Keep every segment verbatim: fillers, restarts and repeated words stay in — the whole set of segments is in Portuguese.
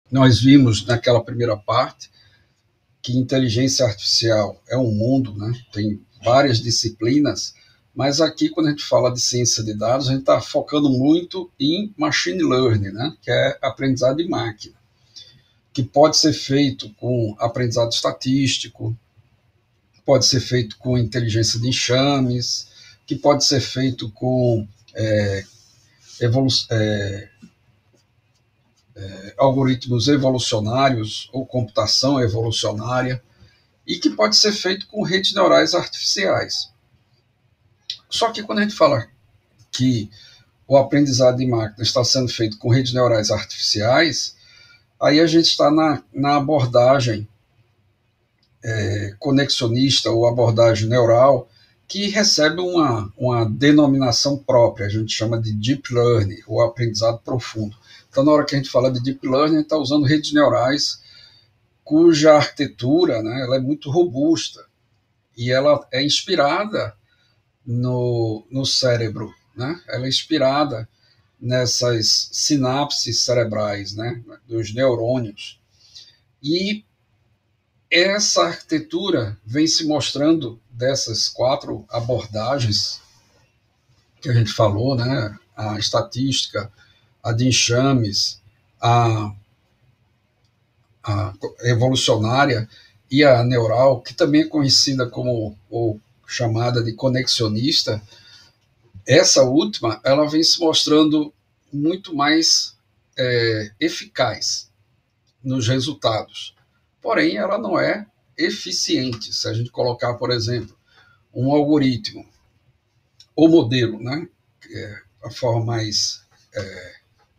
Nós vimos naquela primeira parte que inteligência artificial é um mundo, né? Tem várias disciplinas, mas aqui, quando a gente fala de ciência de dados, a gente está focando muito em machine learning, né? Que é aprendizado de máquina, que pode ser feito com aprendizado estatístico, pode ser feito com inteligência de enxames, que pode ser feito com é, evolu é, é, algoritmos evolucionários ou computação evolucionária, e que pode ser feito com redes neurais artificiais. Só que quando a gente fala que o aprendizado de máquina está sendo feito com redes neurais artificiais, aí a gente está na, na abordagem é, conexionista ou abordagem neural, que recebe uma, uma denominação própria, a gente chama de Deep Learning, ou aprendizado profundo. Então, na hora que a gente fala de Deep Learning, a gente está usando redes neurais cuja arquitetura, né, ela é muito robusta, e ela é inspirada no, no cérebro, né? Ela é inspirada nessas sinapses cerebrais, né, dos neurônios. E essa arquitetura vem se mostrando dessas quatro abordagens que a gente falou, né? A estatística, a de enxames, a, a evolucionária e a neural, que também é conhecida como ou chamada de conexionista. Essa última, ela vem se mostrando muito mais é, eficaz nos resultados. Porém, ela não é eficiente. Se a gente colocar, por exemplo, um algoritmo ou modelo, né, que é a forma mais é,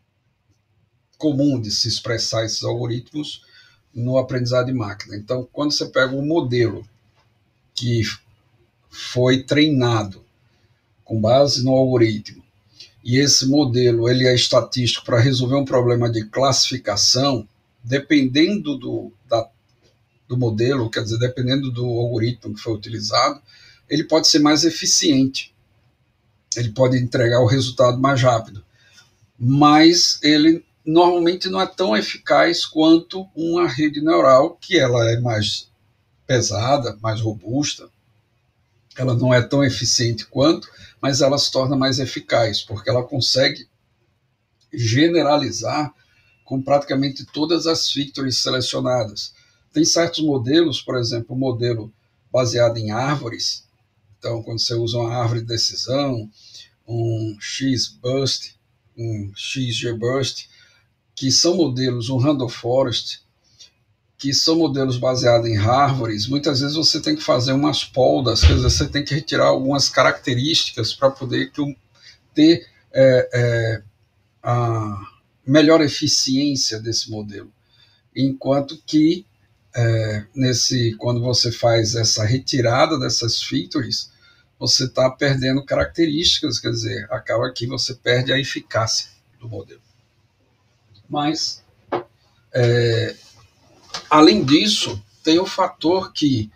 comum de se expressar esses algoritmos no aprendizado de máquina. Então, quando você pega um modelo que foi treinado com base no algoritmo, e esse modelo ele é estatístico para resolver um problema de classificação, dependendo do, da, do modelo, quer dizer, dependendo do algoritmo que foi utilizado, ele pode ser mais eficiente, ele pode entregar o resultado mais rápido, mas ele normalmente não é tão eficaz quanto uma rede neural, que ela é mais pesada, mais robusta, ela não é tão eficiente quanto, mas ela se torna mais eficaz, porque ela consegue generalizar com praticamente todas as features selecionadas. Tem certos modelos, por exemplo, o modelo baseado em árvores. Então, quando você usa uma árvore de decisão, um X-Bust, um X G-Bust, que são modelos, um Random Forest, que são modelos baseados em árvores, muitas vezes você tem que fazer umas poldas, quer dizer, você tem que retirar algumas características para poder ter é, é, a melhor eficiência desse modelo. Enquanto que, é, nesse, quando você faz essa retirada dessas features, você está perdendo características, quer dizer, acaba que você perde a eficácia do modelo. Mas, é, além disso, tem o fator que,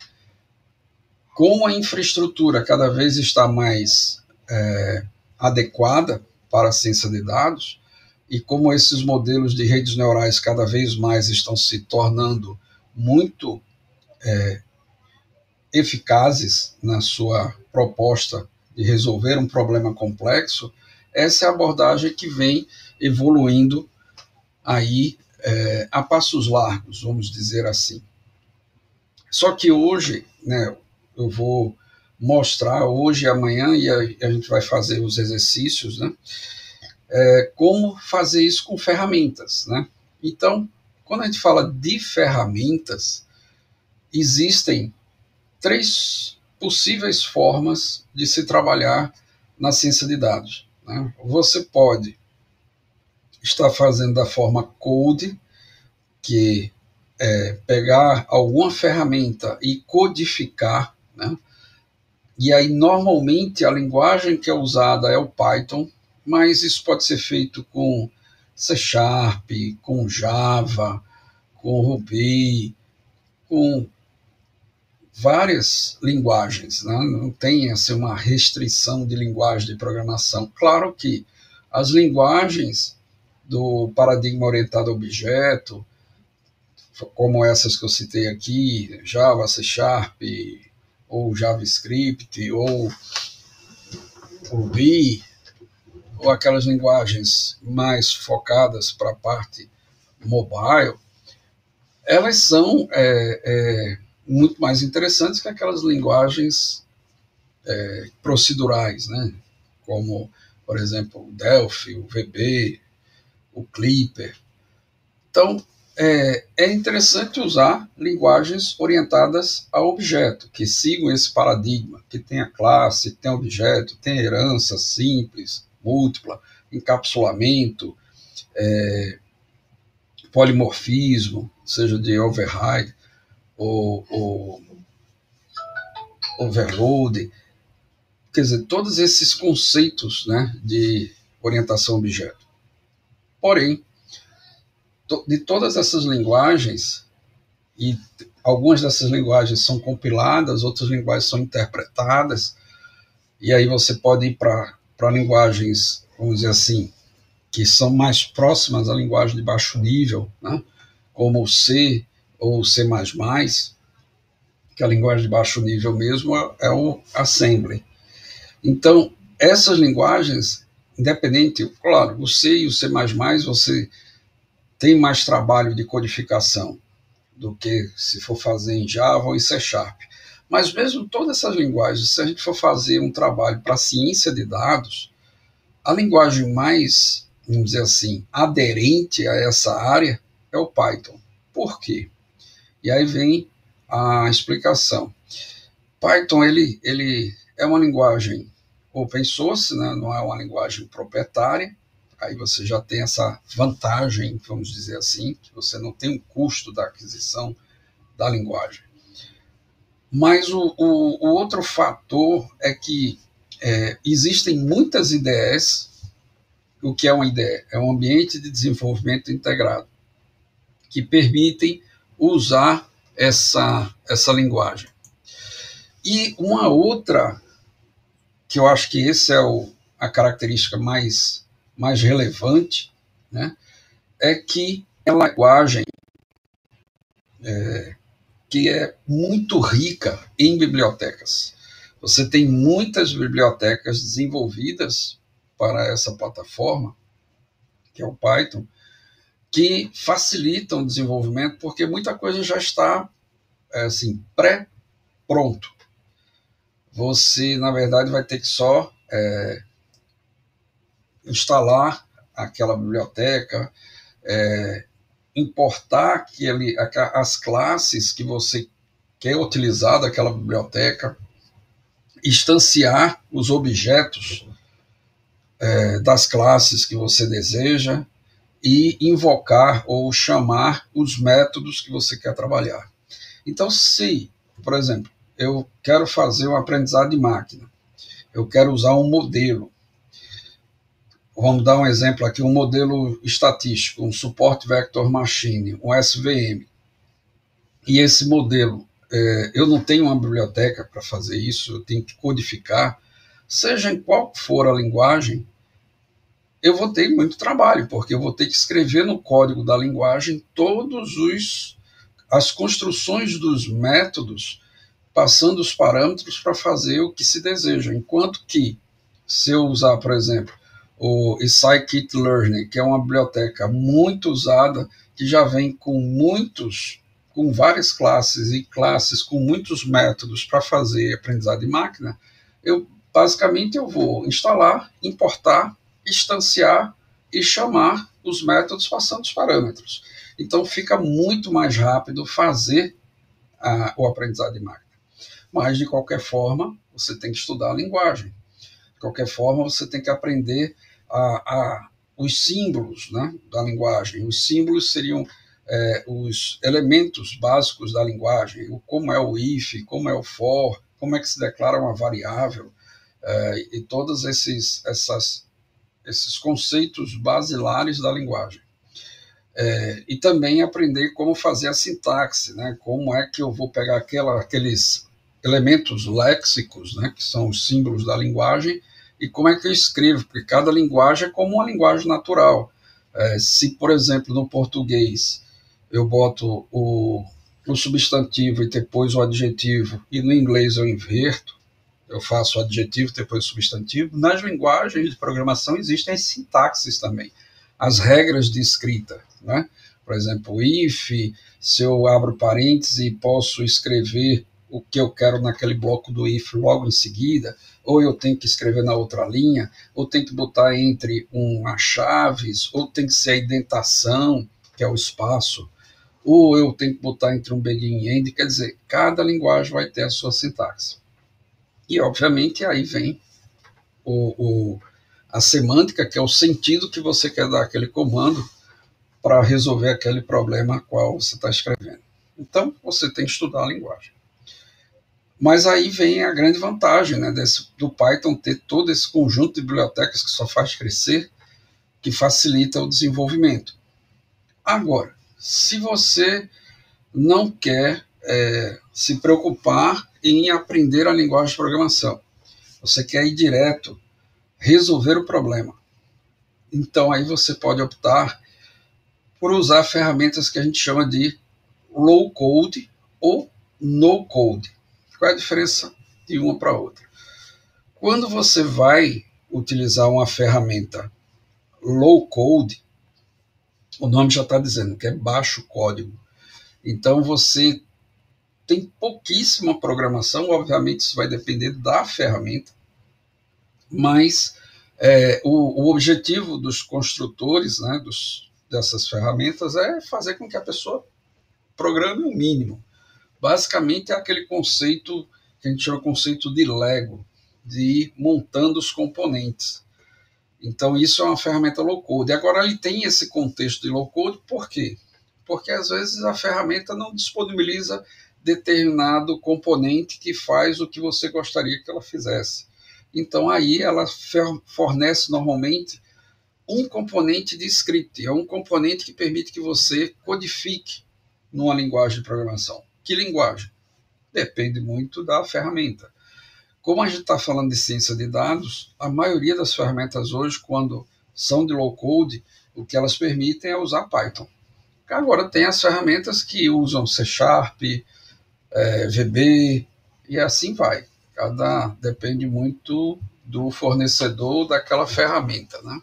como a infraestrutura cada vez está mais é, adequada para a ciência de dados, e como esses modelos de redes neurais cada vez mais estão se tornando muito é, eficazes na sua proposta de resolver um problema complexo, essa é a abordagem que vem evoluindo aí é, a passos largos, vamos dizer assim. Só que hoje, né, eu vou mostrar hoje e amanhã, e a, a gente vai fazer os exercícios, né, é, como fazer isso com ferramentas, né? Então, quando a gente fala de ferramentas, existem três possíveis formas de se trabalhar na ciência de dados, né? Você pode estar fazendo da forma code, que é pegar alguma ferramenta e codificar, né? E aí, normalmente, a linguagem que é usada é o Python, mas isso pode ser feito com C Sharp, com Java, com Ruby, com várias linguagens, né? Não tem assim, uma restrição de linguagem de programação. Claro que as linguagens do paradigma orientado a objeto, como essas que eu citei aqui, Java, C Sharp, ou JavaScript, ou Ruby, ou aquelas linguagens mais focadas para a parte mobile, elas são é, é, muito mais interessantes que aquelas linguagens é, procedurais, né? Como, por exemplo, o Delphi, o V B, o Clipper. Então, é, é interessante usar linguagens orientadas a objeto, que sigam esse paradigma, que tenha classe, que tenha objeto, tenha herança simples, múltipla, encapsulamento, é, polimorfismo, seja de override ou, ou overload, quer dizer, todos esses conceitos, né, de orientação a objeto. Porém, de todas essas linguagens, e algumas dessas linguagens são compiladas, outras linguagens são interpretadas, e aí você pode ir para linguagens, vamos dizer assim, que são mais próximas à linguagem de baixo nível, né? Como o C ou o C mais mais, que a linguagem de baixo nível mesmo é o Assembly. Então, essas linguagens, independente, claro, o C e o C mais mais, você tem mais trabalho de codificação do que se for fazer em Java ou em C Sharp. Mas mesmo todas essas linguagens, se a gente for fazer um trabalho para ciência de dados, a linguagem mais, vamos dizer assim, aderente a essa área é o Python. Por quê? E aí vem a explicação. Python ele, ele é uma linguagem open source, né? Não é uma linguagem proprietária. Aí você já tem essa vantagem, vamos dizer assim, que você não tem o custo da aquisição da linguagem. Mas o, o, o outro fator é que é, existem muitas I D Es. O que é uma I D E? É um ambiente de desenvolvimento integrado, que permitem usar essa, essa linguagem. E uma outra, que eu acho que essa é o, a característica mais mais relevante, né, é que é uma linguagem é, que é muito rica em bibliotecas. Você tem muitas bibliotecas desenvolvidas para essa plataforma, que é o Python, que facilitam o desenvolvimento, porque muita coisa já está é, assim, pré-pronto. Você, na verdade, vai ter que só é, instalar aquela biblioteca, é, importar aquele, as classes que você quer utilizar daquela biblioteca, instanciar os objetos é, das classes que você deseja e invocar ou chamar os métodos que você quer trabalhar. Então, se, por exemplo, eu quero fazer um aprendizado de máquina, eu quero usar um modelo. Vamos dar um exemplo aqui, um modelo estatístico, um Support Vector Machine, um S V M. E esse modelo, é, eu não tenho uma biblioteca para fazer isso, eu tenho que codificar, seja em qual for a linguagem, eu vou ter muito trabalho, porque eu vou ter que escrever no código da linguagem todos os as construções dos métodos, passando os parâmetros para fazer o que se deseja. Enquanto que, se eu usar, por exemplo, o scikit-learn, que é uma biblioteca muito usada, que já vem com muitos, com várias classes e classes com muitos métodos para fazer aprendizado de máquina, eu basicamente eu vou instalar, importar, instanciar e chamar os métodos passando os parâmetros. Então fica muito mais rápido fazer a, o aprendizado de máquina. Mas, de qualquer forma, você tem que estudar a linguagem. De qualquer forma, você tem que aprender a, a, os símbolos, né, da linguagem. Os símbolos seriam é, os elementos básicos da linguagem, o, como é o if, como é o for, como é que se declara uma variável, é, e todos esses, essas, esses conceitos basilares da linguagem. É, e também aprender como fazer a sintaxe, né, como é que eu vou pegar aquela, aqueles elementos léxicos, né, que são os símbolos da linguagem, e como é que eu escrevo, porque cada linguagem é como uma linguagem natural. É, se, por exemplo, no português eu boto o, o substantivo e depois o adjetivo, e no inglês eu inverto, eu faço o adjetivo depois o substantivo. Nas linguagens de programação existem as sintaxes também, as regras de escrita, né? Por exemplo, if, se eu abro parênteses e posso escrever o que eu quero naquele bloco do if logo em seguida, ou eu tenho que escrever na outra linha, ou tem que botar entre uma chaves, ou tem que ser a indentação, que é o espaço, ou eu tenho que botar entre um begin e end. Quer dizer, cada linguagem vai ter a sua sintaxe. E, obviamente, aí vem o, o, a semântica, que é o sentido que você quer dar àquele comando para resolver aquele problema a qual você está escrevendo. Então, você tem que estudar a linguagem. Mas aí vem a grande vantagem, né, desse, do Python ter todo esse conjunto de bibliotecas que só faz crescer, que facilita o desenvolvimento. Agora, se você não quer é, se preocupar em aprender a linguagem de programação, você quer ir direto, resolver o problema, então aí você pode optar por usar ferramentas que a gente chama de low code ou no code. Qual é a diferença de uma para outra? Quando você vai utilizar uma ferramenta low code, o nome já está dizendo que é baixo código. Então você tem pouquíssima programação, obviamente isso vai depender da ferramenta, mas é, o, o objetivo dos construtores, né, dos, dessas ferramentas é fazer com que a pessoa programe o mínimo. Basicamente é aquele conceito que a gente chama de conceito de Lego, de ir montando os componentes. Então isso é uma ferramenta low code. Agora ele tem esse contexto de low code, por quê? Porque às vezes a ferramenta não disponibiliza determinado componente que faz o que você gostaria que ela fizesse. Então aí ela fornece normalmente um componente de script, é um componente que permite que você codifique numa linguagem de programação. Que linguagem? Depende muito da ferramenta. Como a gente está falando de ciência de dados, a maioria das ferramentas hoje, quando são de low code, o que elas permitem é usar Python. Agora tem as ferramentas que usam C Sharp, é, V B, e assim vai. Cada depende muito do fornecedor daquela ferramenta, né?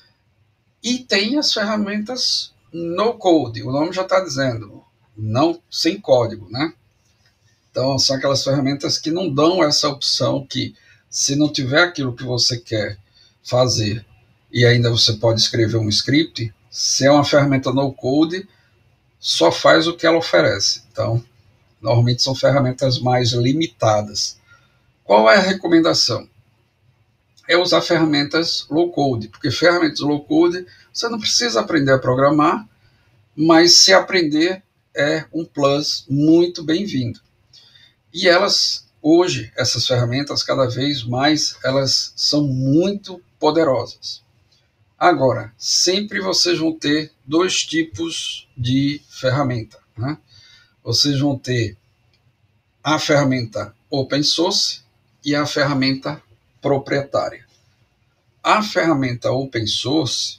E tem as ferramentas no code, o nome já está dizendo, não sem código, né? Então são aquelas ferramentas que não dão essa opção que, se não tiver aquilo que você quer fazer e ainda você pode escrever um script, se é uma ferramenta no code, só faz o que ela oferece. Então, normalmente são ferramentas mais limitadas. Qual é a recomendação? É usar ferramentas low code, porque ferramentas low code você não precisa aprender a programar, mas se aprender é um plus muito bem-vindo. E elas, hoje, essas ferramentas, cada vez mais, elas são muito poderosas. Agora, sempre vocês vão ter dois tipos de ferramenta, né? Vocês vão ter a ferramenta open source e a ferramenta proprietária. A ferramenta open source,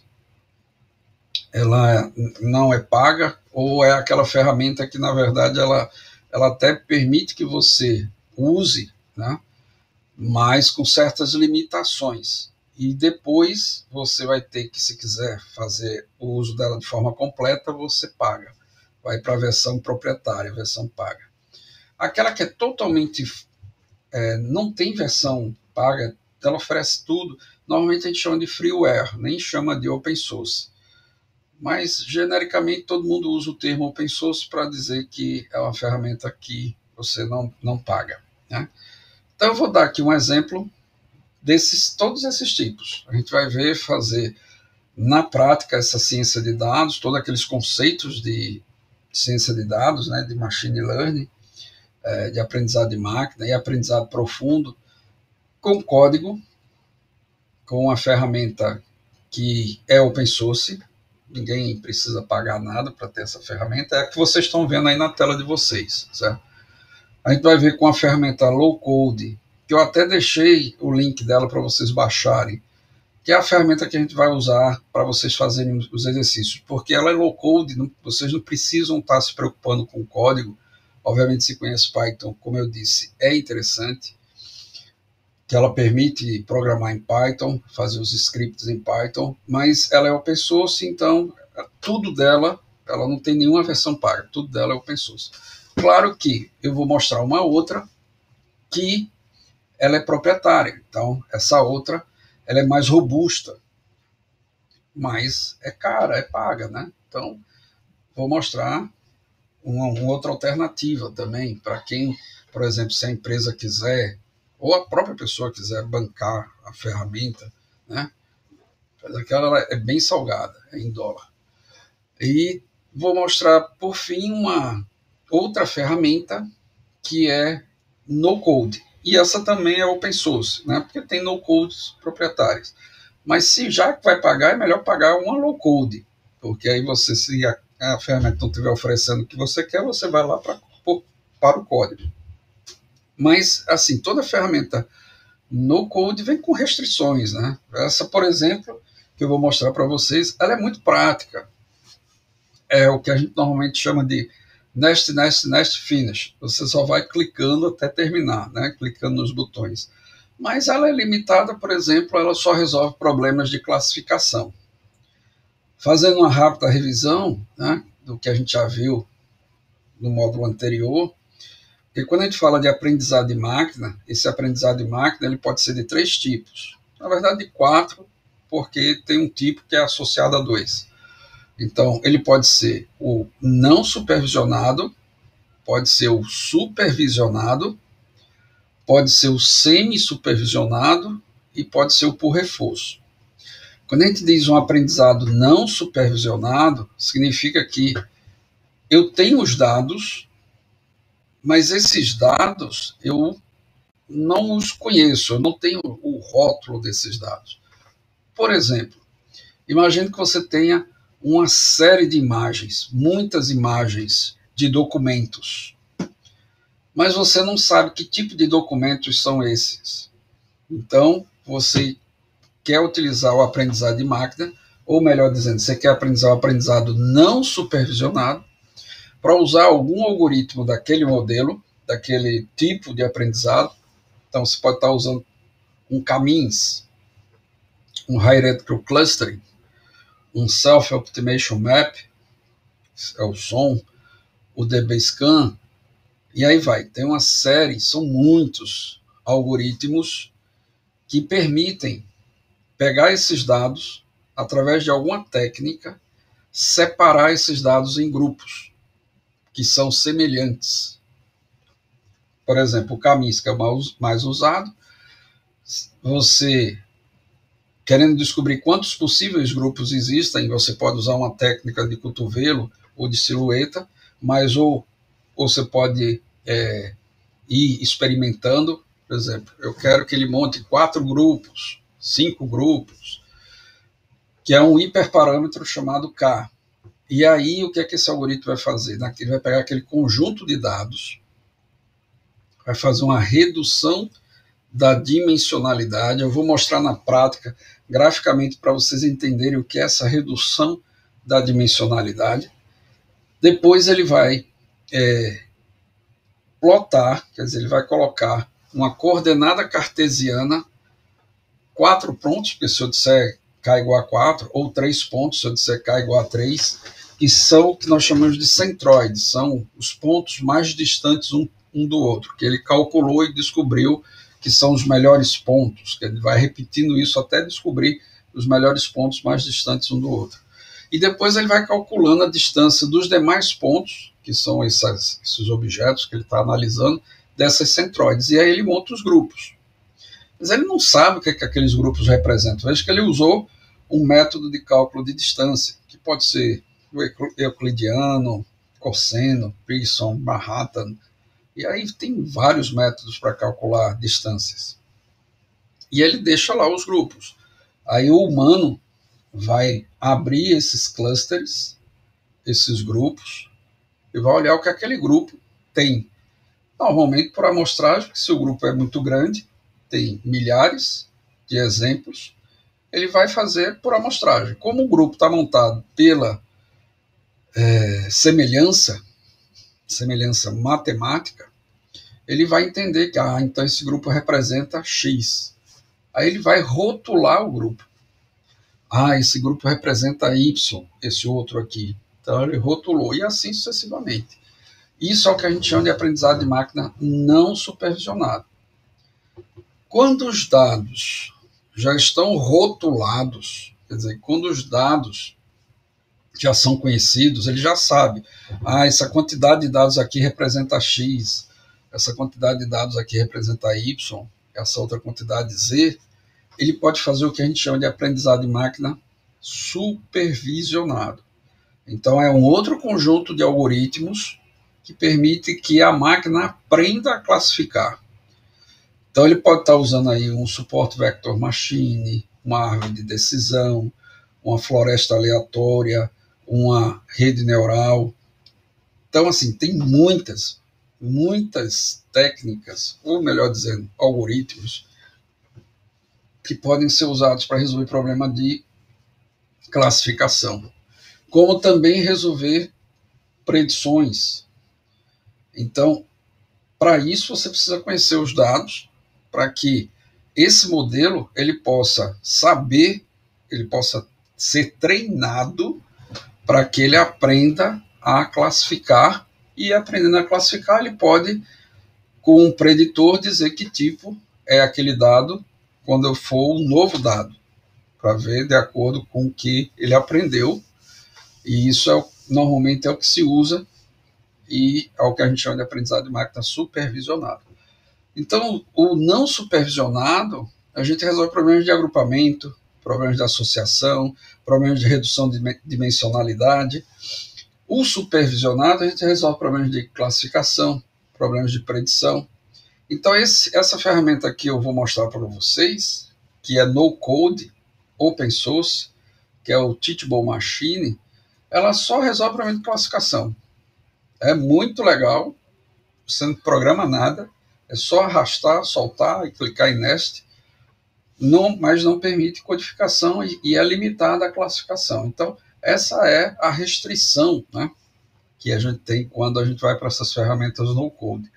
ela não é paga, ou é aquela ferramenta que, na verdade, ela, ela até permite que você use, né, mas com certas limitações. E depois você vai ter que, se quiser fazer o uso dela de forma completa, você paga. Vai para a versão proprietária, a versão paga. Aquela que é totalmente... É, não tem versão paga, ela oferece tudo. Normalmente a gente chama de freeware, nem chama de open source. Mas, genericamente, todo mundo usa o termo open source para dizer que é uma ferramenta que você não, não paga, né? Então, eu vou dar aqui um exemplo desses, todos esses tipos. A gente vai ver fazer na prática essa ciência de dados, todos aqueles conceitos de ciência de dados, né, de machine learning, é, de aprendizado de máquina e aprendizado profundo, com código, com a ferramenta que é open source. Ninguém precisa pagar nada para ter essa ferramenta, é a que vocês estão vendo aí na tela de vocês, certo? A gente vai ver com a ferramenta low code, que eu até deixei o link dela para vocês baixarem, que é a ferramenta que a gente vai usar para vocês fazerem os exercícios, porque ela é low-code, não, vocês não precisam estar se preocupando com o código. Obviamente, se conhece Python, como eu disse, é interessante, que ela permite programar em Python, fazer os scripts em Python, mas ela é open source, então tudo dela, ela não tem nenhuma versão paga, tudo dela é open source. Claro que eu vou mostrar uma outra que ela é proprietária, então essa outra ela é mais robusta, mas é cara, é paga, né? Então, vou mostrar uma, uma outra alternativa também, para quem, por exemplo, se a empresa quiser, ou a própria pessoa quiser bancar a ferramenta, né? Aquela é bem salgada, é em dólar. E vou mostrar, por fim, uma outra ferramenta que é no-code. E essa também é open source, né? Porque tem no-codes proprietários. Mas se já que vai pagar, é melhor pagar uma low-code, porque aí você, se a, a ferramenta não estiver oferecendo o que você quer, você vai lá pra, para o código. Mas, assim, toda ferramenta no-code vem com restrições, né? Essa, por exemplo, que eu vou mostrar para vocês, ela é muito prática. É o que a gente normalmente chama de Nest, Nest, Nest, Finish. Você só vai clicando até terminar, né? Clicando nos botões. Mas ela é limitada, por exemplo, ela só resolve problemas de classificação. Fazendo uma rápida revisão, né, do que a gente já viu no módulo anterior, porque quando a gente fala de aprendizado de máquina, esse aprendizado de máquina ele pode ser de três tipos. Na verdade, de quatro, porque tem um tipo que é associado a dois. Então, ele pode ser o não supervisionado, pode ser o supervisionado, pode ser o semi-supervisionado e pode ser o por reforço. Quando a gente diz um aprendizado não supervisionado, significa que eu tenho os dados, mas esses dados eu não os conheço, eu não tenho o rótulo desses dados. Por exemplo, imagine que você tenha uma série de imagens, muitas imagens de documentos, mas você não sabe que tipo de documentos são esses. Então, você quer utilizar o aprendizado de máquina, ou melhor dizendo, você quer utilizar o aprendizado não supervisionado, para usar algum algoritmo daquele modelo, daquele tipo de aprendizado. Então, você pode estar usando um K means, um Hierarchical Clustering, um Self-Optimization Map, é o S O M, o D B Scan, e aí vai. Tem uma série, são muitos algoritmos que permitem pegar esses dados, através de alguma técnica, separar esses dados em grupos, que são semelhantes. Por exemplo, o K means, que é o mais usado, você, querendo descobrir quantos possíveis grupos existem, você pode usar uma técnica de cotovelo ou de silhueta, mas ou, ou você pode é, ir experimentando. Por exemplo, eu quero que ele monte quatro grupos, cinco grupos, que é um hiperparâmetro chamado K. E aí, o que é que esse algoritmo vai fazer? Ele vai pegar aquele conjunto de dados, vai fazer uma redução da dimensionalidade. Eu vou mostrar na prática, graficamente, para vocês entenderem o que é essa redução da dimensionalidade. Depois ele vai é, plotar, quer dizer, ele vai colocar uma coordenada cartesiana, quatro pontos, porque se eu disser K igual a quatro, ou três pontos, se eu disser K igual a três, que são o que nós chamamos de centroides, são os pontos mais distantes um, um do outro, que ele calculou e descobriu que são os melhores pontos, que ele vai repetindo isso até descobrir os melhores pontos mais distantes um do outro. E depois ele vai calculando a distância dos demais pontos, que são esses, esses objetos que ele está analisando, dessas centroides, e aí ele monta os grupos. Mas ele não sabe o que, é que aqueles grupos representam. Veja que ele usou um método de cálculo de distância, que pode ser o euclidiano, cosseno, Pearson, Manhattan, e aí tem vários métodos para calcular distâncias. E ele deixa lá os grupos. Aí o humano vai abrir esses clusters, esses grupos, e vai olhar o que aquele grupo tem. Normalmente, por amostragem, se o grupo é muito grande, tem milhares de exemplos, ele vai fazer por amostragem. Como o grupo está montado pela é, semelhança, semelhança matemática, ele vai entender que, ah, então esse grupo representa X. Aí ele vai rotular o grupo. Ah, esse grupo representa Y, esse outro aqui. Então ele rotulou, e assim sucessivamente. Isso é o que a gente chama de aprendizado de máquina não supervisionado. Quando os dados já estão rotulados, quer dizer, quando os dados já são conhecidos, ele já sabe, ah, essa quantidade de dados aqui representa X, essa quantidade de dados aqui representa Y, essa outra quantidade Z, ele pode fazer o que a gente chama de aprendizado de máquina supervisionado. Então, é um outro conjunto de algoritmos que permite que a máquina aprenda a classificar. Então, ele pode estar usando aí um Support Vector Machine, uma árvore de decisão, uma floresta aleatória, uma rede neural. Então, assim, tem muitas, muitas técnicas, ou melhor dizendo, algoritmos, que podem ser usados para resolver problema de classificação, como também resolver predições. Então, para isso, você precisa conhecer os dados, para que esse modelo ele possa saber, ele possa ser treinado para que ele aprenda a classificar, e aprendendo a classificar, ele pode, com um preditor, dizer que tipo é aquele dado quando for um novo dado, para ver de acordo com o que ele aprendeu. E isso é, normalmente é o que se usa, e é o que a gente chama de aprendizado de máquina supervisionado. Então, o não supervisionado, a gente resolve problemas de agrupamento, problemas de associação, problemas de redução de dimensionalidade. O supervisionado, a gente resolve problemas de classificação, problemas de predição. Então, esse, essa ferramenta aqui eu vou mostrar para vocês, que é no code, open source, que é o Teachable Machine, ela só resolve problema de classificação. É muito legal, você não programa nada, é só arrastar, soltar e clicar em Nest, não, mas não permite codificação e, e é limitada a classificação. Então, essa é a restrição, né, que a gente tem quando a gente vai para essas ferramentas no code.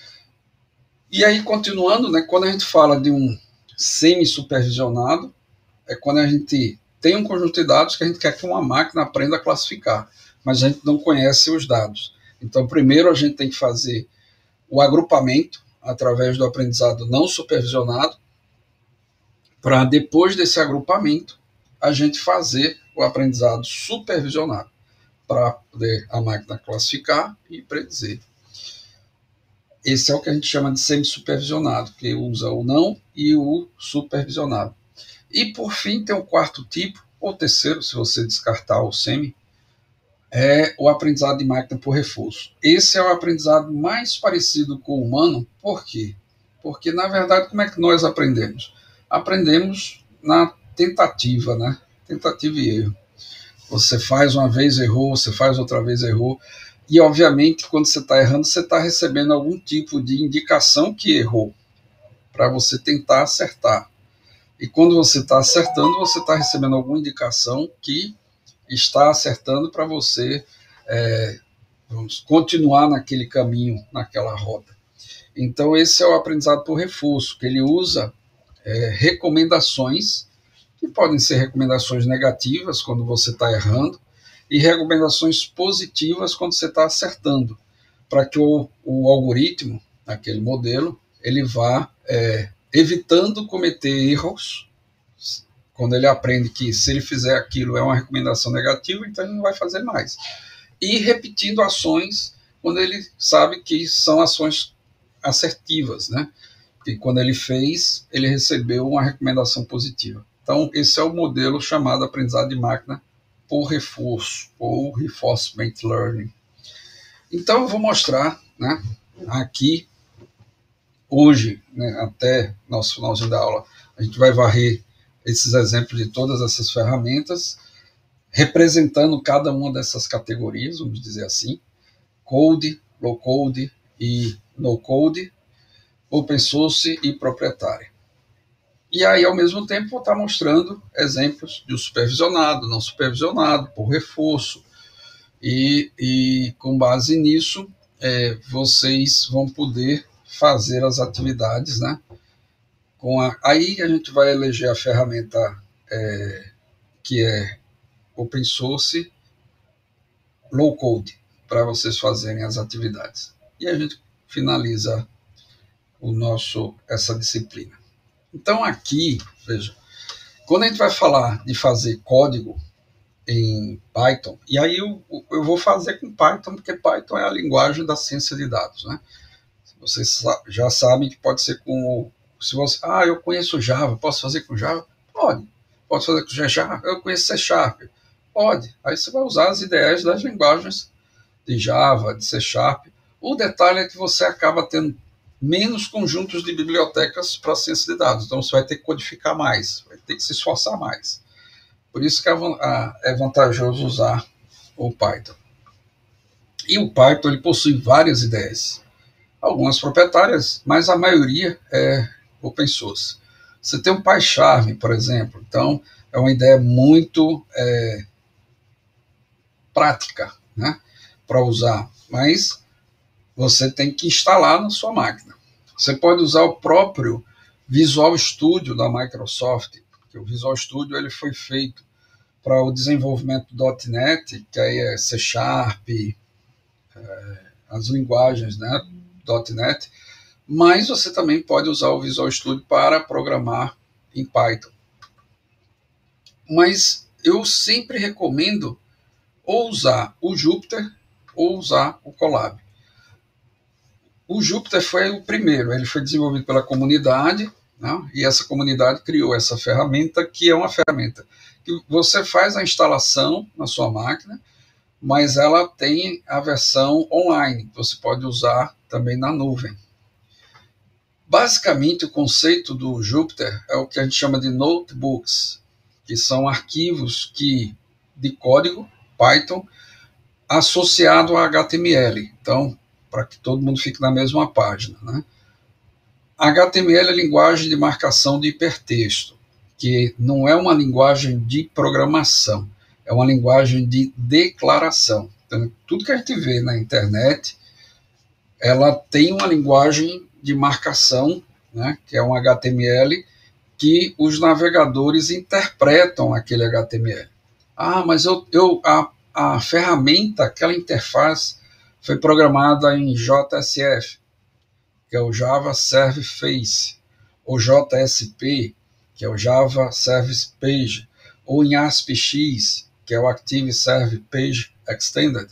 E aí, continuando, né, quando a gente fala de um semi-supervisionado, é quando a gente tem um conjunto de dados que a gente quer que uma máquina aprenda a classificar, mas a gente não conhece os dados. Então, primeiro a gente tem que fazer o agrupamento através do aprendizado não supervisionado, para depois desse agrupamento a gente fazer o aprendizado supervisionado, para poder a máquina classificar e predizer. Esse é o que a gente chama de semi-supervisionado, que usa o não e o supervisionado. E, por fim, tem o quarto tipo, ou terceiro, se você descartar o semi, é o aprendizado de máquina por reforço. Esse é o aprendizado mais parecido com o humano. Por quê? Porque, na verdade, como é que nós aprendemos? Aprendemos na tentativa, né? Tentativa e erro. Você faz uma vez, errou, você faz outra vez, errou. E, obviamente, quando você está errando, você está recebendo algum tipo de indicação que errou, para você tentar acertar. E quando você está acertando, você está recebendo alguma indicação que está acertando para você é, vamos, continuar naquele caminho, naquela rota. Então, esse é o aprendizado por reforço, que ele usa é, recomendações, que podem ser recomendações negativas quando você está errando, e recomendações positivas quando você está acertando, para que o, o algoritmo, aquele modelo, ele vá é, evitando cometer erros. Quando ele aprende que se ele fizer aquilo é uma recomendação negativa, então ele não vai fazer mais. E repetindo ações quando ele sabe que são ações assertivas, né? Porque quando ele fez, ele recebeu uma recomendação positiva. Então, esse é o modelo chamado aprendizado de máquina por reforço, ou Reinforcement Learning. Então, eu vou mostrar, né, aqui, hoje, né, até nosso finalzinho da aula, a gente vai varrer esses exemplos de todas essas ferramentas, representando cada uma dessas categorias, vamos dizer assim, code, low code e no code, open source e proprietária. E aí, ao mesmo tempo, vou estar mostrando exemplos de supervisionado, não supervisionado, por reforço. E, e com base nisso, é, vocês vão poder fazer as atividades, né? Com a, aí a gente vai eleger a ferramenta é, que é open source, low code, para vocês fazerem as atividades. E a gente finaliza o nosso, essa disciplina. Então aqui, veja, quando a gente vai falar de fazer código em Python, e aí eu, eu vou fazer com Python, porque Python é a linguagem da ciência de dados, né? Vocês já sabem que pode ser com, se você, ah, eu conheço Java, posso fazer com Java? Pode. Pode fazer com Java? Eu conheço C Sharp? Pode. Aí você vai usar as ideias das linguagens de Java, de C Sharp. O detalhe é que você acaba tendo menos conjuntos de bibliotecas para ciência de dados, então você vai ter que codificar mais, vai ter que se esforçar mais. Por isso que é vantajoso usar o Python. E o Python ele possui várias ideias, algumas proprietárias, mas a maioria é open source. Você tem um PyCharm, por exemplo, então é uma ideia muito é, prática, né, para usar, mas você tem que instalar na sua máquina. Você pode usar o próprio Visual Studio da Microsoft, que o Visual Studio ele foi feito para o desenvolvimento do .NET, que aí é C Sharp, é, as linguagens, né, .NET, mas você também pode usar o Visual Studio para programar em Python. Mas eu sempre recomendo ou usar o Jupyter ou usar o Colab. O Jupyter foi o primeiro, ele foi desenvolvido pela comunidade, né, e essa comunidade criou essa ferramenta, que é uma ferramenta que você faz a instalação na sua máquina, mas ela tem a versão online, que você pode usar também na nuvem. Basicamente, o conceito do Jupyter é o que a gente chama de notebooks, que são arquivos que, de código Python associado a H T M L. Então, para que todo mundo fique na mesma página, né? H T M L é linguagem de marcação de hipertexto, que não é uma linguagem de programação, é uma linguagem de declaração. Então, tudo que a gente vê na internet, ela tem uma linguagem de marcação, né, que é um H T M L, que os navegadores interpretam aquele H T M L. Ah, mas eu, eu, a, a ferramenta, aquela interface, foi programada em J S F, que é o Java Server Face, ou J S P, que é o Java Service Page, ou em A S P X, que é o Active Server Page Extended.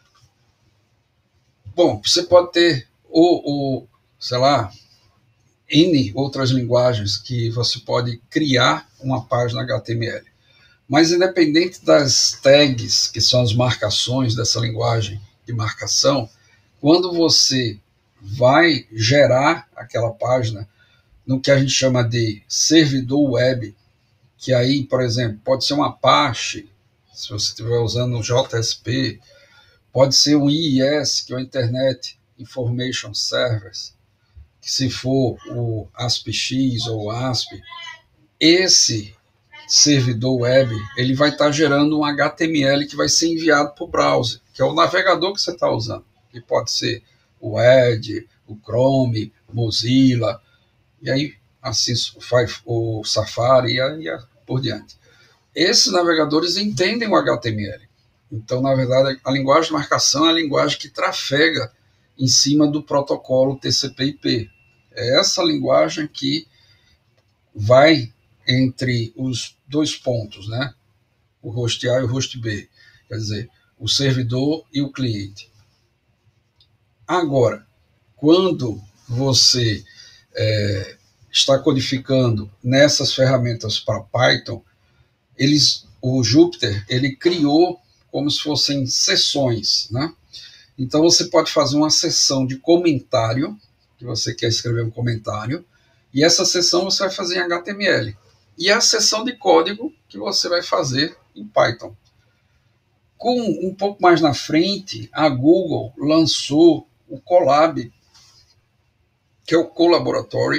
Bom, você pode ter, ou, ou sei lá, N outras linguagens que você pode criar uma página H T M L. Mas independente das tags, que são as marcações dessa linguagem de marcação, quando você vai gerar aquela página no que a gente chama de servidor web, que aí, por exemplo, pode ser um Apache, se você estiver usando um J S P, pode ser um I I S, que é o Internet Information Service, que se for o A S P X ou o A S P, esse servidor web, ele vai estar gerando um H T M L que vai ser enviado para o browser, que é o navegador que você está usando, que pode ser o Edge, o Chrome, o Mozilla, e aí assim o Safari e aí por diante. Esses navegadores entendem o H T M L. Então, na verdade, a linguagem de marcação é a linguagem que trafega em cima do protocolo T C P I P. É essa linguagem que vai entre os dois pontos, né? O host A e o host B, quer dizer, o servidor e o cliente. Agora, quando você é, está codificando nessas ferramentas para Python, eles, o Jupyter ele criou como se fossem sessões, né? Então você pode fazer uma sessão de comentário, que você quer escrever um comentário, e essa sessão você vai fazer em H T M L. E a sessão de código que você vai fazer em Python. Com um pouco mais na frente, a Google lançou o Colab, que é o Colaboratory,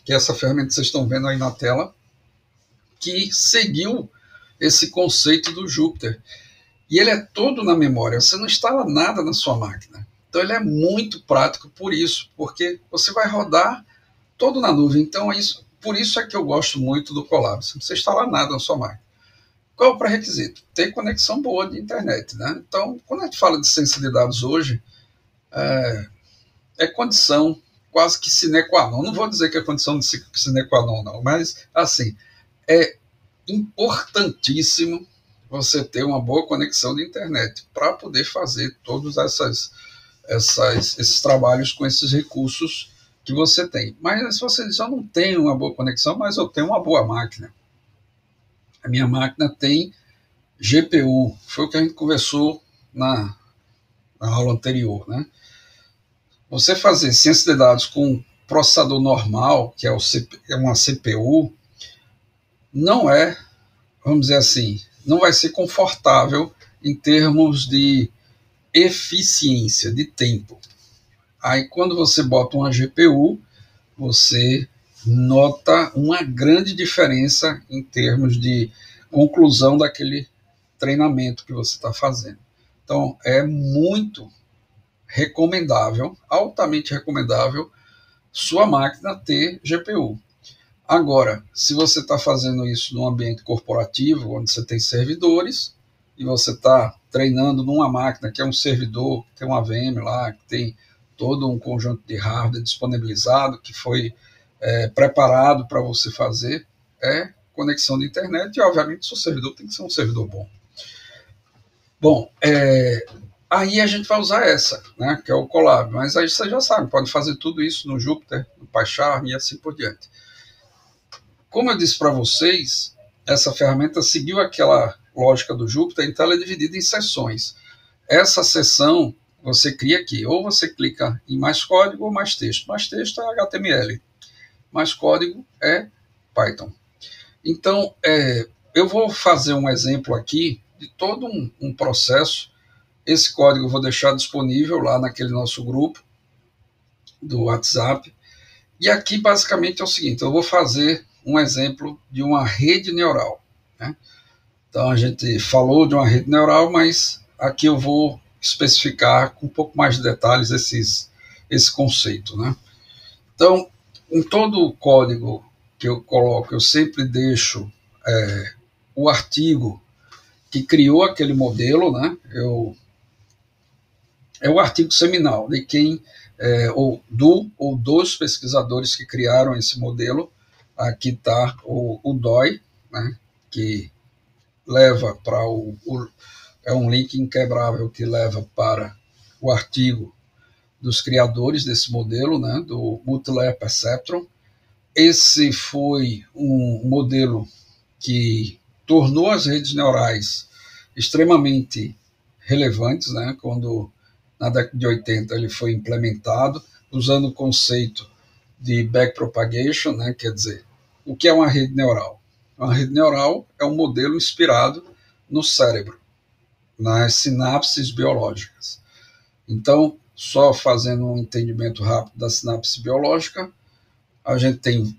que é essa ferramenta que vocês estão vendo aí na tela, que seguiu esse conceito do Jupyter. E ele é todo na memória, você não instala nada na sua máquina. Então ele é muito prático por isso, porque você vai rodar todo na nuvem. Então é isso, por isso é que eu gosto muito do Colab. Você não precisa instalar nada na sua máquina. Qual é o pré-requisito? Ter conexão boa de internet, né? Então, quando a gente fala de ciência de dados hoje, é, é condição quase que sine qua non. Não vou dizer que é condição de sine qua non, não, mas assim, é importantíssimo você ter uma boa conexão de internet para poder fazer todos essas, essas, esses trabalhos com esses recursos que você tem. Mas se você diz, eu não tenho uma boa conexão, mas eu tenho uma boa máquina. A minha máquina tem G P U, foi o que a gente conversou na, na aula anterior, né? Você fazer ciência de dados com um processador normal, que é, o C P, é uma C P U, não é, vamos dizer assim, não vai ser confortável em termos de eficiência, de tempo. Aí quando você bota uma G P U, você nota uma grande diferença em termos de conclusão daquele treinamento que você está fazendo. Então é muito recomendável, altamente recomendável, sua máquina ter G P U. Agora, se você está fazendo isso num ambiente corporativo, onde você tem servidores, e você está treinando numa máquina que é um servidor, que tem uma V M lá, que tem todo um conjunto de hardware disponibilizado, que foi é, preparado para você fazer, é conexão de internet, e obviamente o seu servidor tem que ser um servidor bom. Bom, é, aí a gente vai usar essa, né, que é o Colab, mas aí você já sabe, pode fazer tudo isso no Jupyter, no PyCharm e assim por diante. Como eu disse para vocês, essa ferramenta seguiu aquela lógica do Jupyter, então ela é dividida em seções. Essa seção você cria aqui, ou você clica em mais código ou mais texto. Mais texto é H T M L, mais código é Python. Então, é, eu vou fazer um exemplo aqui de todo um, um processo. Esse código eu vou deixar disponível lá naquele nosso grupo do WhatsApp. E aqui, basicamente, é o seguinte, eu vou fazer um exemplo de uma rede neural, né? Então, a gente falou de uma rede neural, mas aqui eu vou especificar com um pouco mais de detalhes esses, esse conceito, né? Então, em todo o código que eu coloco, eu sempre deixo é, o artigo que criou aquele modelo, né? Eu, é o artigo seminal de quem, é, ou do ou dos pesquisadores que criaram esse modelo. Aqui está o, o D O I, né, que leva para o, o... é um link inquebrável que leva para o artigo dos criadores desse modelo, né, do Multilayer Perceptron. Esse foi um modelo que tornou as redes neurais extremamente relevantes, né, quando na década de oitenta ele foi implementado, usando o conceito de backpropagation, né, quer dizer, o que é uma rede neural? Uma rede neural é um modelo inspirado no cérebro, nas sinapses biológicas. Então, só fazendo um entendimento rápido da sinapse biológica, a gente tem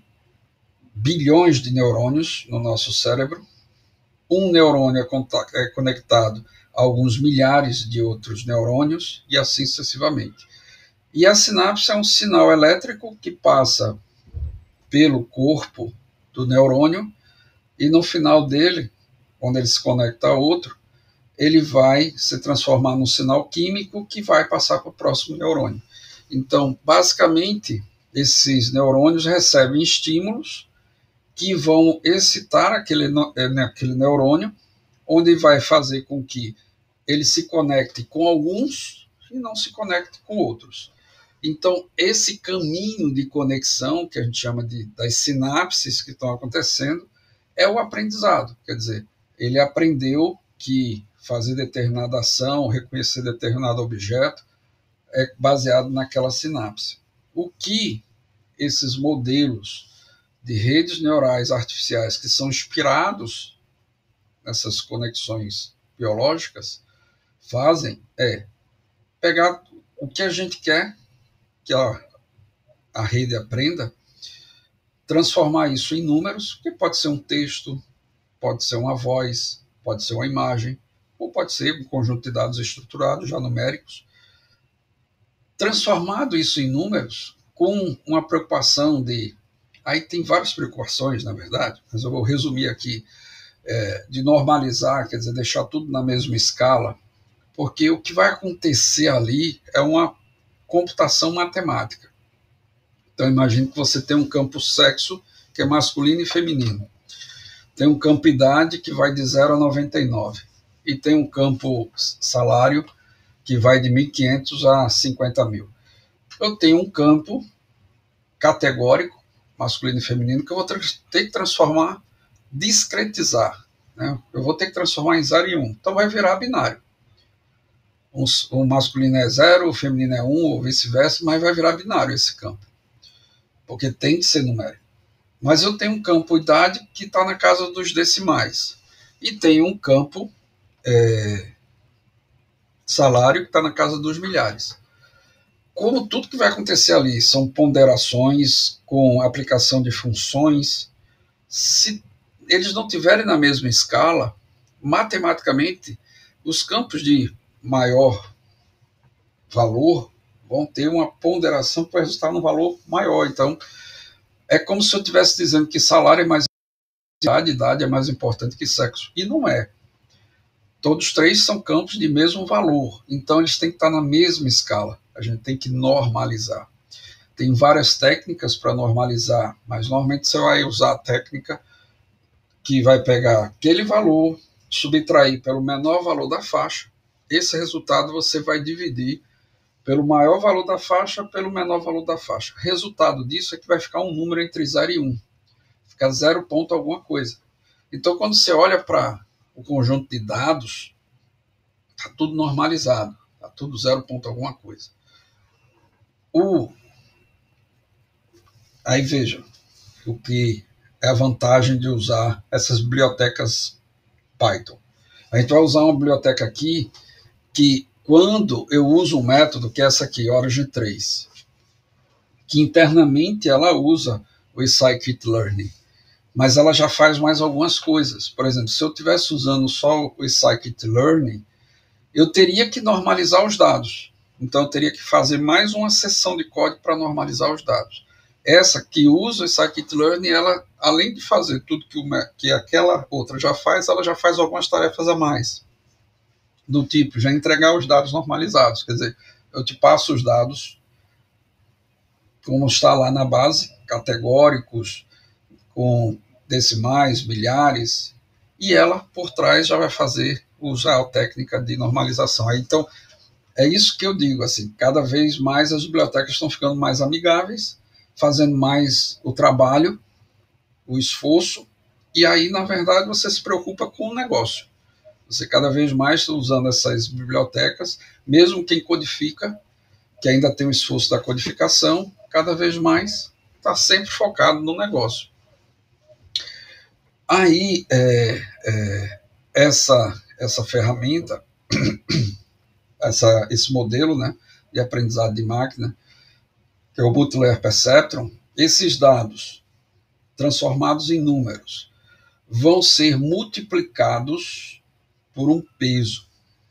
bilhões de neurônios no nosso cérebro. Um neurônio é conectado a alguns milhares de outros neurônios e assim sucessivamente. E a sinapse é um sinal elétrico que passa pelo corpo do neurônio e no final dele, quando ele se conecta a outro, ele vai se transformar num sinal químico que vai passar para o próximo neurônio. Então, basicamente, esses neurônios recebem estímulos que vão excitar aquele, aquele neurônio, onde vai fazer com que ele se conecte com alguns e não se conecte com outros. Então, esse caminho de conexão, que a gente chama de, das sinapses que estão acontecendo, é o aprendizado. Quer dizer, ele aprendeu que fazer determinada ação, reconhecer determinado objeto, é baseado naquela sinapse. O que esses modelos de redes neurais artificiais que são inspirados nessas conexões biológicas fazem é pegar o que a gente quer que a, a rede aprenda, transformar isso em números, que pode ser um texto, pode ser uma voz, pode ser uma imagem, ou pode ser um conjunto de dados estruturados, já numéricos. Transformado isso em números, com uma preocupação de... Aí tem várias preocupações, na verdade, mas eu vou resumir aqui, é, de normalizar, quer dizer, deixar tudo na mesma escala, porque o que vai acontecer ali é uma computação matemática. Então, imagine que você tem um campo sexo, que é masculino e feminino. Tem um campo idade, que vai de zero a noventa e nove. E tem um campo salário, que vai de mil e quinhentos a cinquenta mil. Eu tenho um campo categórico, masculino e feminino, que eu vou ter que transformar, discretizar. Né? Eu vou ter que transformar em zero e um. Então vai virar binário. O masculino é zero, o feminino é um, ou vice-versa, mas vai virar binário esse campo. Porque tem de ser numérico. Mas eu tenho um campo idade que está na casa dos decimais. E tenho um campo é, salário que está na casa dos milhares. Como tudo que vai acontecer ali são ponderações com aplicação de funções, se eles não tiverem na mesma escala, matematicamente, os campos de maior valor vão ter uma ponderação que vai resultar num valor maior. Então, é como se eu estivesse dizendo que salário é mais importante, idade é mais importante que sexo. E não é. Todos três são campos de mesmo valor. Então, eles têm que estar na mesma escala. A gente tem que normalizar. Tem várias técnicas para normalizar, mas normalmente você vai usar a técnica que vai pegar aquele valor, subtrair pelo menor valor da faixa. Esse resultado você vai dividir pelo maior valor da faixa pelo menor valor da faixa. Resultado disso é que vai ficar um número entre zero e um. Fica zero ponto alguma coisa. Então, quando você olha para o conjunto de dados, está tudo normalizado. Está tudo zero ponto alguma coisa. O... Aí veja o que é a vantagem de usar essas bibliotecas Python. A gente vai usar uma biblioteca aqui que, quando eu uso um método, que é essa aqui, origin três, que internamente ela usa o scikit-learn, mas ela já faz mais algumas coisas. Por exemplo, se eu estivesse usando só o scikit-learn, eu teria que normalizar os dados. Então, eu teria que fazer mais uma seção de código para normalizar os dados. Essa que usa o scikit-learn, ela, além de fazer tudo que, uma, que aquela outra já faz, ela já faz algumas tarefas a mais. Do tipo, já entregar os dados normalizados. Quer dizer, eu te passo os dados como está lá na base, categóricos, com decimais, milhares, e ela, por trás, já vai fazer, usar a técnica de normalização. Aí, então, é isso que eu digo, assim, cada vez mais as bibliotecas estão ficando mais amigáveis, fazendo mais o trabalho, o esforço, e aí, na verdade, você se preocupa com o negócio. Você cada vez mais está usando essas bibliotecas, mesmo quem codifica, que ainda tem o esforço da codificação, cada vez mais está sempre focado no negócio. Aí, é, é, essa, essa ferramenta, essa, esse modelo, né, de aprendizado de máquina, que é o Multilayer Perceptron, esses dados transformados em números vão ser multiplicados por um peso.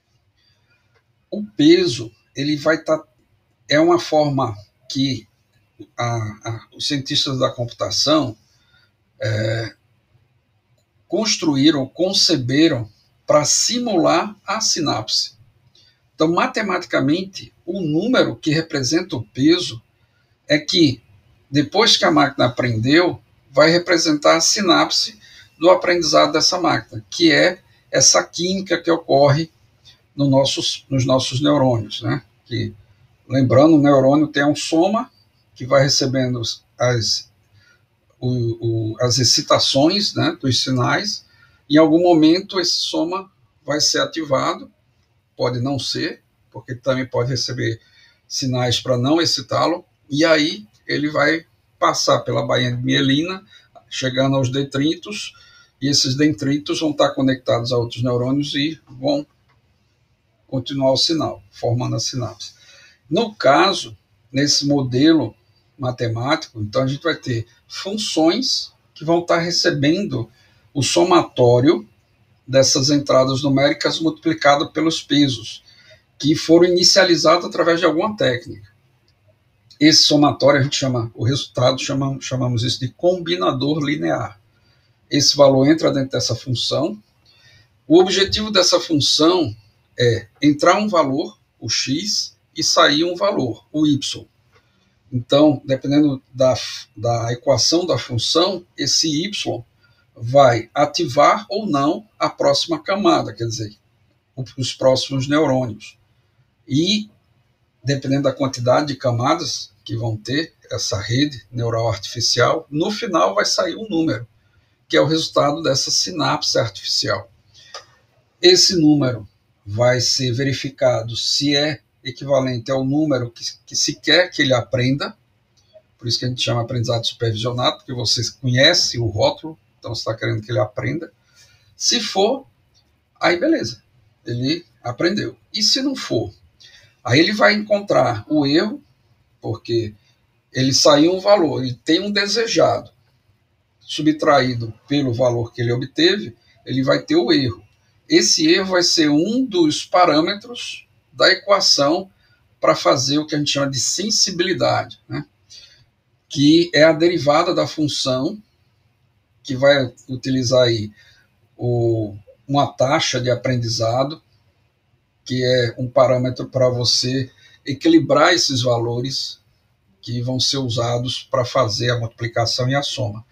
O peso, ele vai estar... Tá, é uma forma que a, a, os cientistas da computação é, construíram, conceberam para simular a sinapse. Então, matematicamente, o número que representa o peso é que, depois que a máquina aprendeu, vai representar a sinapse do aprendizado dessa máquina, que é essa química que ocorre no nossos, nos nossos neurônios. Né? Que, lembrando, o neurônio tem um soma que vai recebendo as, o, o, as excitações, né, dos sinais. Em algum momento, esse soma vai ser ativado, pode não ser, porque também pode receber sinais para não excitá-lo, e aí ele vai passar pela bainha de mielina, chegando aos detritos, e esses detritos vão estar conectados a outros neurônios e vão continuar o sinal, formando a sinapse. No caso, nesse modelo matemático, então a gente vai ter funções que vão estar recebendo o somatório dessas entradas numéricas multiplicado pelos pesos, que foram inicializados através de alguma técnica. Esse somatório a gente chama, o resultado, chama, chamamos isso de combinador linear. Esse valor entra dentro dessa função. O objetivo dessa função é entrar um valor, o x, e sair um valor, o y. Então, dependendo da, da equação da função, esse y vai ativar ou não a próxima camada, quer dizer, os próximos neurônios. E, dependendo da quantidade de camadas que vão ter essa rede neural artificial, no final vai sair um número, que é o resultado dessa sinapse artificial. Esse número vai ser verificado se é equivalente ao número que, que se quer que ele aprenda, por isso que a gente chama aprendizado supervisionado, porque você conhece o rótulo, então você está querendo que ele aprenda. Se for, aí beleza, ele aprendeu. E se não for, aí ele vai encontrar o erro, porque ele saiu um valor, ele tem um desejado, subtraído pelo valor que ele obteve, ele vai ter o erro. Esse erro vai ser um dos parâmetros da equação para fazer o que a gente chama de sensibilidade, né? Que é a derivada da função, que vai utilizar aí o, uma taxa de aprendizado, que é um parâmetro para você equilibrar esses valores que vão ser usados para fazer a multiplicação e a soma.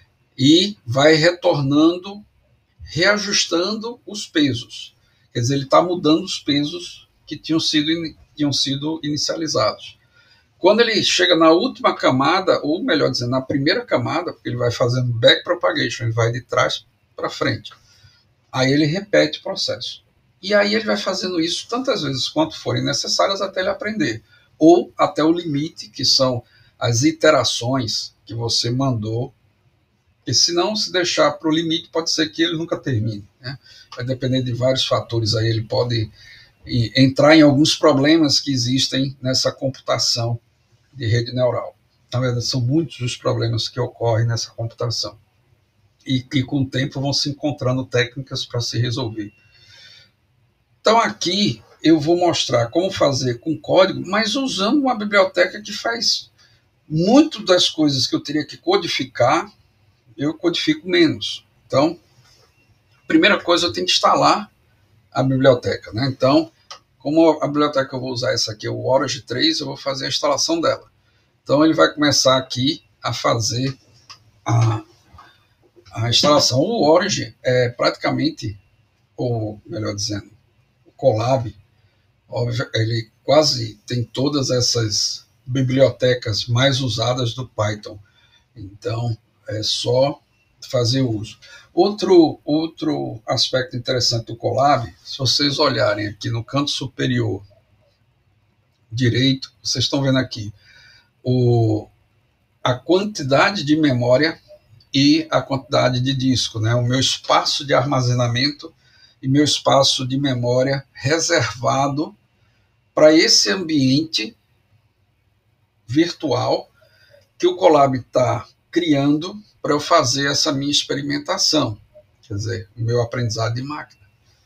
E vai retornando, reajustando os pesos. Quer dizer, ele está mudando os pesos que tinham sido, tinham sido inicializados. Quando ele chega na última camada, ou melhor dizendo, na primeira camada, porque ele vai fazendo backpropagation, ele vai de trás para frente. Aí ele repete o processo. E aí ele vai fazendo isso tantas vezes quanto forem necessárias até ele aprender. Ou até o limite, que são as iterações que você mandou. Porque se não se deixar para o limite, pode ser que ele nunca termine, né? Vai depender de vários fatores. Aí ele pode entrar em alguns problemas que existem nessa computação de rede neural. Na verdade, são muitos os problemas que ocorrem nessa computação. E que com o tempo vão se encontrando técnicas para se resolver. Então aqui eu vou mostrar como fazer com código, mas usando uma biblioteca que faz muito das coisas que eu teria que codificar, eu codifico menos. Então, primeira coisa, eu tenho que instalar a biblioteca, né? Então, como a biblioteca que eu vou usar essa aqui é o Origin três, eu vou fazer a instalação dela. Então ele vai começar aqui a fazer a, a instalação. O Origin é praticamente, ou melhor dizendo, o Colab, óbvio, ele quase tem todas essas bibliotecas mais usadas do Python. Então é só fazer uso. Outro, outro aspecto interessante do Colab, se vocês olharem aqui no canto superior direito, vocês estão vendo aqui o, a quantidade de memória e a quantidade de disco, né? O meu espaço de armazenamento e meu espaço de memória reservado para esse ambiente virtual que o Colab está criando para eu fazer essa minha experimentação, quer dizer, o meu aprendizado de máquina.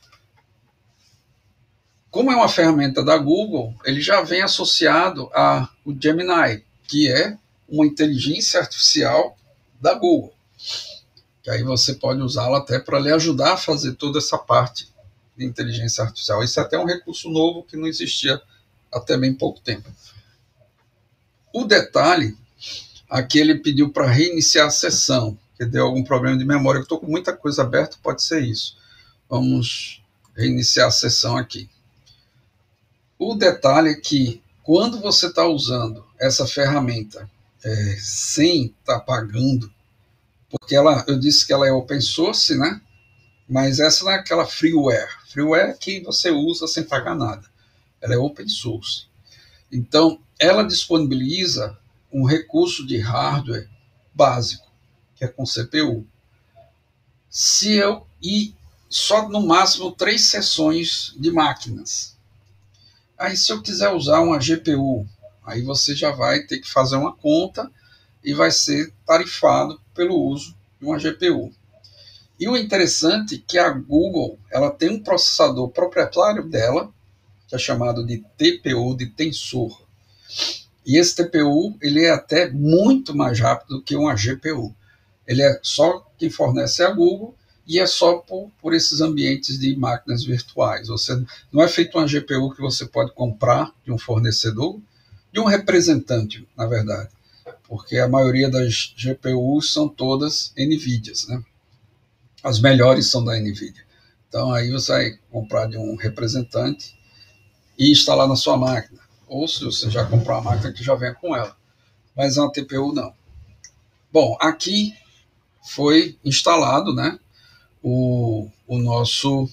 Como é uma ferramenta da Google, ele já vem associado ao Gemini, que é uma inteligência artificial da Google. Que aí você pode usá-la até para lhe ajudar a fazer toda essa parte de inteligência artificial. Isso é até um recurso novo que não existia até bem pouco tempo. O detalhe, aqui ele pediu para reiniciar a sessão, que deu algum problema de memória. Eu estou com muita coisa aberta, pode ser isso. Vamos reiniciar a sessão aqui. O detalhe é que quando você está usando essa ferramenta é, sem estar tá pagando, porque ela, eu disse que ela é open source, né? Mas essa não é aquela freeware. Freeware é que você usa sem pagar nada. Ela é open source. Então, ela disponibiliza um recurso de hardware básico, que é com C P U. Se eu, e só no máximo três sessões de máquinas. Aí se eu quiser usar uma G P U, aí você já vai ter que fazer uma conta e vai ser tarifado pelo uso de uma G P U. E o interessante é que a Google ela tem um processador proprietário dela, que é chamado de T P U, de Tensor. E esse T P U ele é até muito mais rápido do que uma G P U. Ele é só quem fornece a Google e é só por, por esses ambientes de máquinas virtuais. Você não é feito uma G P U que você pode comprar de um fornecedor, de um representante, na verdade, porque a maioria das G P Us são todas NVIDIAs, né? As melhores são da NVIDIA. Então aí você vai comprar de um representante e instalar na sua máquina. Ou se você já comprar uma máquina que já vem com ela. Mas uma T P U não. Bom, aqui foi instalado, né, o, o nosso...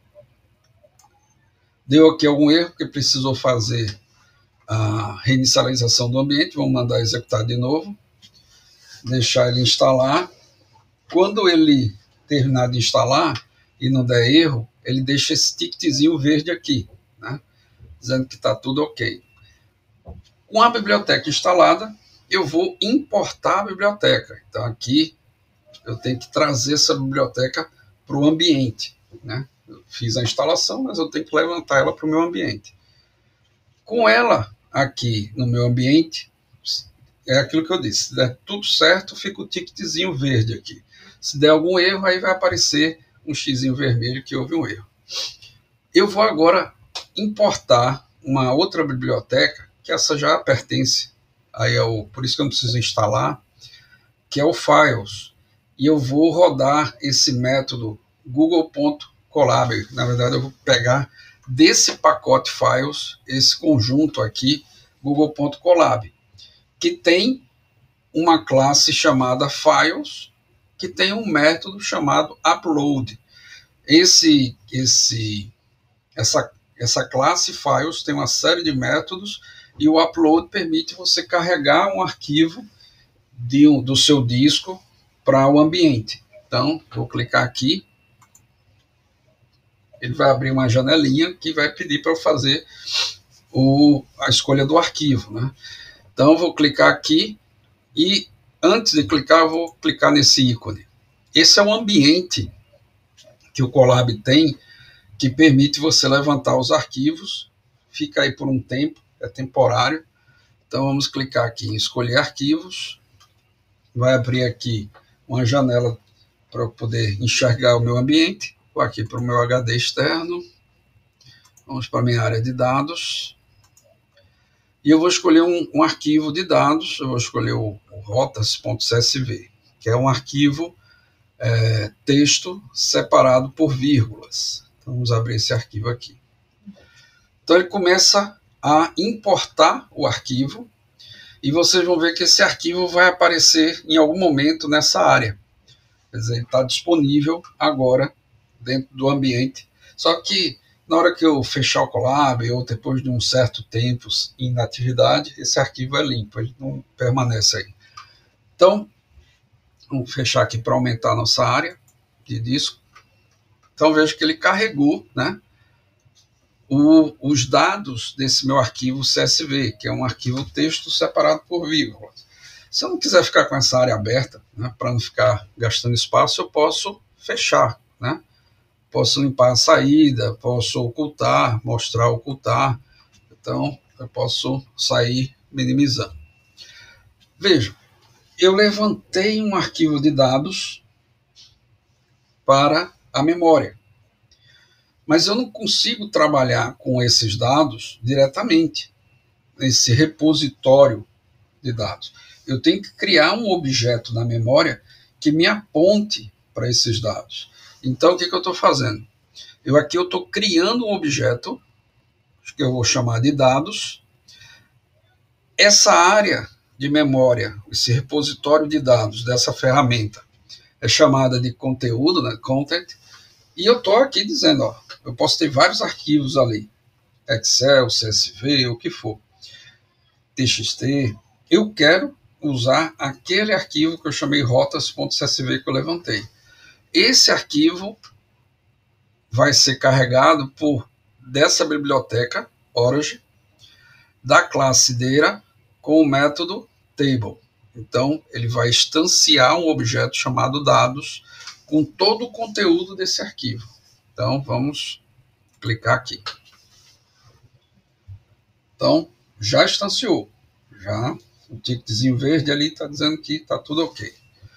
Deu aqui algum erro, que precisou fazer a reinicialização do ambiente. Vamos mandar executar de novo. Deixar ele instalar. Quando ele terminar de instalar e não der erro, ele deixa esse ticketzinho verde aqui, né, dizendo que está tudo ok. Com a biblioteca instalada, eu vou importar a biblioteca. Então aqui eu tenho que trazer essa biblioteca para o ambiente, né? Eu fiz a instalação, mas eu tenho que levantar ela para o meu ambiente. Com ela aqui no meu ambiente, é aquilo que eu disse, se der tudo certo, fica o ticketzinho verde aqui. Se der algum erro, aí vai aparecer um xizinho vermelho que houve um erro. Eu vou agora importar uma outra biblioteca, que essa já pertence, aí ao, por isso que eu não preciso instalar, que é o Files. E eu vou rodar esse método google.colab. Na verdade, eu vou pegar desse pacote Files, esse conjunto aqui, google.colab, que tem uma classe chamada Files, que tem um método chamado upload. Esse, esse, essa, essa classe Files tem uma série de métodos e o upload permite você carregar um arquivo de, do seu disco para o ambiente. Então, vou clicar aqui. Ele vai abrir uma janelinha que vai pedir para eu fazer o, a escolha do arquivo, né? Então, vou clicar aqui e antes de clicar, eu vou clicar nesse ícone. Esse é o ambiente que o Colab tem, que permite você levantar os arquivos, fica aí por um tempo, é temporário. Então vamos clicar aqui em escolher arquivos, vai abrir aqui uma janela para eu poder enxergar o meu ambiente. Vou aqui para o meu H D externo, vamos para a minha área de dados, e eu vou escolher um, um arquivo de dados, eu vou escolher o, o rotas.csv, que é um arquivo é, texto separado por vírgulas. Então, vamos abrir esse arquivo aqui. Então ele começa a importar o arquivo e vocês vão ver que esse arquivo vai aparecer em algum momento nessa área. Quer dizer, ele está disponível agora dentro do ambiente. Só que na hora que eu fechar o Colab ou depois de um certo tempo em inatividade, esse arquivo é limpo, ele não permanece aí. Então, vamos fechar aqui para aumentar a nossa área de disco. Então veja que ele carregou, né, o, os dados desse meu arquivo C S V, que é um arquivo texto separado por vírgulas. Se eu não quiser ficar com essa área aberta, né, para não ficar gastando espaço, eu posso fechar, né? Posso limpar a saída, posso ocultar, mostrar, ocultar. Então, eu posso sair minimizando. Veja, eu levantei um arquivo de dados para a memória. Mas eu não consigo trabalhar com esses dados diretamente, nesse repositório de dados. Eu tenho que criar um objeto na memória que me aponte para esses dados. Então, o que, que eu estou fazendo? Eu aqui eu estou criando um objeto, que eu vou chamar de dados. Essa área de memória, esse repositório de dados dessa ferramenta, é chamada de conteúdo, né, content, e eu estou aqui dizendo, ó, eu posso ter vários arquivos ali, Excel, C S V, o que for, T X T. Eu quero usar aquele arquivo que eu chamei rotas.csv que eu levantei. Esse arquivo vai ser carregado por dessa biblioteca Origin da classe Data com o método table. Então, ele vai instanciar um objeto chamado dados com todo o conteúdo desse arquivo. Então, vamos clicar aqui. Então, já instanciou. Já o ticketzinho verde ali está dizendo que está tudo ok.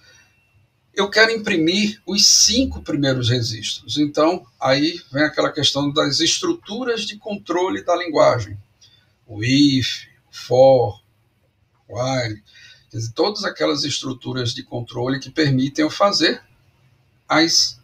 Eu quero imprimir os cinco primeiros registros. Então, aí vem aquela questão das estruturas de controle da linguagem. O if, for, while, quer dizer, todas aquelas estruturas de controle que permitem eu fazer as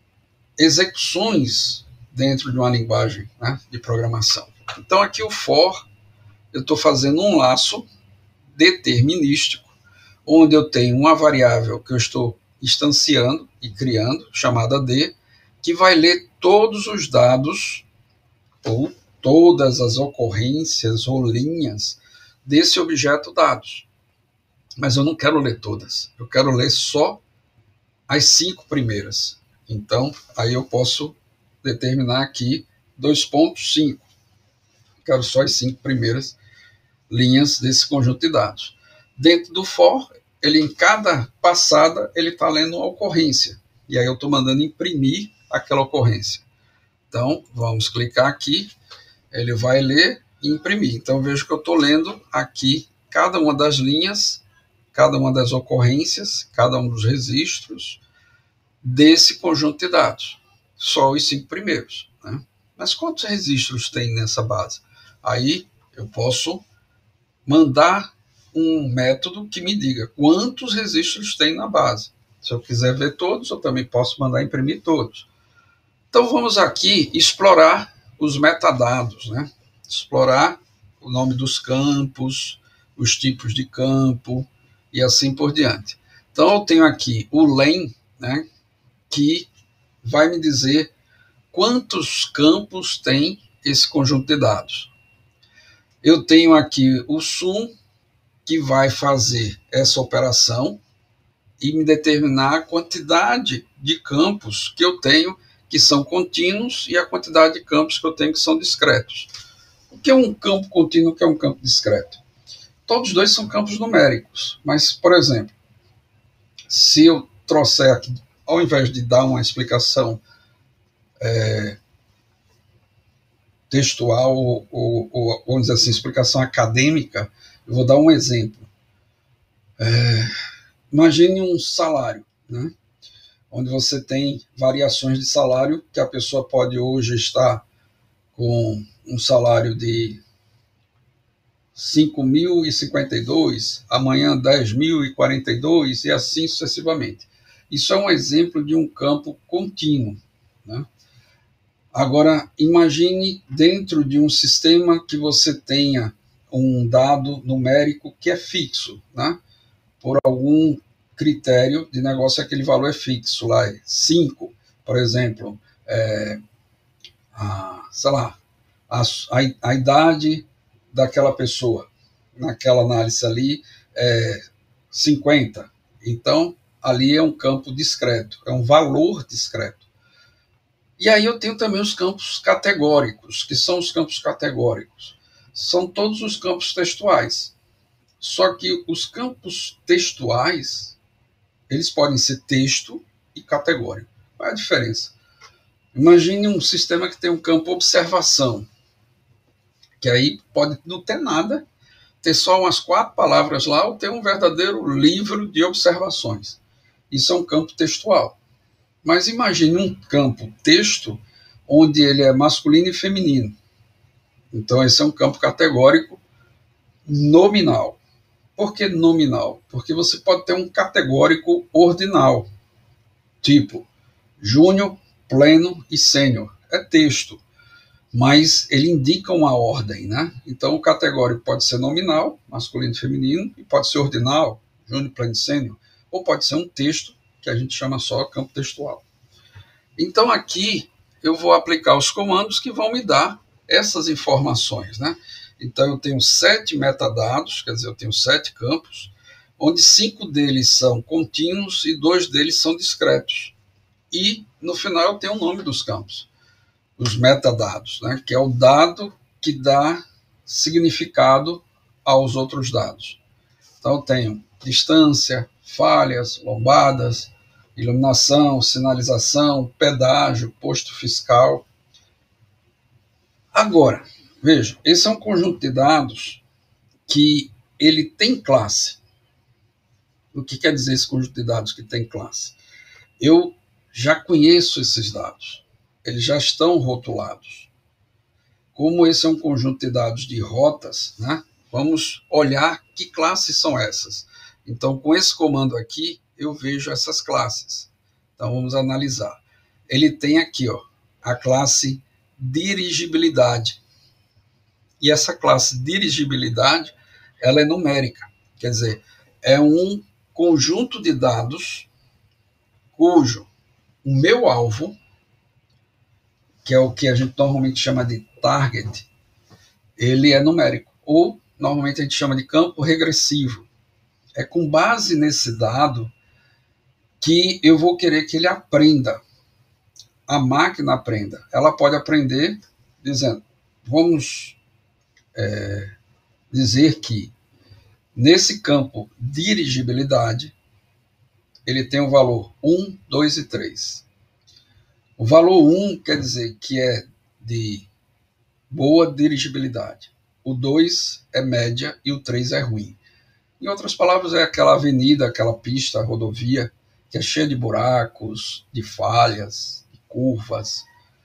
execuções dentro de uma linguagem, né, de programação. Então, aqui o for, eu estou fazendo um laço determinístico, onde eu tenho uma variável que eu estou instanciando e criando, chamada D, que vai ler todos os dados, ou todas as ocorrências ou linhas desse objeto dados. Mas eu não quero ler todas, eu quero ler só as cinco primeiras. Então, aí eu posso determinar aqui dois ponto cinco. Quero só as cinco primeiras linhas desse conjunto de dados. Dentro do for, ele em cada passada, ele está lendo uma ocorrência. E aí eu estou mandando imprimir aquela ocorrência. Então, vamos clicar aqui, ele vai ler e imprimir. Então, vejo que eu estou lendo aqui cada uma das linhas, cada uma das ocorrências, cada um dos registros desse conjunto de dados. Só os cinco primeiros, né? Mas quantos registros tem nessa base? Aí eu posso mandar um método que me diga quantos registros tem na base. Se eu quiser ver todos, eu também posso mandar imprimir todos. Então vamos aqui explorar os metadados, né? Explorar o nome dos campos, os tipos de campo e assim por diante. Então eu tenho aqui o len, né, que vai me dizer quantos campos tem esse conjunto de dados. Eu tenho aqui o sum, que vai fazer essa operação e me determinar a quantidade de campos que eu tenho que são contínuos e a quantidade de campos que eu tenho que são discretos. O que é um campo contínuo e o que é um campo discreto? Todos dois são campos numéricos, mas, por exemplo, se eu trouxer aqui, ao invés de dar uma explicação é, textual ou, ou, ou, vamos dizer assim, explicação acadêmica, eu vou dar um exemplo. É, imagine um salário, né, onde você tem variações de salário, que a pessoa pode hoje estar com um salário de cinco mil e cinquenta e dois, amanhã dez mil e quarenta e dois e assim sucessivamente. Isso é um exemplo de um campo contínuo, né? Agora, imagine dentro de um sistema que você tenha um dado numérico que é fixo, né? Por algum critério de negócio, aquele valor é fixo, lá é cinco, por exemplo, é, a, sei lá, a, a, a idade daquela pessoa, naquela análise ali, é cinquenta. Então, ali é um campo discreto, é um valor discreto. E aí eu tenho também os campos categóricos. Que são os campos categóricos? São todos os campos textuais. Só que os campos textuais, eles podem ser texto e categórico. Qual é a diferença? Imagine um sistema que tem um campo observação, que aí pode não ter nada, ter só umas quatro palavras lá, ou ter um verdadeiro livro de observações. Isso é um campo textual. Mas imagine um campo texto onde ele é masculino e feminino. Então esse é um campo categórico nominal. Por que nominal? Porque você pode ter um categórico ordinal, tipo júnior, pleno e sênior. É texto, mas ele indica uma ordem, né? Então o categórico pode ser nominal, masculino e feminino, e pode ser ordinal, júnior, pleno e sênior, ou pode ser um texto que a gente chama só campo textual. Então aqui eu vou aplicar os comandos que vão me dar essas informações, né? Então eu tenho sete metadados, quer dizer, eu tenho sete campos, onde cinco deles são contínuos e dois deles são discretos. E no final eu tenho o nome dos campos, os metadados, né? Que é o dado que dá significado aos outros dados. Então eu tenho distância, falhas, lombadas, iluminação, sinalização, pedágio, posto fiscal. Agora, veja, esse é um conjunto de dados que ele tem classe. O que quer dizer esse conjunto de dados que tem classe? Eu já conheço esses dados, eles já estão rotulados. Como esse é um conjunto de dados de rotas, né, vamos olhar que classes são essas. Então, com esse comando aqui, eu vejo essas classes. Então, vamos analisar. Ele tem aqui, ó, a classe dirigibilidade. E essa classe dirigibilidade, ela é numérica. Quer dizer, é um conjunto de dados cujo o meu alvo, que é o que a gente normalmente chama de target, ele é numérico. Ou, normalmente, a gente chama de campo regressivo. É com base nesse dado que eu vou querer que ele aprenda. A máquina aprenda. Ela pode aprender dizendo, vamos é, dizer que nesse campo dirigibilidade, ele tem o valor um, dois e três. O valor um quer dizer que é de boa dirigibilidade. O dois é média e o três é ruim. Em outras palavras, é aquela avenida, aquela pista, rodovia, que é cheia de buracos, de falhas, de curvas.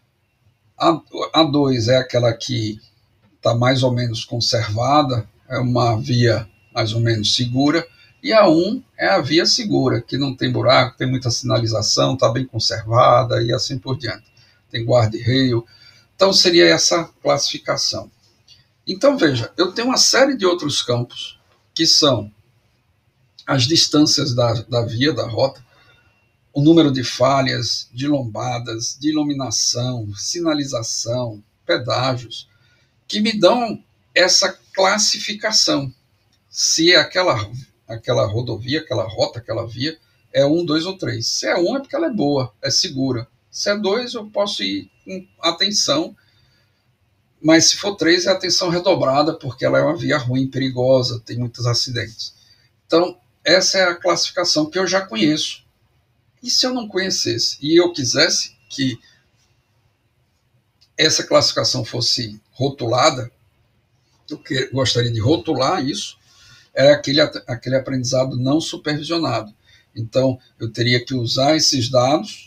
A dois é aquela que está mais ou menos conservada, é uma via mais ou menos segura. E a um é a via segura, que não tem buraco, tem muita sinalização, está bem conservada e assim por diante. Tem guarda-reio. Então, seria essa classificação. Então, veja, eu tenho uma série de outros campos, que são as distâncias da, da via, da rota, o número de falhas, de lombadas, de iluminação, sinalização, pedágios, que me dão essa classificação. Se é aquela, aquela rodovia, aquela rota, aquela via, é um, dois ou três. Se é um, é porque ela é boa, é segura. Se é dois, eu posso ir com atenção, mas se for três, é atenção redobrada, porque ela é uma via ruim, perigosa, tem muitos acidentes. Então, essa é a classificação que eu já conheço. E se eu não conhecesse e eu quisesse que essa classificação fosse rotulada, eu que, gostaria de rotular isso, é aquele, aquele aprendizado não supervisionado. Então, eu teria que usar esses dados,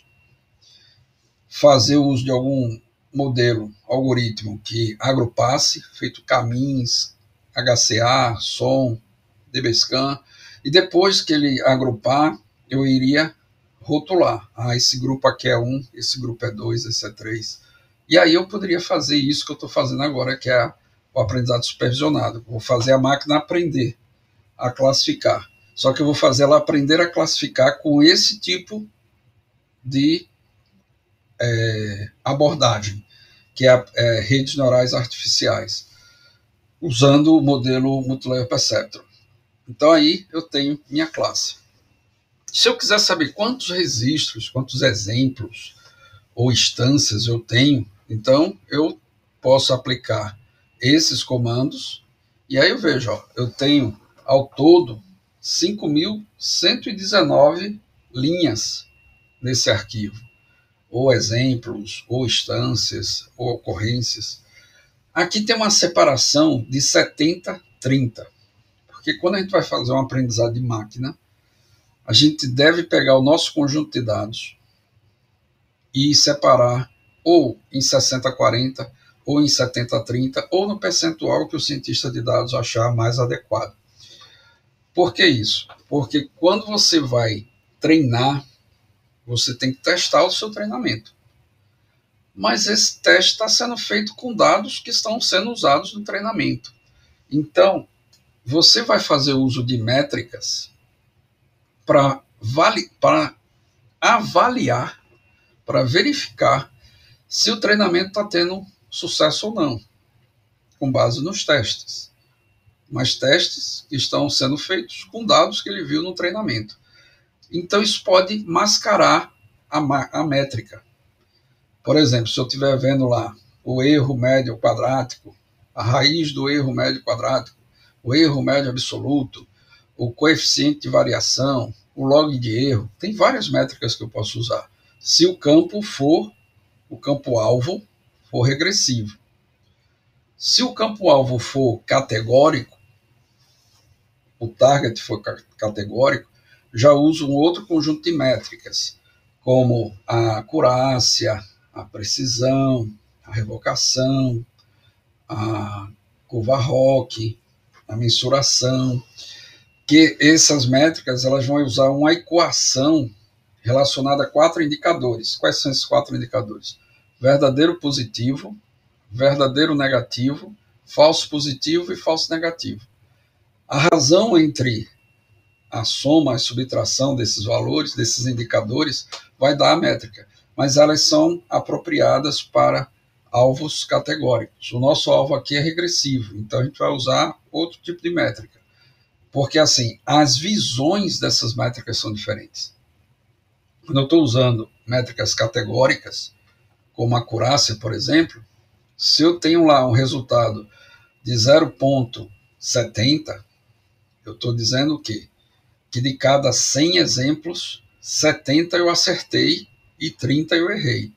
fazer uso de algum modelo, algoritmo que agrupasse, feito caminhos, H C A, som, D B scan, e depois que ele agrupar, eu iria rotular. Ah, esse grupo aqui é um, esse grupo é dois, esse é três. E aí eu poderia fazer isso que eu estou fazendo agora, que é o aprendizado supervisionado. Vou fazer a máquina aprender a classificar. Só que eu vou fazer ela aprender a classificar com esse tipo de é, abordagem, que é, é redes neurais artificiais, usando o modelo Multilayer Perceptron. Então aí eu tenho minha classe. Se eu quiser saber quantos registros, quantos exemplos ou instâncias eu tenho, então eu posso aplicar esses comandos, e aí eu vejo, ó, eu tenho ao todo cinco mil cento e dezenove linhas nesse arquivo, ou exemplos, ou instâncias, ou ocorrências. Aqui tem uma separação de setenta a trinta, porque quando a gente vai fazer um aprendizado de máquina, a gente deve pegar o nosso conjunto de dados e separar ou em sessenta a quarenta, ou em setenta a trinta, ou no percentual que o cientista de dados achar mais adequado. Por que isso? Porque quando você vai treinar, você tem que testar o seu treinamento. Mas esse teste está sendo feito com dados que estão sendo usados no treinamento. Então, você vai fazer uso de métricas para vali- para avaliar, para verificar se o treinamento está tendo sucesso ou não, com base nos testes. Mas testes que estão sendo feitos com dados que ele viu no treinamento. Então isso pode mascarar a, a métrica. Por exemplo, se eu estiver vendo lá o erro médio quadrático, a raiz do erro médio quadrático, o erro médio absoluto, o coeficiente de variação, o log de erro. Tem várias métricas que eu posso usar. Se o campo for, o campo-alvo for regressivo. Se o campo-alvo for categórico, o target for categórico, já uso um outro conjunto de métricas, como a acurácia, a precisão, a revocação, a curva ROC, a mensuração, que essas métricas elas vão usar uma equação relacionada a quatro indicadores. Quais são esses quatro indicadores? Verdadeiro positivo, verdadeiro negativo, falso positivo e falso negativo. A razão entre a soma e subtração desses valores, desses indicadores, vai dar a métrica, mas elas são apropriadas para alvos categóricos. O nosso alvo aqui é regressivo, então a gente vai usar outro tipo de métrica, porque assim, as visões dessas métricas são diferentes. Quando eu estou usando métricas categóricas, como a acurácia, por exemplo, se eu tenho lá um resultado de zero vírgula setenta, eu estou dizendo o quê? Que de cada cem exemplos, setenta eu acertei e trinta eu errei.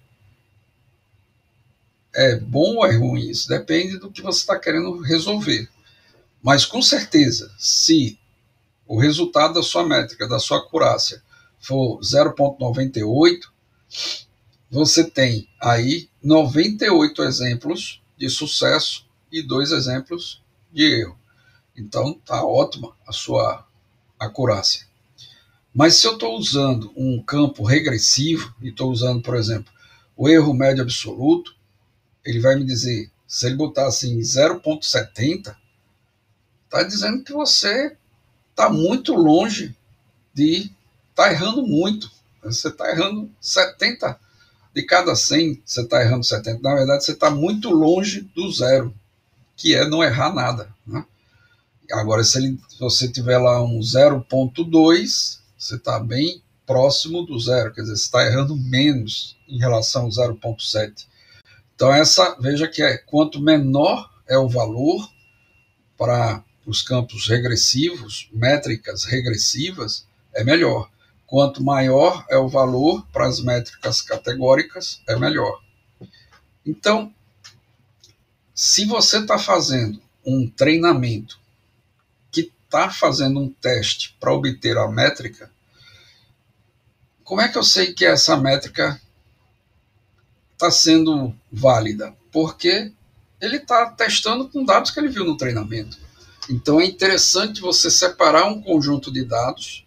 É bom ou é ruim isso? Depende do que você está querendo resolver. Mas com certeza, se o resultado da sua métrica, da sua acurácia, for zero vírgula noventa e oito, você tem aí noventa e oito exemplos de sucesso e dois exemplos de erro. Então, está ótima a sua acurácia. Mas se eu estou usando um campo regressivo, e estou usando, por exemplo, o erro médio absoluto, ele vai me dizer, se ele botar assim zero vírgula setenta, está dizendo que você está muito longe de estar tá errando muito. Você está errando setenta de cada cem, você está errando setenta. Na verdade, você está muito longe do zero, que é não errar nada, né? Agora, se, ele, se você tiver lá um zero vírgula dois, você está bem próximo do zero, quer dizer, você está errando menos em relação ao zero vírgula sete. Então, essa, veja que é, quanto menor é o valor para os campos regressivos, métricas regressivas, é melhor. Quanto maior é o valor para as métricas categóricas, é melhor. Então, se você está fazendo um treinamento que está fazendo um teste para obter a métrica, como é que eu sei que essa métrica está sendo válida? Porque ele está testando com dados que ele viu no treinamento. Então é interessante você separar um conjunto de dados,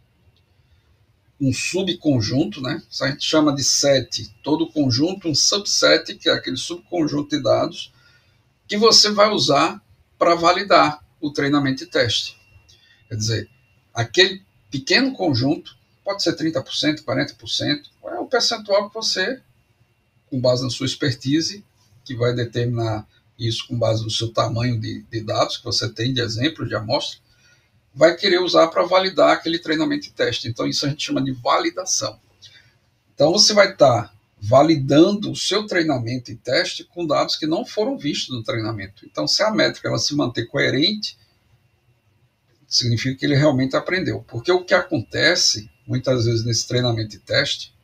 um subconjunto, né? Isso a gente chama de set, todo conjunto, um subset, que é aquele subconjunto de dados, que você vai usar para validar o treinamento e teste. Quer dizer, aquele pequeno conjunto, pode ser trinta por cento, quarenta por cento, é o percentual que você, com base na sua expertise, que vai determinar isso com base no seu tamanho de, de dados que você tem, de exemplo, de amostra, vai querer usar para validar aquele treinamento e teste. Então, isso a gente chama de validação. Então, você vai estar validando o seu treinamento e teste com dados que não foram vistos no treinamento. Então, se a métrica ela se manter coerente, significa que ele realmente aprendeu. Porque o que acontece, muitas vezes, nesse treinamento e teste,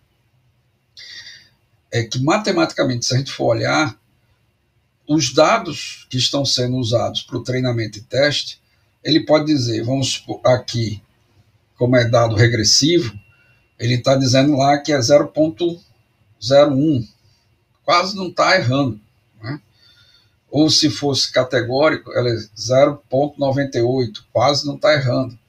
é que, matematicamente, se a gente for olhar, os dados que estão sendo usados para o treinamento e teste, ele pode dizer, vamos supor, aqui, como é dado regressivo, ele está dizendo lá que é zero vírgula zero um, quase não está errando, né? Ou se fosse categórico, ela é zero vírgula noventa e oito, quase não está errando.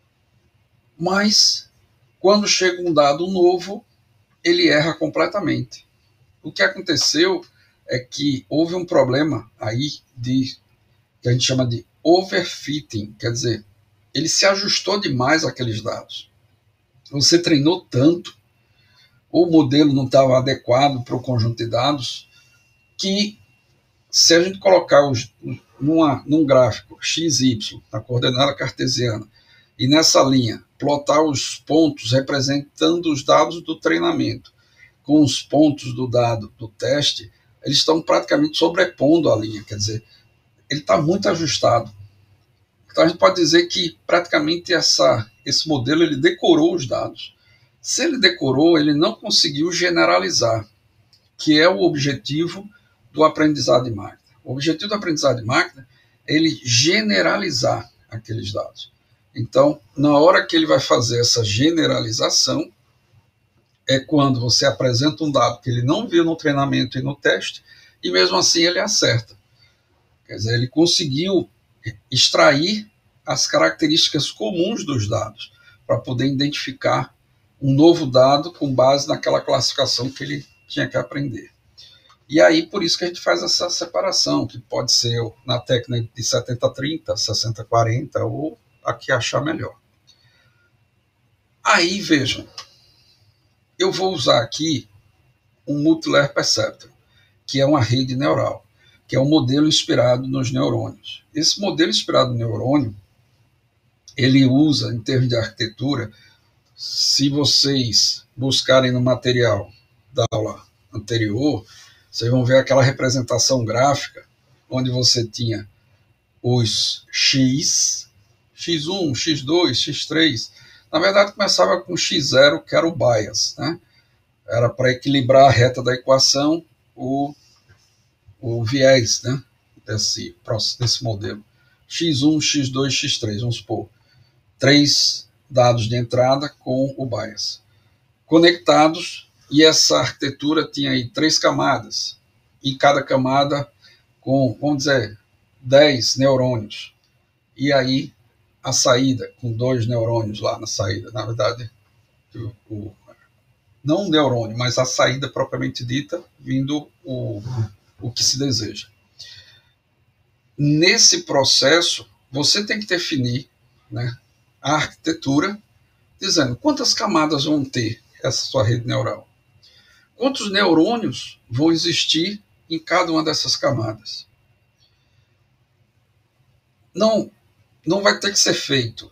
Mas, quando chega um dado novo, ele erra completamente. O que aconteceu é que houve um problema aí de, que a gente chama de overfitting, quer dizer, ele se ajustou demais àqueles dados. Você treinou tanto, o modelo não estava adequado para o conjunto de dados, que se a gente colocar os, numa, num gráfico X Y, na coordenada cartesiana, e nessa linha, plotar os pontos representando os dados do treinamento com os pontos do dado do teste, eles estão praticamente sobrepondo a linha, quer dizer, ele está muito ajustado. Então a gente pode dizer que praticamente essa, esse modelo ele decorou os dados. Se ele decorou, ele não conseguiu generalizar, que é o objetivo do aprendizado de máquina. O objetivo do aprendizado de máquina é ele generalizar aqueles dados. Então, na hora que ele vai fazer essa generalização, é quando você apresenta um dado que ele não viu no treinamento e no teste, e mesmo assim ele acerta. Quer dizer, ele conseguiu extrair as características comuns dos dados, para poder identificar um novo dado com base naquela classificação que ele tinha que aprender. E aí, por isso que a gente faz essa separação, que pode ser na técnica de setenta trinta, sessenta quarenta, ou a que achar melhor. Aí, vejam, eu vou usar aqui um Multilayer Perceptron, que é uma rede neural, que é um modelo inspirado nos neurônios. Esse modelo inspirado no neurônio, ele usa, em termos de arquitetura, se vocês buscarem no material da aula anterior, vocês vão ver aquela representação gráfica, onde você tinha os X, X um, X dois, X três. Na verdade, começava com X zero, que era o bias, né? Era para equilibrar a reta da equação, o, o viés, né? desse, desse modelo. X um, X dois, X três, vamos supor. Três dados de entrada com o bias. Conectados, e essa arquitetura tinha aí três camadas, e cada camada com, vamos dizer, dez neurônios. E aí a saída, com dois neurônios lá na saída, na verdade, o, o, não um neurônio, mas a saída propriamente dita, vindo o, o que se deseja. Nesse processo, você tem que definir, né, a arquitetura, dizendo quantas camadas vão ter essa sua rede neural. Quantos neurônios vão existir em cada uma dessas camadas? Não, não vai ter que ser feito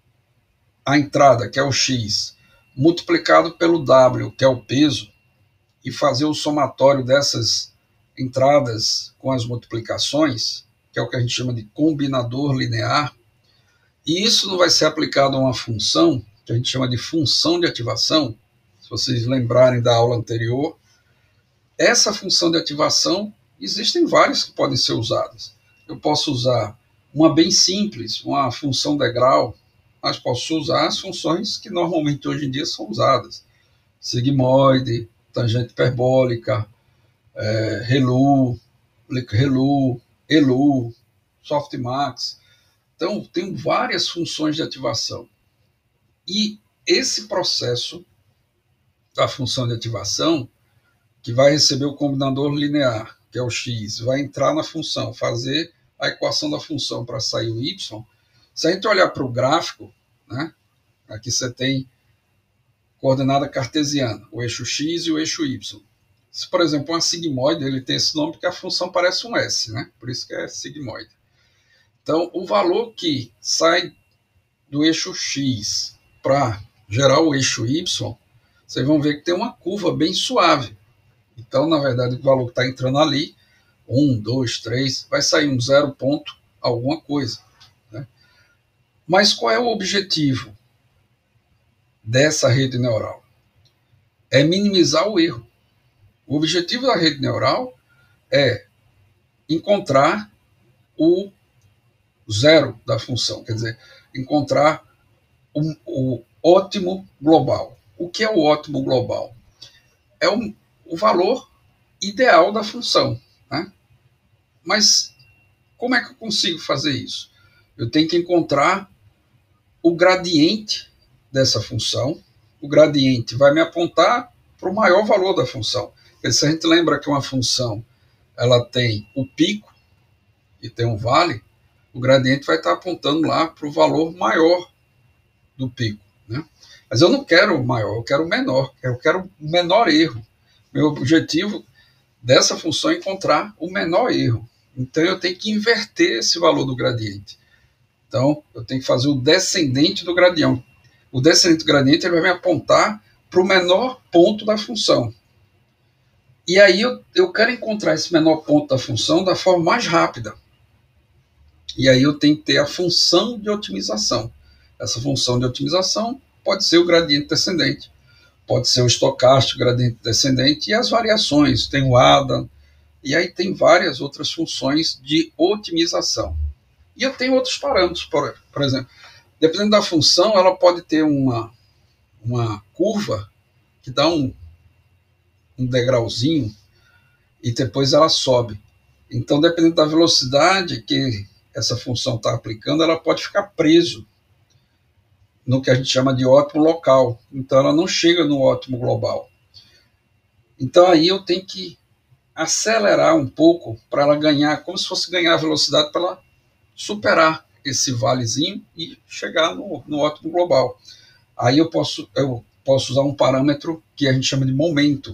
a entrada, que é o X, multiplicado pelo W, que é o peso, e fazer o somatório dessas entradas com as multiplicações, que é o que a gente chama de combinador linear. E isso não vai ser aplicado a uma função, que a gente chama de função de ativação. Se vocês lembrarem da aula anterior, essa função de ativação, existem várias que podem ser usadas. Eu posso usar uma bem simples, uma função degrau, mas posso usar as funções que normalmente hoje em dia são usadas. Sigmoide, tangente hiperbólica, é, ReLU, ReLU, ELU, softmax. Então, tem várias funções de ativação. E esse processo da função de ativação, que vai receber o combinador linear, que é o X, vai entrar na função, fazer a equação da função para sair o Y. Se a gente olhar para o gráfico, né, aqui você tem coordenada cartesiana, o eixo X e o eixo Y. Se, por exemplo, uma sigmoide, ele tem esse nome porque a função parece um S, né? Por isso que é sigmoide. Então, o valor que sai do eixo X para gerar o eixo Y, vocês vão ver que tem uma curva bem suave. Então, na verdade, o valor que está entrando ali, um, dois, três, vai sair um zero ponto alguma coisa. Né? Mas qual é o objetivo dessa rede neural? É minimizar o erro. O objetivo da rede neural é encontrar o zero da função, quer dizer, encontrar o, o ótimo global. O que é o ótimo global? É o, o valor ideal da função. Né? Mas como é que eu consigo fazer isso? Eu tenho que encontrar o gradiente dessa função. O gradiente vai me apontar para o maior valor da função. Porque se a gente lembra que uma função ela tem o pico e tem um vale, o gradiente vai estar apontando lá para o valor maior do pico. Né? Mas eu não quero o maior, eu quero o menor, eu quero o menor erro. Meu objetivo dessa função é encontrar o menor erro. Então eu tenho que inverter esse valor do gradiente. Então eu tenho que fazer o descendente do gradiente. O descendente do gradiente ele vai me apontar para o menor ponto da função. E aí eu, eu quero encontrar esse menor ponto da função da forma mais rápida. E aí eu tenho que ter a função de otimização. Essa função de otimização pode ser o gradiente descendente, pode ser o estocástico gradiente descendente e as variações. Tem o A D A, e aí tem várias outras funções de otimização. E eu tenho outros parâmetros, por, por exemplo, dependendo da função, ela pode ter uma, uma curva que dá um, um degrauzinho e depois ela sobe. Então, dependendo da velocidade que essa função está aplicando, ela pode ficar preso no que a gente chama de ótimo local. Então, ela não chega no ótimo global. Então, aí eu tenho que acelerar um pouco para ela ganhar, como se fosse ganhar velocidade para ela superar esse valezinho e chegar no, no ótimo global. Aí eu posso, eu posso usar um parâmetro que a gente chama de momento.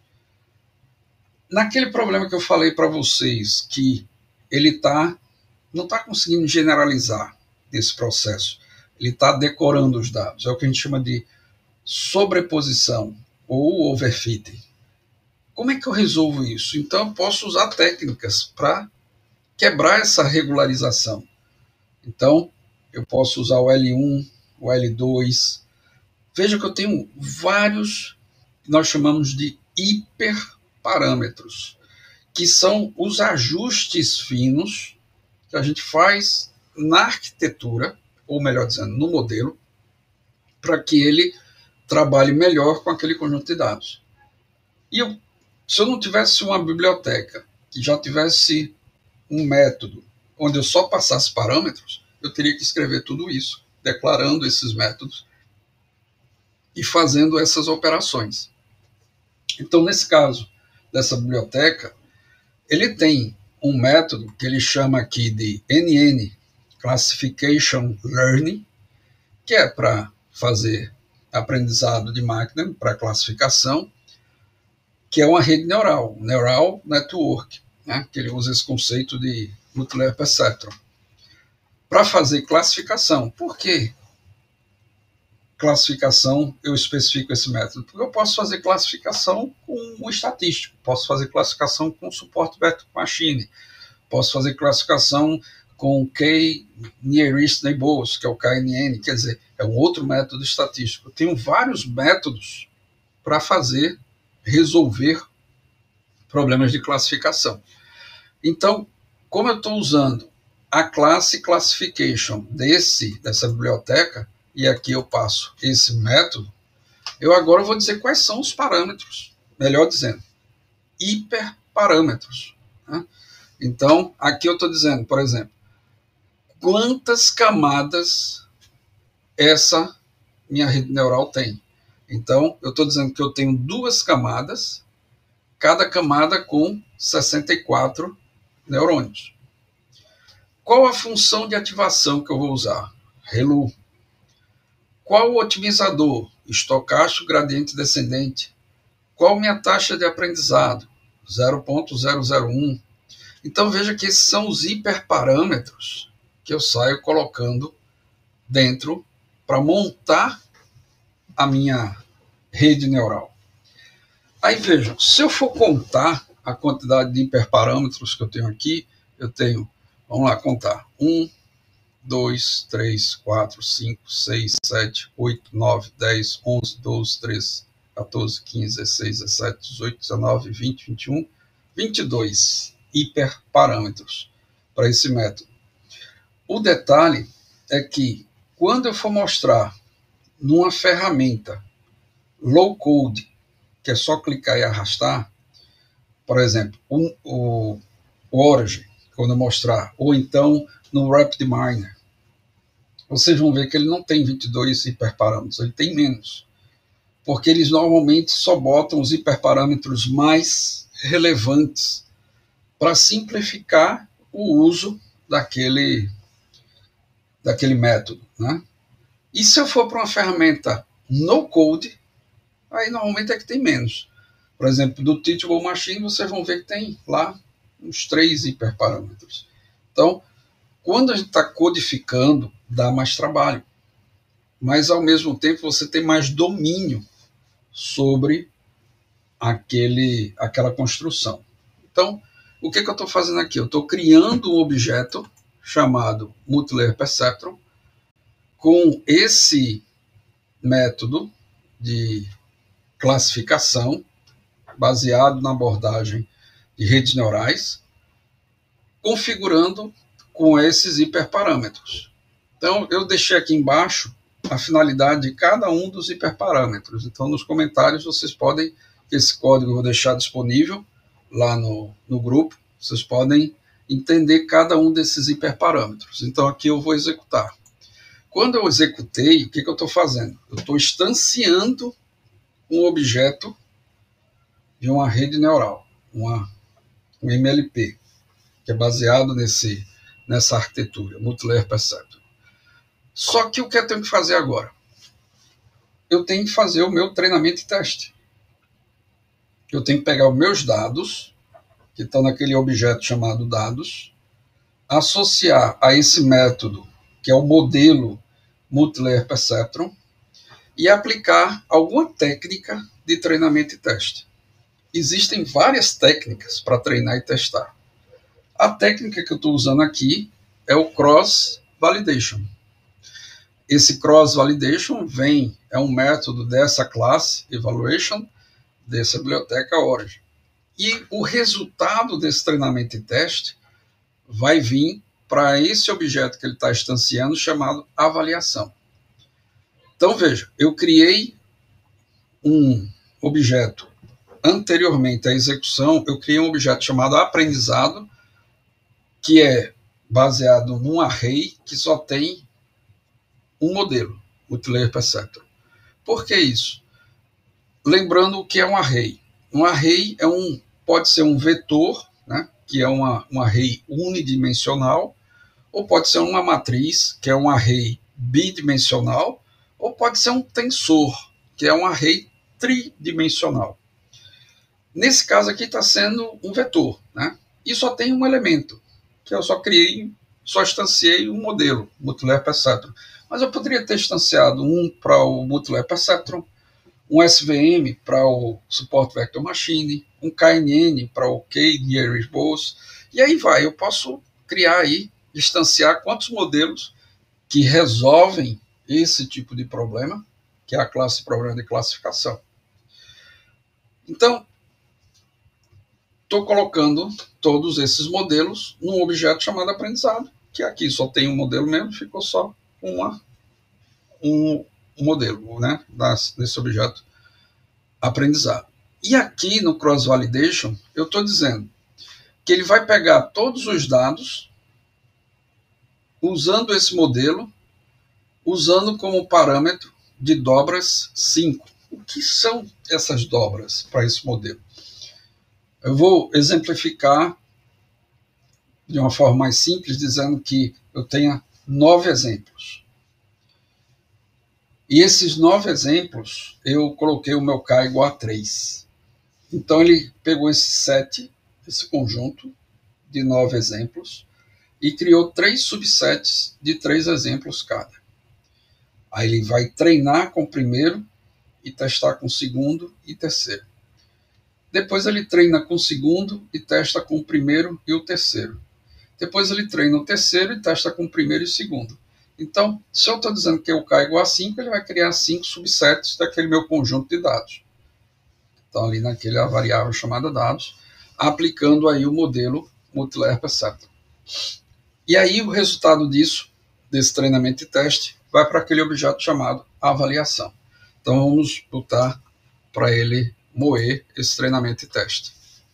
Naquele problema que eu falei para vocês, que ele tá, não está conseguindo generalizar esse processo, ele está decorando os dados, é o que a gente chama de sobreposição ou overfitting. Como é que eu resolvo isso? Então eu posso usar técnicas para quebrar essa regularização. Então eu posso usar o L um, o L dois. Veja que eu tenho vários que nós chamamos de hiperparâmetros, que são os ajustes finos que a gente faz na arquitetura, ou melhor dizendo, no modelo, para que ele trabalhe melhor com aquele conjunto de dados. E eu, se eu não tivesse uma biblioteca que já tivesse um método onde eu só passasse parâmetros, eu teria que escrever tudo isso, declarando esses métodos e fazendo essas operações. Então, nesse caso dessa biblioteca, ele tem um método que ele chama aqui de N N Classification Learning, que é para fazer aprendizado de máquina para classificação, que é uma rede neural, Neural Network, né, que ele usa esse conceito de Multilayer Perceptron, para fazer classificação. Por quê? Classificação, eu especifico esse método, porque eu posso fazer classificação com um estatístico, posso fazer classificação com suporte vector machine, posso fazer classificação com K-nearest neighbors, que é o K N N, quer dizer, é um outro método estatístico. Eu tenho vários métodos para fazer, resolver problemas de classificação. Então, como eu estou usando a classe classification desse, dessa biblioteca, e aqui eu passo esse método, eu agora vou dizer quais são os parâmetros, melhor dizendo, hiperparâmetros. Né? Então, aqui eu estou dizendo, por exemplo, quantas camadas essa minha rede neural tem. Então, eu estou dizendo que eu tenho duas camadas, cada camada com sessenta e quatro neurônios. Qual a função de ativação que eu vou usar? ReLU. Qual o otimizador? Estocástico gradiente descendente. Qual minha taxa de aprendizado? zero ponto zero zero um. Então veja que esses são os hiperparâmetros que eu saio colocando dentro para montar a minha rede neural. Aí vejam, se eu for contar a quantidade de hiperparâmetros que eu tenho aqui, eu tenho, vamos lá contar, um, dois, três, quatro, cinco, seis, sete, oito, nove, dez, onze, doze, treze, quatorze, quinze, dezesseis, dezessete, dezoito, dezenove, vinte, vinte e um, vinte e dois hiperparâmetros para esse método. O detalhe é que quando eu for mostrar numa ferramenta low code, que é só clicar e arrastar, por exemplo, o, o, o Origin, quando eu mostrar, ou então no RapidMiner, vocês vão ver que ele não tem vinte e dois hiperparâmetros, ele tem menos. Porque eles normalmente só botam os hiperparâmetros mais relevantes para simplificar o uso daquele, daquele método. Né? E se eu for para uma ferramenta no code, aí normalmente é que tem menos. Por exemplo, do Teachable Machine, vocês vão ver que tem lá uns três hiperparâmetros. Então, quando a gente está codificando, dá mais trabalho. Mas, ao mesmo tempo, você tem mais domínio sobre aquele, aquela construção. Então, o que, que eu estou fazendo aqui? Eu estou criando um objeto chamado Multilayer Perceptron. Com esse método de classificação, baseado na abordagem de redes neurais, configurando com esses hiperparâmetros. Então, eu deixei aqui embaixo a finalidade de cada um dos hiperparâmetros. Então, nos comentários, vocês podem, esse código eu vou deixar disponível lá no, no grupo, vocês podem entender cada um desses hiperparâmetros. Então, aqui eu vou executar. Quando eu executei, o que, que eu estou fazendo? Eu estou instanciando um objeto de uma rede neural, uma, um M L P, que é baseado nesse, nessa arquitetura, Multilayer Perceptron. Só que o que eu tenho que fazer agora? Eu tenho que fazer o meu treinamento e teste. Eu tenho que pegar os meus dados, que estão naquele objeto chamado dados, associar a esse método, que é o modelo Multilayer Perceptron, e aplicar alguma técnica de treinamento e teste. Existem várias técnicas para treinar e testar. A técnica que eu estou usando aqui é o Cross Validation. Esse Cross Validation vem, é um método dessa classe Evaluation, dessa biblioteca Origin. E o resultado desse treinamento e teste vai vir para esse objeto que ele está instanciando, chamado avaliação. Então, veja, eu criei um objeto anteriormente à execução, eu criei um objeto chamado aprendizado, que é baseado num array que só tem um modelo, Multilayer Perceptron. Por que isso? Lembrando o que é um array. Um array é um, pode ser um vetor, né, que é uma, um array unidimensional, ou pode ser uma matriz, que é um array bidimensional, ou pode ser um tensor, que é um array tridimensional. Nesse caso aqui está sendo um vetor, né? E só tem um elemento, que eu só criei, só instanciei um modelo, Multilayer Perceptron. Mas eu poderia ter instanciado um para o Multilayer Perceptron, um S V M para o Support Vector Machine, um K N N para o K-Nearest Bose, e aí vai, eu posso criar aí, instanciar quantos modelos que resolvem esse tipo de problema, que é a classe problema de classificação. Então, estou colocando todos esses modelos num objeto chamado aprendizado, que aqui só tem um modelo mesmo, ficou só uma, um, um modelo, né, nesse objeto aprendizado. E aqui no Cross Validation, eu estou dizendo que ele vai pegar todos os dados usando esse modelo, usando como parâmetro de dobras cinco. O que são essas dobras para esse modelo? Eu vou exemplificar de uma forma mais simples, dizendo que eu tenho nove exemplos. E esses nove exemplos, eu coloquei o meu K igual a três. Então, ele pegou esse set, esse conjunto de nove exemplos, e criou três subsets de três exemplos cada. Aí ele vai treinar com o primeiro e testar com o segundo e terceiro. Depois ele treina com o segundo e testa com o primeiro e o terceiro. Depois ele treina o terceiro e testa com o primeiro e o segundo. Então, se eu estou dizendo que o K é igual a cinco, ele vai criar cinco subsets daquele meu conjunto de dados. Então, ali naquela variável chamada dados, aplicando aí o modelo Multilayer Perceptron. E aí o resultado disso, desse treinamento e teste, vai para aquele objeto chamado avaliação. Então, vamos botar para ele moer esse treinamento e teste.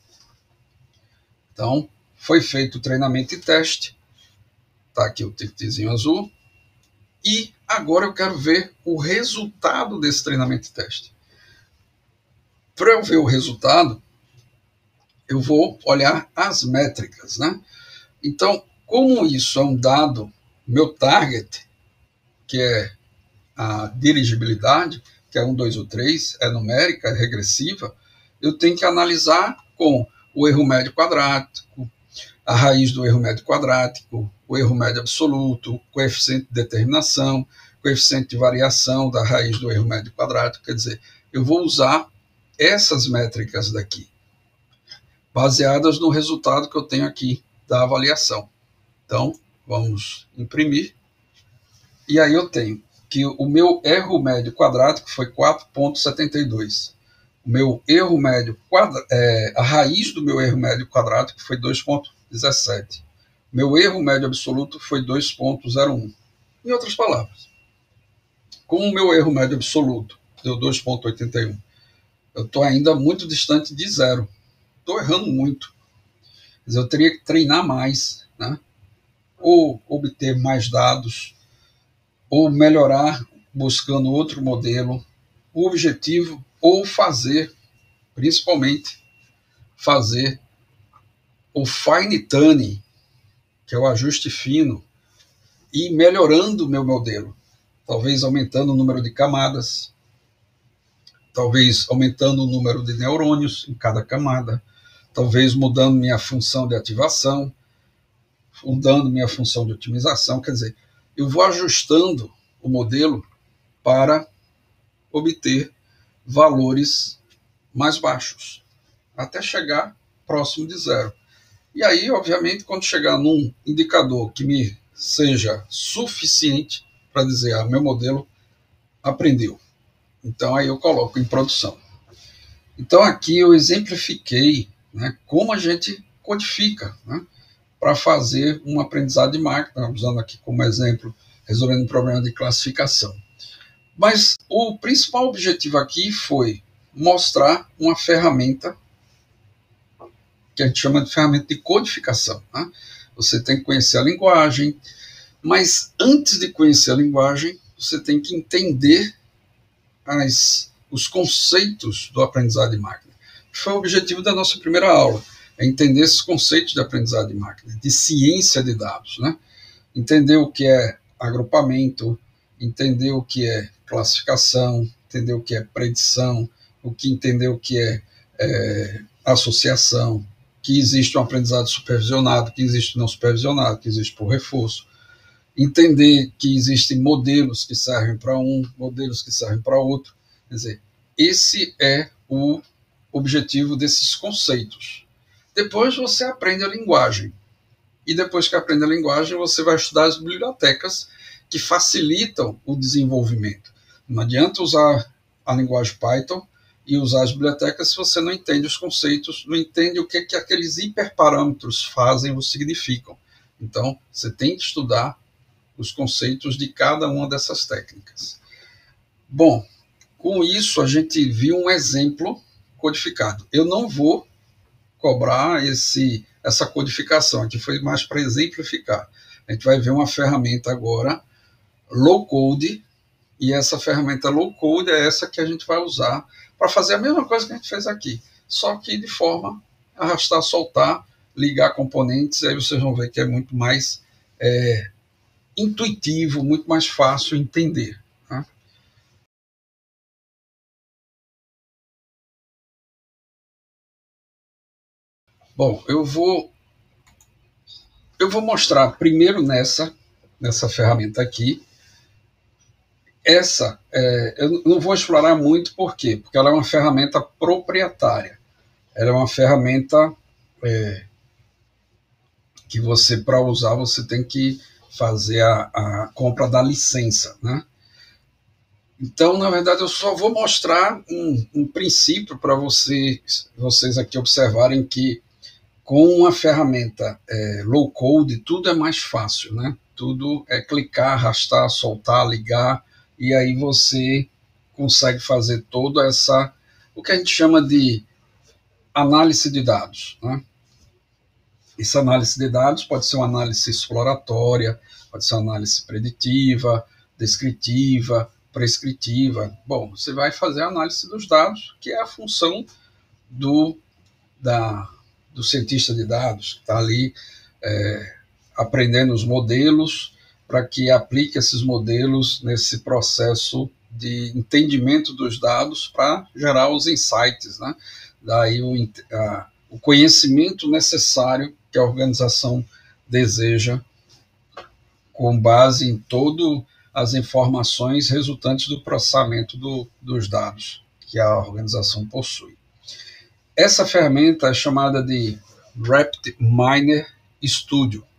Então, foi feito o treinamento e teste. Está aqui o ticketzinho azul. E agora eu quero ver o resultado desse treinamento e teste. Para eu ver o resultado, eu vou olhar as métricas, né? Então, como isso é um dado, meu target, que é a dirigibilidade, que é um, dois ou três, é numérica, é regressiva, eu tenho que analisar com o erro médio quadrático, a raiz do erro médio quadrático, o erro médio absoluto, o coeficiente de determinação, coeficiente de variação da raiz do erro médio quadrático. Quer dizer, eu vou usar essas métricas daqui, baseadas no resultado que eu tenho aqui da avaliação. Então, Vamos imprimir. E aí eu tenho que o meu erro médio quadrático foi quatro vírgula setenta e dois. O meu erro médio quadra, é, a raiz do meu erro médio quadrático foi dois vírgula dezessete. Meu erro médio absoluto foi dois vírgula zero um. Em outras palavras, como o meu erro médio absoluto deu dois vírgula oitenta e um, eu estou ainda muito distante de zero. Estou errando muito. Mas eu teria que treinar mais, né? Ou obter mais dados, ou melhorar buscando outro modelo. O objetivo, ou fazer, principalmente, fazer o fine tuning, que é o ajuste fino, e melhorando o meu modelo. Talvez aumentando o número de camadas, talvez aumentando o número de neurônios em cada camada, talvez mudando minha função de ativação, mudando minha função de otimização. Quer dizer, eu vou ajustando o modelo para obter valores mais baixos, até chegar próximo de zero. E aí, obviamente, quando chegar num indicador que me seja suficiente para dizer, ah, meu modelo aprendeu, então aí eu coloco em produção. Então aqui eu exemplifiquei, né, como a gente codifica, né, para fazer um aprendizado de máquina, usando aqui como exemplo, resolvendo um problema de classificação. Mas o principal objetivo aqui foi mostrar uma ferramenta que a gente chama de ferramenta de codificação, né? Você tem que conhecer a linguagem, mas antes de conhecer a linguagem, você tem que entender as, os conceitos do aprendizado de máquina. Foi o objetivo da nossa primeira aula, é entender esses conceitos de aprendizado de máquina, de ciência de dados, né? Entender o que é agrupamento, entender o que é classificação, entender o que é predição, o que entender o que é, é associação, que existe um aprendizado supervisionado, que existe não supervisionado, que existe por reforço. Entender que existem modelos que servem para um, modelos que servem para outro. Quer dizer, esse é o objetivo desses conceitos. Depois você aprende a linguagem. E depois que aprende a linguagem, você vai estudar as bibliotecas que facilitam o desenvolvimento. Não adianta usar a linguagem Python e usar as bibliotecas se você não entende os conceitos, não entende o que, que aqueles hiperparâmetros fazem ou significam. Então, você tem que estudar os conceitos de cada uma dessas técnicas. Bom, com isso a gente viu um exemplo codificado. Eu não vou cobrar esse, essa codificação, aqui foi mais para exemplificar. A gente vai ver uma ferramenta agora, low code, e essa ferramenta low code é essa que a gente vai usar para fazer a mesma coisa que a gente fez aqui, só que de forma arrastar, soltar, ligar componentes, aí vocês vão ver que é muito mais é, intuitivo, muito mais fácil entender. Tá? Bom, eu vou eu vou mostrar primeiro nessa nessa ferramenta aqui. Essa é, eu não vou explorar muito, por quê? Porque ela é uma ferramenta proprietária. Ela é uma ferramenta é, que você, para usar, você tem que fazer a, a compra da licença, né? Então, na verdade, eu só vou mostrar um, um princípio para vocês, vocês aqui observarem que com uma ferramenta é, low code, tudo é mais fácil, né? Tudo é clicar, arrastar, soltar, ligar, e aí você consegue fazer toda essa, o que a gente chama de análise de dados, né? Essa análise de dados pode ser uma análise exploratória, pode ser uma análise preditiva, descritiva, prescritiva. Bom, você vai fazer a análise dos dados, que é a função do, da, do cientista de dados, que está ali é, aprendendo os modelos para que aplique esses modelos nesse processo de entendimento dos dados para gerar os insights, né? Daí o, a, o conhecimento necessário que a organização deseja com base em todas as informações resultantes do processamento do, dos dados que a organização possui. Essa ferramenta é chamada de RapidMiner Studio.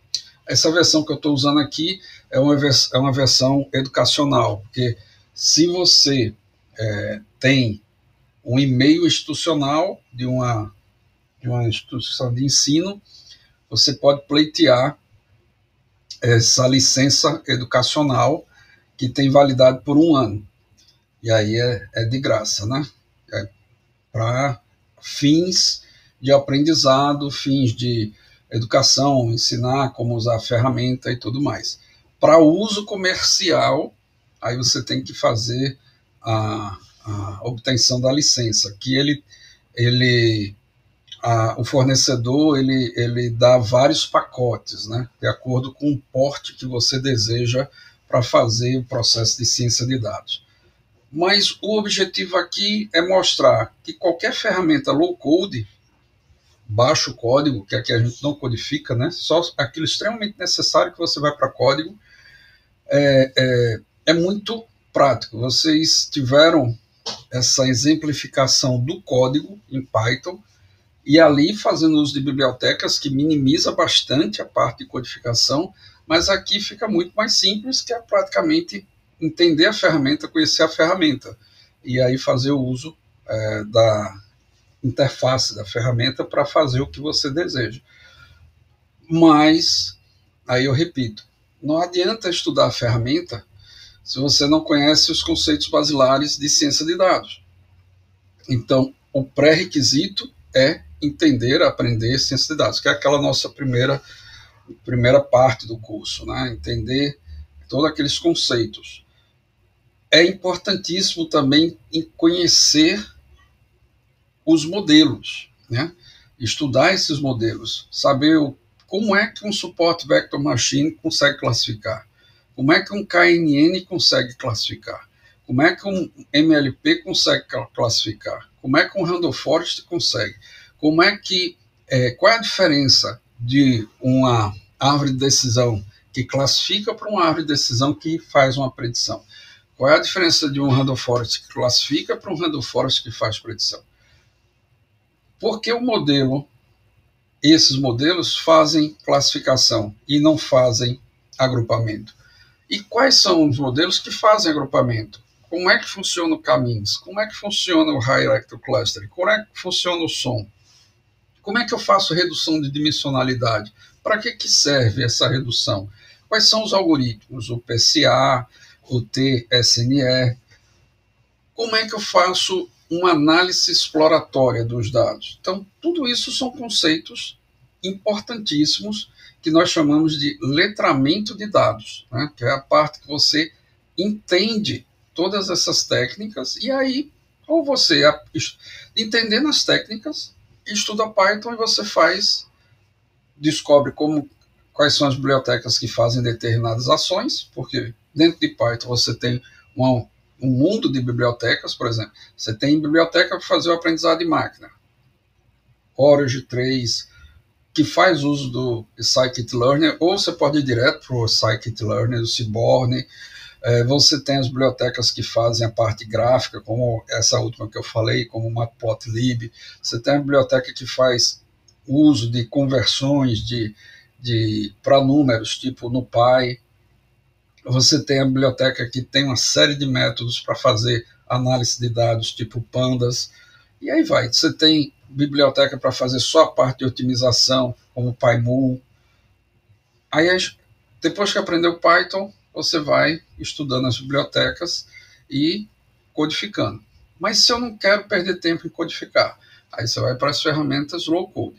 Essa versão que eu estou usando aqui é uma, vers é uma versão educacional, porque se você é, tem um e-mail institucional de uma, de uma instituição de ensino, você pode pleitear essa licença educacional que tem validade por um ano. E aí é, é de graça, né? É para fins de aprendizado, fins de educação, ensinar como usar a ferramenta e tudo mais. Para uso comercial, aí você tem que fazer a, a obtenção da licença, que ele, ele a, o fornecedor ele, ele dá vários pacotes, né, de acordo com o porte que você deseja para fazer o processo de ciência de dados. Mas o objetivo aqui é mostrar que qualquer ferramenta low-code, baixo código, que aqui a gente não codifica, né, só aquilo extremamente necessário que você vai para código, é, é, é muito prático. Vocês tiveram essa exemplificação do código em Python, e ali fazendo uso de bibliotecas que minimiza bastante a parte de codificação, mas aqui fica muito mais simples, que é praticamente entender a ferramenta, conhecer a ferramenta, e aí fazer o uso é, da interface da ferramenta para fazer o que você deseja. Mas, aí eu repito, não adianta estudar a ferramenta se você não conhece os conceitos basilares de ciência de dados. Então, o pré-requisito é entender, aprender ciência de dados, que é aquela nossa primeira, primeira parte do curso, né? Entender todos aqueles conceitos. É importantíssimo também conhecer os modelos, né? Estudar esses modelos, saber o, como é que um Support Vector Machine consegue classificar, como é que um K N N consegue classificar, como é que um M L P consegue classificar, como é que um Random Forest consegue, como é que, é, qual é a diferença de uma árvore de decisão que classifica para uma árvore de decisão que faz uma predição? Qual é a diferença de um Random Forest que classifica para um Random Forest que faz predição? Porque o modelo, esses modelos fazem classificação e não fazem agrupamento. E quais são os modelos que fazem agrupamento? Como é que funciona o caminhos? Como é que funciona o Hierarchical Clustering? Como é que funciona o som? Como é que eu faço redução de dimensionalidade? Para que, que serve essa redução? Quais são os algoritmos? O P S A, o T S N E. Como é que eu faço uma análise exploratória dos dados? Então, tudo isso são conceitos importantíssimos que nós chamamos de letramento de dados, né? Que é a parte que você entende todas essas técnicas e aí, ou você, entendendo as técnicas, estuda Python e você faz, descobre como, quais são as bibliotecas que fazem determinadas ações, porque dentro de Python você tem uma, um mundo de bibliotecas, por exemplo, você tem biblioteca para fazer o aprendizado de máquina, Origin três, que faz uso do Scikit-learner, ou você pode ir direto para o Scikit-learner, o Seaborn. É, você tem as bibliotecas que fazem a parte gráfica, como essa última que eu falei, como o Matplotlib. Você tem a biblioteca que faz uso de conversões de, de, para números, tipo NumPy. Você tem a biblioteca que tem uma série de métodos para fazer análise de dados, tipo Pandas. E aí vai. Você tem biblioteca para fazer só a parte de otimização, como PyMul. Aí, depois que aprendeu Python, você vai estudando as bibliotecas e codificando. Mas se eu não quero perder tempo em codificar, aí você vai para as ferramentas low-code,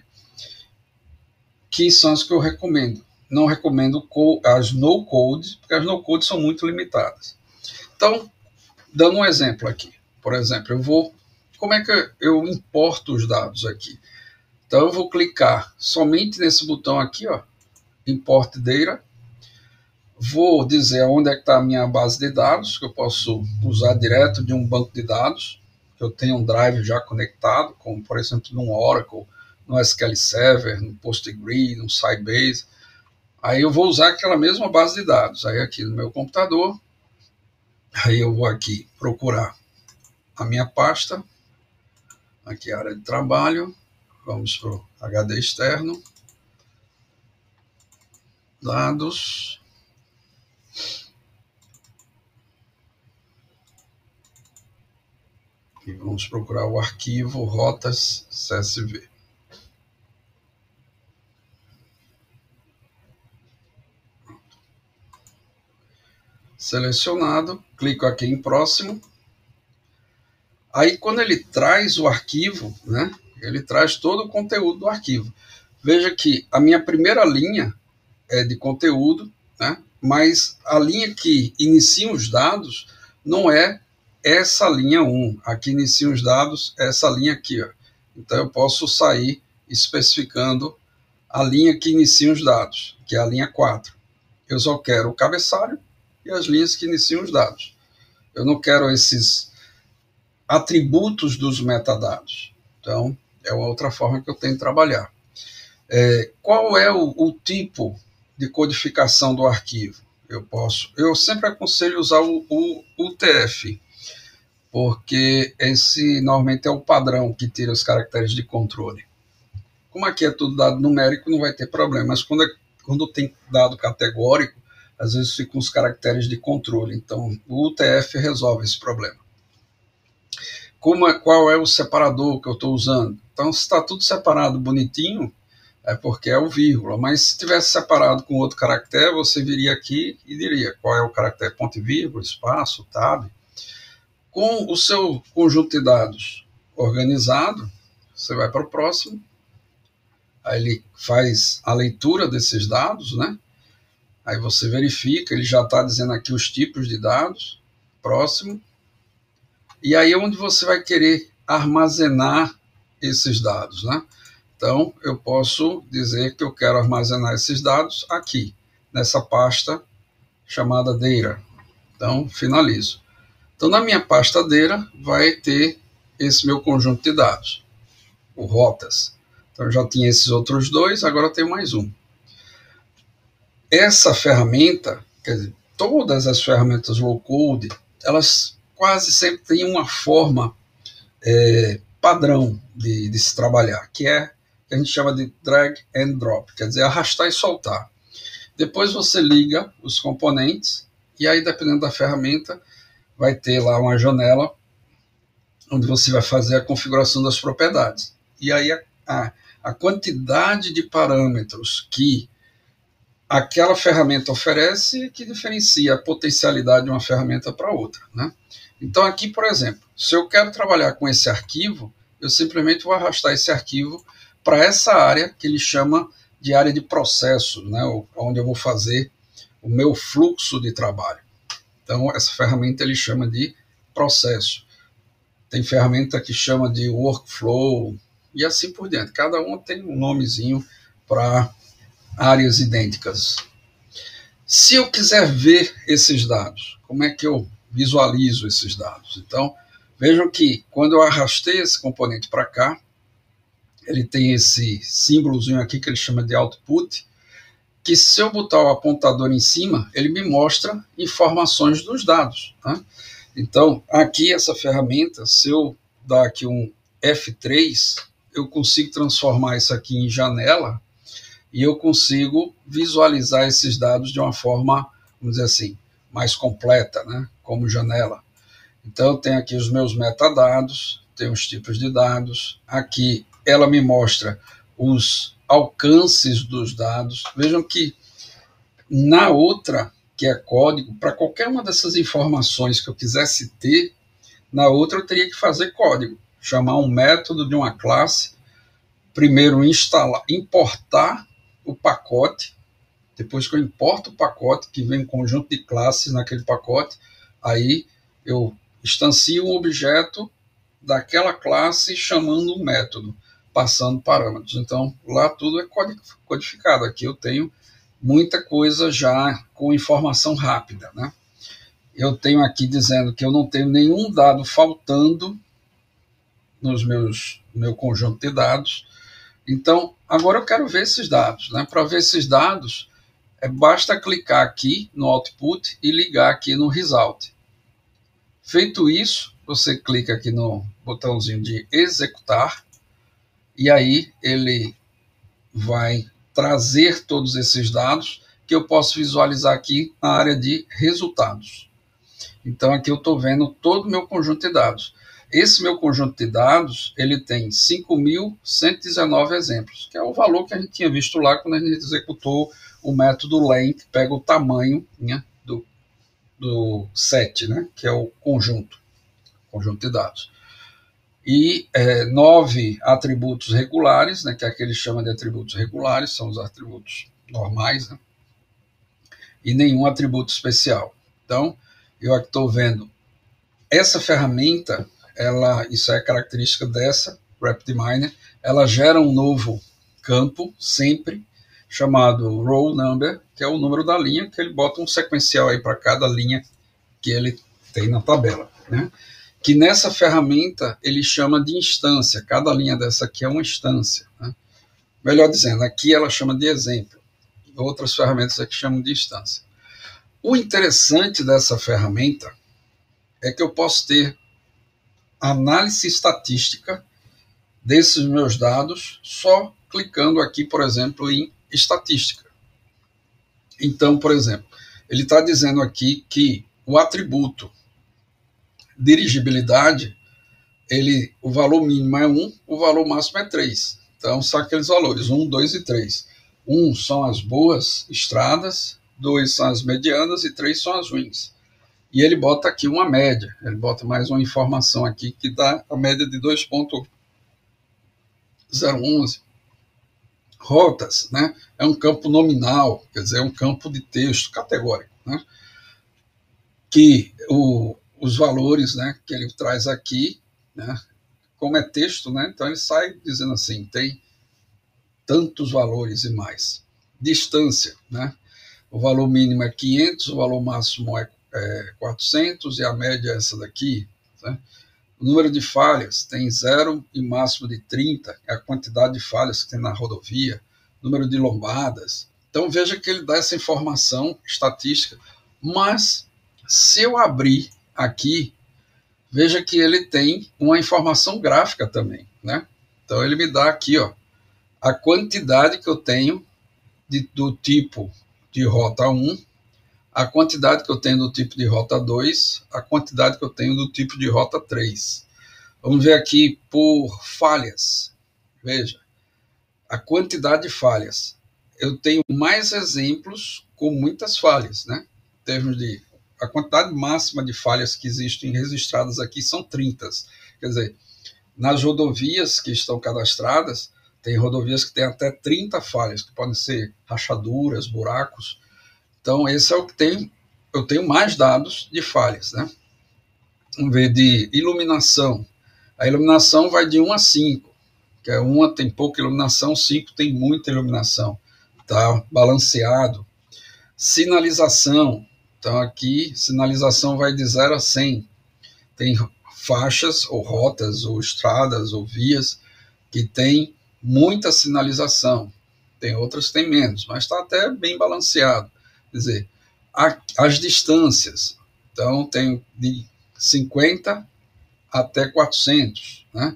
que são as que eu recomendo. Não recomendo as no-code, porque as no-code são muito limitadas. Então, dando um exemplo aqui. Por exemplo, eu vou... Como é que eu importo os dados aqui? Então, eu vou clicar somente nesse botão aqui, ó, Import Data. Vou dizer onde é que está a minha base de dados, que eu posso usar direto de um banco de dados, que eu tenho um drive já conectado, como, por exemplo, no Oracle, no S Q L Server, no Postgre, no Sybase. Aí eu vou usar aquela mesma base de dados. Aí aqui no meu computador, aí eu vou aqui procurar a minha pasta, aqui a área de trabalho, vamos para o H D externo, dados, e vamos procurar o arquivo rotas C S V. Selecionado, clico aqui em próximo. Aí quando ele traz o arquivo, né, ele traz todo o conteúdo do arquivo. Veja que a minha primeira linha é de conteúdo, né, mas a linha que inicia os dados não é essa linha um. Aqui inicia os dados, é essa linha aqui. Ó. Então eu posso sair especificando a linha que inicia os dados, que é a linha quatro. Eu só quero o cabeçalho e as linhas que iniciam os dados. Eu não quero esses atributos dos metadados. Então, é uma outra forma que eu tenho de trabalhar. É, qual é o, o tipo de codificação do arquivo? Eu posso, eu sempre aconselho usar o, o U T F, porque esse normalmente é o padrão que tira os caracteres de controle. Como aqui é tudo dado numérico, não vai ter problema, mas quando, é, quando tem dado categórico, às vezes ficam os caracteres de controle. Então, o U T F resolve esse problema. Como é, qual é o separador que eu estou usando? Então, se está tudo separado bonitinho, é porque é o vírgula. Mas se tivesse separado com outro caractere, você viria aqui e diria qual é o caractere ponto e vírgula, espaço, tab. Com o seu conjunto de dados organizado, você vai para o próximo. Aí ele faz a leitura desses dados, né? Aí você verifica, ele já está dizendo aqui os tipos de dados, próximo. E aí é onde você vai querer armazenar esses dados, né? Então, eu posso dizer que eu quero armazenar esses dados aqui, nessa pasta chamada Data. Então, finalizo. Então, na minha pasta Data, vai ter esse meu conjunto de dados, o rotas. Então, eu já tinha esses outros dois, agora eu tenho mais um. Essa ferramenta, quer dizer, todas as ferramentas low-code, elas quase sempre têm uma forma é, padrão de, de se trabalhar, que é que a gente chama de drag and drop, quer dizer, arrastar e soltar. Depois você liga os componentes, e aí, dependendo da ferramenta, vai ter lá uma janela onde você vai fazer a configuração das propriedades. E aí a, a, a quantidade de parâmetros que aquela ferramenta oferece que diferencia a potencialidade de uma ferramenta para outra, né? Então aqui, por exemplo, se eu quero trabalhar com esse arquivo, eu simplesmente vou arrastar esse arquivo para essa área que ele chama de área de processo, né? Onde eu vou fazer o meu fluxo de trabalho. Então essa ferramenta ele chama de processo. Tem ferramenta que chama de workflow e assim por diante. Cada uma tem um nomezinho para áreas idênticas. Se eu quiser ver esses dados, como é que eu visualizo esses dados? Então, vejam que quando eu arrastei esse componente para cá, ele tem esse símbolozinho aqui que ele chama de output, que se eu botar o apontador em cima, ele me mostra informações dos dados, tá? Então, aqui essa ferramenta, se eu dar aqui um F três, eu consigo transformar isso aqui em janela e eu consigo visualizar esses dados de uma forma, vamos dizer assim, mais completa, né? Como janela. Então, eu tenho aqui os meus metadados, tenho os tipos de dados. Aqui, ela me mostra os alcances dos dados. Vejam que na outra, que é código, para qualquer uma dessas informações que eu quisesse ter, na outra eu teria que fazer código. Chamar um método de uma classe, primeiro instalar, importar o pacote, depois que eu importo o pacote, que vem um conjunto de classes naquele pacote, aí eu instancio um objeto daquela classe chamando um método, passando parâmetros. Então, lá tudo é codificado. Aqui eu tenho muita coisa já com informação rápida, né? Eu tenho aqui dizendo que eu não tenho nenhum dado faltando nos meus meu conjunto de dados. Então, agora eu quero ver esses dados, né? Para ver esses dados, é, basta clicar aqui no Output e ligar aqui no Result. Feito isso, você clica aqui no botãozinho de executar e aí ele vai trazer todos esses dados que eu posso visualizar aqui na área de resultados. Então aqui eu estou vendo todo o meu conjunto de dados. Esse meu conjunto de dados, ele tem cinco mil cento e dezenove exemplos, que é o valor que a gente tinha visto lá quando a gente executou o método len, que pega o tamanho, né, do, do set, né, que é o conjunto, conjunto de dados. E é, nove atributos regulares, né, que é aquele que chama de atributos regulares, são os atributos normais, né, e nenhum atributo especial. Então, eu aqui estou vendo essa ferramenta, ela, isso é característica dessa RapidMiner, ela gera um novo campo sempre, chamado row number, que é o número da linha, que ele bota um sequencial aí para cada linha que ele tem na tabela, né? Que nessa ferramenta ele chama de instância, cada linha dessa aqui é uma instância, né? Melhor dizendo, aqui ela chama de exemplo, outras ferramentas aqui chamam de instância. O interessante dessa ferramenta é que eu posso ter análise estatística desses meus dados só clicando aqui, por exemplo, em estatística. Então, por exemplo, ele está dizendo aqui que o atributo dirigibilidade, ele, o valor mínimo é um, o valor máximo é três. Então, são aqueles valores, um, dois e três. um são as boas estradas, dois são as medianas e três são as ruins. E ele bota aqui uma média, ele bota mais uma informação aqui que dá a média de dois ponto zero onze. Rotas, né? É um campo nominal, quer dizer, é um campo de texto categórico, né? Que o, os valores, né, que ele traz aqui, né, como é texto, né, então ele sai dizendo assim, tem tantos valores e mais. Distância, né? O valor mínimo é quinhentos, o valor máximo é É, quatrocentos e a média é essa daqui, né? O número de falhas tem zero e máximo de trinta, é a quantidade de falhas que tem na rodovia, número de lombadas. Então veja que ele dá essa informação estatística, mas se eu abrir aqui, veja que ele tem uma informação gráfica também, né? Então ele me dá aqui, ó, a quantidade que eu tenho de, do tipo de rota um, a quantidade que eu tenho do tipo de rota dois, a quantidade que eu tenho do tipo de rota três. Vamos ver aqui por falhas. Veja, a quantidade de falhas. Eu tenho mais exemplos com muitas falhas, né? Em termos de a quantidade máxima de falhas que existem registradas aqui são trinta. Quer dizer, nas rodovias que estão cadastradas, tem rodovias que têm até trinta falhas, que podem ser rachaduras, buracos. Então, esse é o que tem, eu tenho mais dados de falhas, né? Vamos ver de iluminação. A iluminação vai de um a cinco, que é uma tem pouca iluminação, cinco tem muita iluminação, tá balanceado. Sinalização, então aqui, sinalização vai de zero a cem. Tem faixas, ou rotas, ou estradas, ou vias, que tem muita sinalização. Tem outras que tem menos, mas está até bem balanceado. Quer dizer, a, as distâncias, então tem de cinquenta até quatrocentos, né?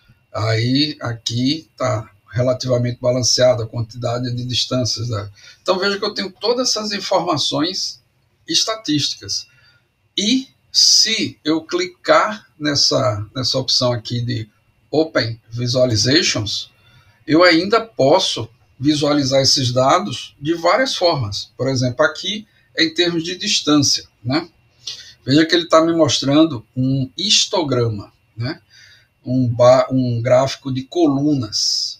Aí aqui está relativamente balanceada a quantidade de distâncias. Da... Então veja que eu tenho todas essas informações estatísticas. E se eu clicar nessa, nessa opção aqui de Open Visualizations, eu ainda posso visualizar esses dados de várias formas. Por exemplo, aqui é em termos de distância, né? Veja que ele está me mostrando um histograma, né? um, um gráfico de colunas.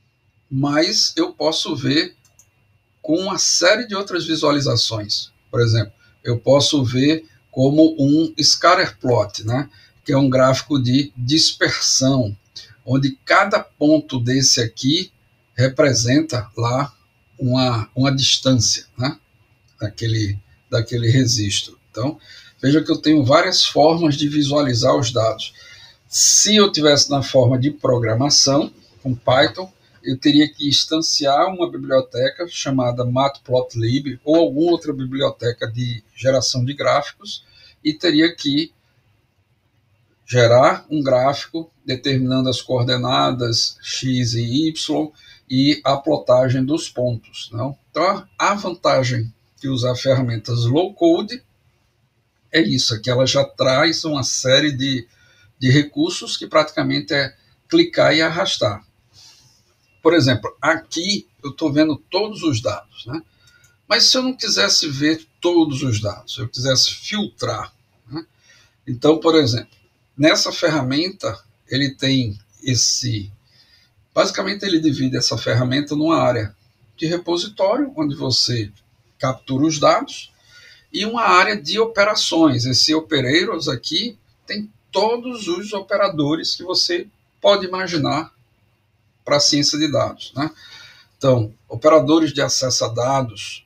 Mas eu posso ver com uma série de outras visualizações. Por exemplo, eu posso ver como um scatterplot, né? Que é um gráfico de dispersão, onde cada ponto desse aqui representa lá uma, uma distância, né, daquele, daquele registro. Então, veja que eu tenho várias formas de visualizar os dados. Se eu tivesse na forma de programação, com Python, eu teria que instanciar uma biblioteca chamada Matplotlib ou alguma outra biblioteca de geração de gráficos e teria que gerar um gráfico determinando as coordenadas x e y e a plotagem dos pontos, não? Então, a vantagem de usar ferramentas low-code é isso, é que ela já traz uma série de, de recursos que praticamente é clicar e arrastar. Por exemplo, aqui eu estou vendo todos os dados, né? Mas se eu não quisesse ver todos os dados, se eu quisesse filtrar, né? Então, por exemplo, nessa ferramenta, ele tem esse... Basicamente, ele divide essa ferramenta numa área de repositório, onde você captura os dados, e uma área de operações. Esse operators aqui tem todos os operadores que você pode imaginar para a ciência de dados, né? Então, operadores de acesso a dados,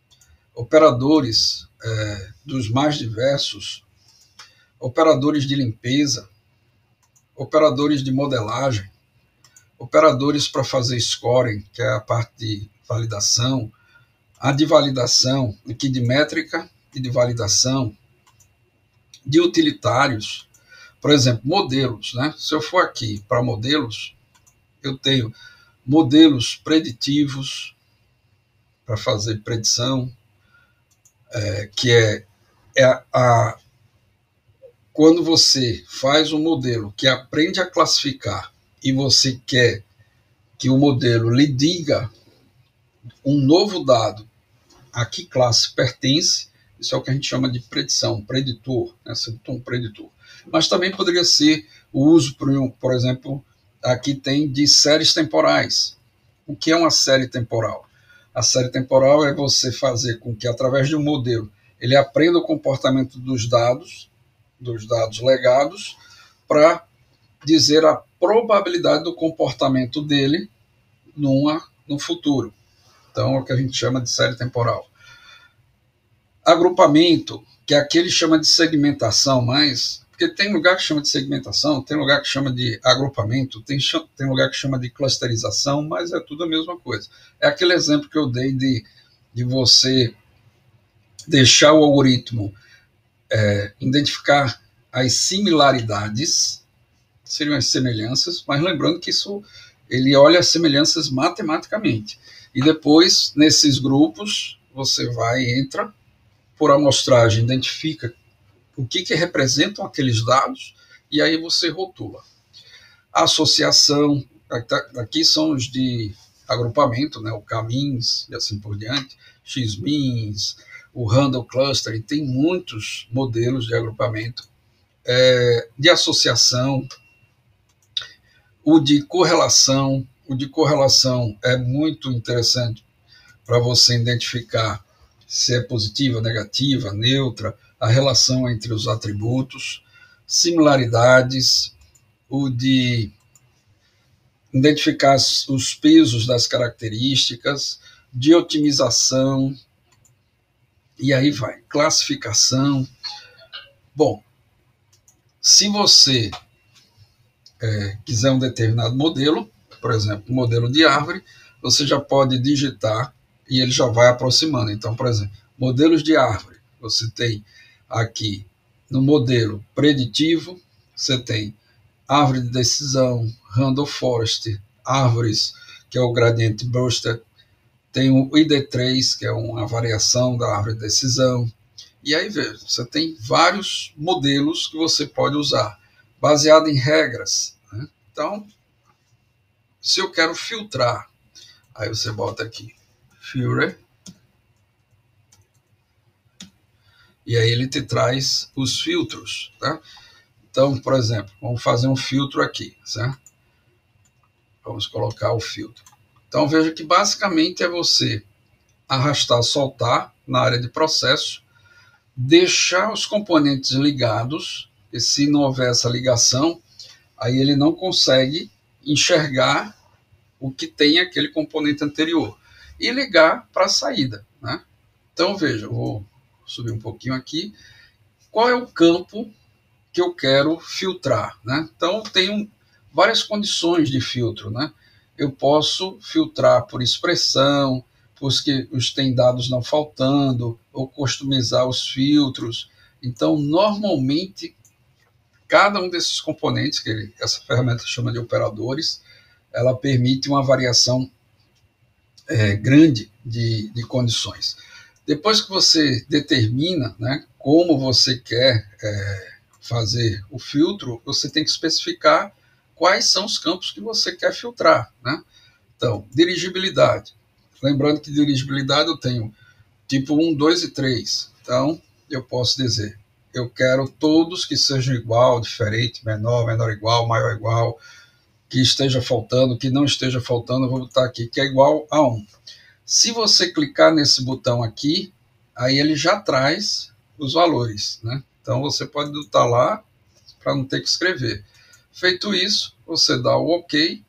operadores é, dos mais diversos, operadores de limpeza, operadores de modelagem, operadores para fazer scoring, que é a parte de validação, a de validação, aqui de métrica e de validação, de utilitários, por exemplo, modelos, né? Se eu for aqui para modelos, eu tenho modelos preditivos para fazer predição, é, que é, é a, a, quando você faz um modelo que aprende a classificar e você quer que o modelo lhe diga um novo dado a que classe pertence, isso é o que a gente chama de predição, preditor, né? Um preditor. Mas também poderia ser o uso, por, por exemplo, aqui tem de séries temporais. O que é uma série temporal? A série temporal é você fazer com que, através de um modelo, ele aprenda o comportamento dos dados, dos dados legados, para dizer a probabilidade do comportamento dele numa, no futuro. Então, é o que a gente chama de série temporal. Agrupamento, que aqui ele chama de segmentação, mas... Porque tem lugar que chama de segmentação, tem lugar que chama de agrupamento, tem, tem lugar que chama de clusterização, mas é tudo a mesma coisa. É aquele exemplo que eu dei de, de você deixar o algoritmo é, identificar as similaridades, seriam as semelhanças, mas lembrando que isso ele olha as semelhanças matematicamente. E depois, nesses grupos, você vai, entra por amostragem, identifica o que, que representam aqueles dados, e aí você rotula. A associação, aqui são os de agrupamento, né, o K-means e assim por diante, X-means, o Random Clustering, tem muitos modelos de agrupamento, é, de associação, o de correlação. O de correlação é muito interessante para você identificar se é positiva, negativa, neutra, a relação entre os atributos, similaridades, o de identificar os pesos das características, de otimização, e aí vai, classificação. Bom, se você é, quiser um determinado modelo, por exemplo, um modelo de árvore, você já pode digitar e ele já vai aproximando. Então, por exemplo, modelos de árvore, você tem aqui no modelo preditivo, você tem árvore de decisão, Random Forest, árvores, que é o gradiente Brewster, tem o I D três, que é uma variação da árvore de decisão, e aí veja, você tem vários modelos que você pode usar, baseado em regras, né? Então, se eu quero filtrar, aí você bota aqui, filter, e aí ele te traz os filtros, tá? Então, por exemplo, vamos fazer um filtro aqui, certo? Vamos colocar o filtro. Então, veja que basicamente é você arrastar, soltar na área de processo, deixar os componentes ligados, e se não houver essa ligação, aí ele não consegue enxergar o que tem aquele componente anterior, e ligar para a saída, né? Então, veja, eu vou subir um pouquinho aqui. Qual é o campo que eu quero filtrar, né? Então, tenho várias condições de filtro, né? Eu posso filtrar por expressão, porque os tem dados não faltando, ou customizar os filtros. Então, normalmente, cada um desses componentes, que ele, essa ferramenta chama de operadores, ela permite uma variação é, grande de, de condições. Depois que você determina, né, como você quer é, fazer o filtro, você tem que especificar quais são os campos que você quer filtrar, né? Então, dirigibilidade. Lembrando que dirigibilidade eu tenho tipo um, dois e três. Então, eu posso dizer, eu quero todos que sejam igual, diferente, menor, menor igual, maior igual, que esteja faltando, que não esteja faltando, eu vou botar aqui que é igual a um. Se você clicar nesse botão aqui, aí ele já traz os valores, né? Então você pode botar lá para não ter que escrever. Feito isso, você dá o OK.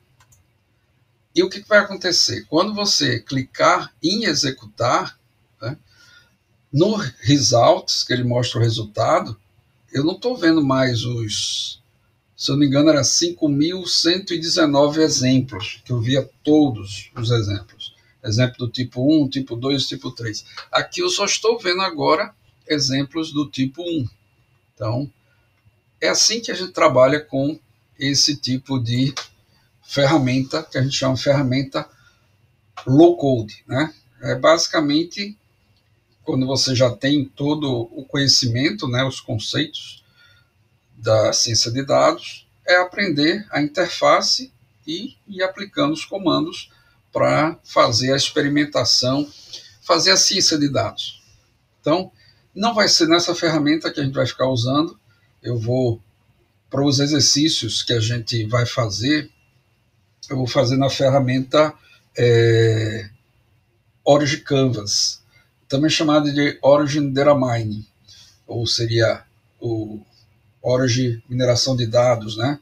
E o que vai acontecer? Quando você clicar em executar, né, no Results, que ele mostra o resultado, eu não estou vendo mais os, se eu não me engano, era cinco mil cento e dezenove exemplos, que eu via todos os exemplos. Exemplo do tipo um, tipo dois, tipo três. Aqui eu só estou vendo agora exemplos do tipo um. Então, é assim que a gente trabalha com esse tipo de ferramenta, que a gente chama de ferramenta low code, né? É basicamente quando você já tem todo o conhecimento, né, os conceitos da ciência de dados, é aprender a interface e ir aplicando os comandos para fazer a experimentação, fazer a ciência de dados. Então, não vai ser nessa ferramenta que a gente vai ficar usando. Eu vou, para os exercícios que a gente vai fazer, eu vou fazer na ferramenta é, Origin Canvas, também chamada de Origin Data Mining, ou seria o Origin Mineração de Dados, né?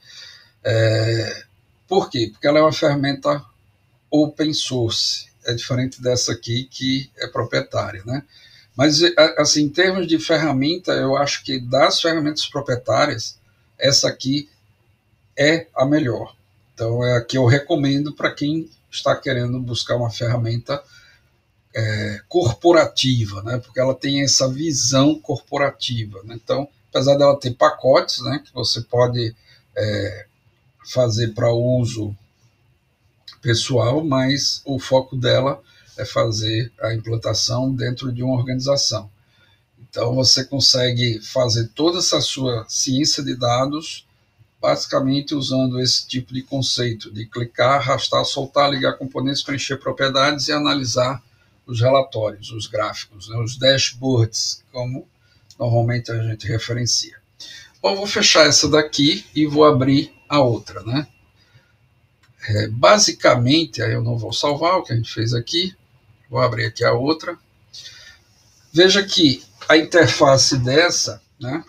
É, por quê? Porque ela é uma ferramenta open source, é diferente dessa aqui que é proprietária, né? Mas, assim, em termos de ferramenta, eu acho que das ferramentas proprietárias, essa aqui é a melhor. Então, é a que eu recomendo para quem está querendo buscar uma ferramenta é, corporativa, né? Porque ela tem essa visão corporativa, né? Então, apesar dela ter pacotes, né, que você pode é, fazer para uso pessoal, mas o foco dela é fazer a implantação dentro de uma organização. Então, você consegue fazer toda essa sua ciência de dados basicamente usando esse tipo de conceito de clicar, arrastar, soltar, ligar componentes, preencher propriedades e analisar os relatórios, os gráficos, né, os dashboards, como normalmente a gente referencia. Bom, vou fechar essa daqui e vou abrir a outra, né? É, basicamente, aí eu não vou salvar o que a gente fez aqui, vou abrir aqui a outra. Veja que a interface dessa, né,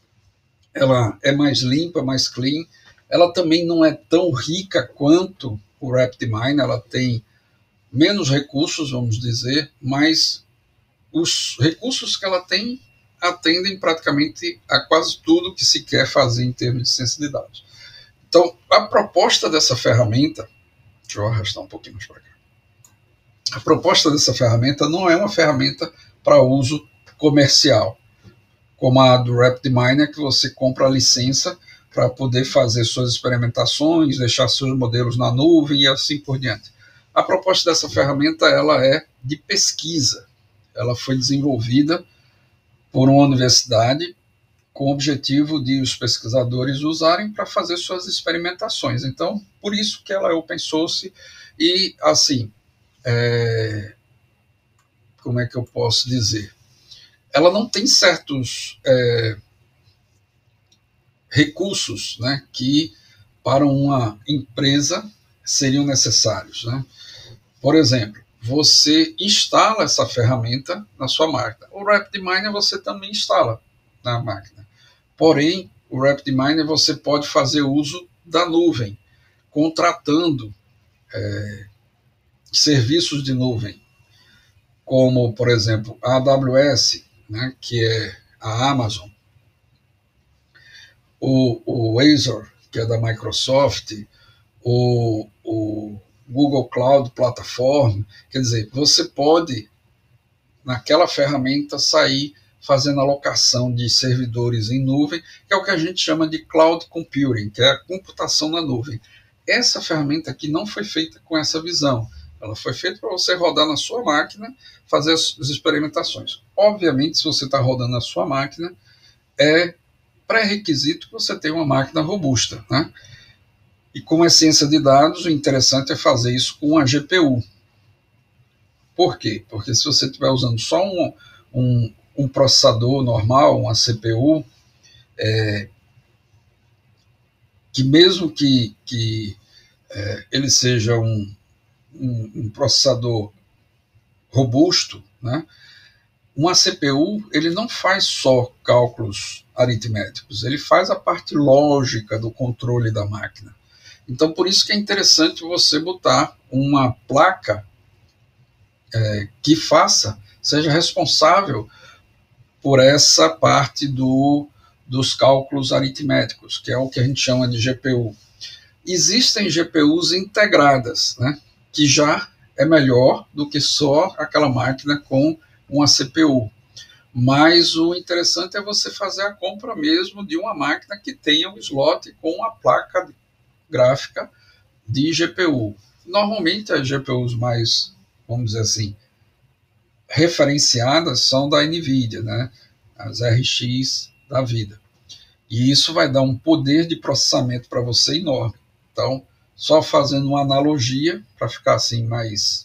ela é mais limpa, mais clean, ela também não é tão rica quanto o RapidMiner, ela tem menos recursos, vamos dizer, mas os recursos que ela tem atendem praticamente a quase tudo que se quer fazer em termos de ciência de dados. Então, a proposta dessa ferramenta, deixa eu arrastar um pouquinho mais para cá, a proposta dessa ferramenta não é uma ferramenta para uso comercial, como a do RapidMiner, que você compra a licença para poder fazer suas experimentações, deixar seus modelos na nuvem e assim por diante. A proposta dessa ferramenta ela é de pesquisa. Ela foi desenvolvida por uma universidade com o objetivo de os pesquisadores usarem para fazer suas experimentações. Então, por isso que ela é open source e, assim, é... como é que eu posso dizer? Ela não tem certos é... recursos, né, que para uma empresa seriam necessários, né? Por exemplo, você instala essa ferramenta na sua máquina. O RapidMiner você também instala na máquina. Porém, o RapidMiner você pode fazer uso da nuvem, contratando é, serviços de nuvem, como, por exemplo, a AWS, né, que é a Amazon, o, o Azure, que é da Microsoft, o, o Google Cloud Platform. Quer dizer, você pode, naquela ferramenta, sair fazendo alocação de servidores em nuvem, que é o que a gente chama de Cloud Computing, que é a computação na nuvem. Essa ferramenta aqui não foi feita com essa visão. Ela foi feita para você rodar na sua máquina, fazer as, as experimentações. Obviamente, se você está rodando na sua máquina, é pré-requisito que você tenha uma máquina robusta, né? E com a ciência de dados, o interessante é fazer isso com a G P U. Por quê? Porque se você estiver usando só um, um, um processador normal, uma C P U, é, que mesmo que, que é, ele seja um, um, um processador robusto, né, uma C P U ele não faz só cálculos aritméticos, ele faz a parte lógica do controle da máquina. Então, por isso que é interessante você botar uma placa é, que faça, seja responsável por essa parte do, dos cálculos aritméticos, que é o que a gente chama de G P U. Existem G P Us integradas, né, que já é melhor do que só aquela máquina com uma C P U. Mas o interessante é você fazer a compra mesmo de uma máquina que tenha um slot com a placa gráfica de G P U. Normalmente as G P Us mais, vamos dizer assim, referenciadas são da NVIDIA, né? As R X da vida. E isso vai dar um poder de processamento para você enorme. Então, só fazendo uma analogia, para ficar assim mais...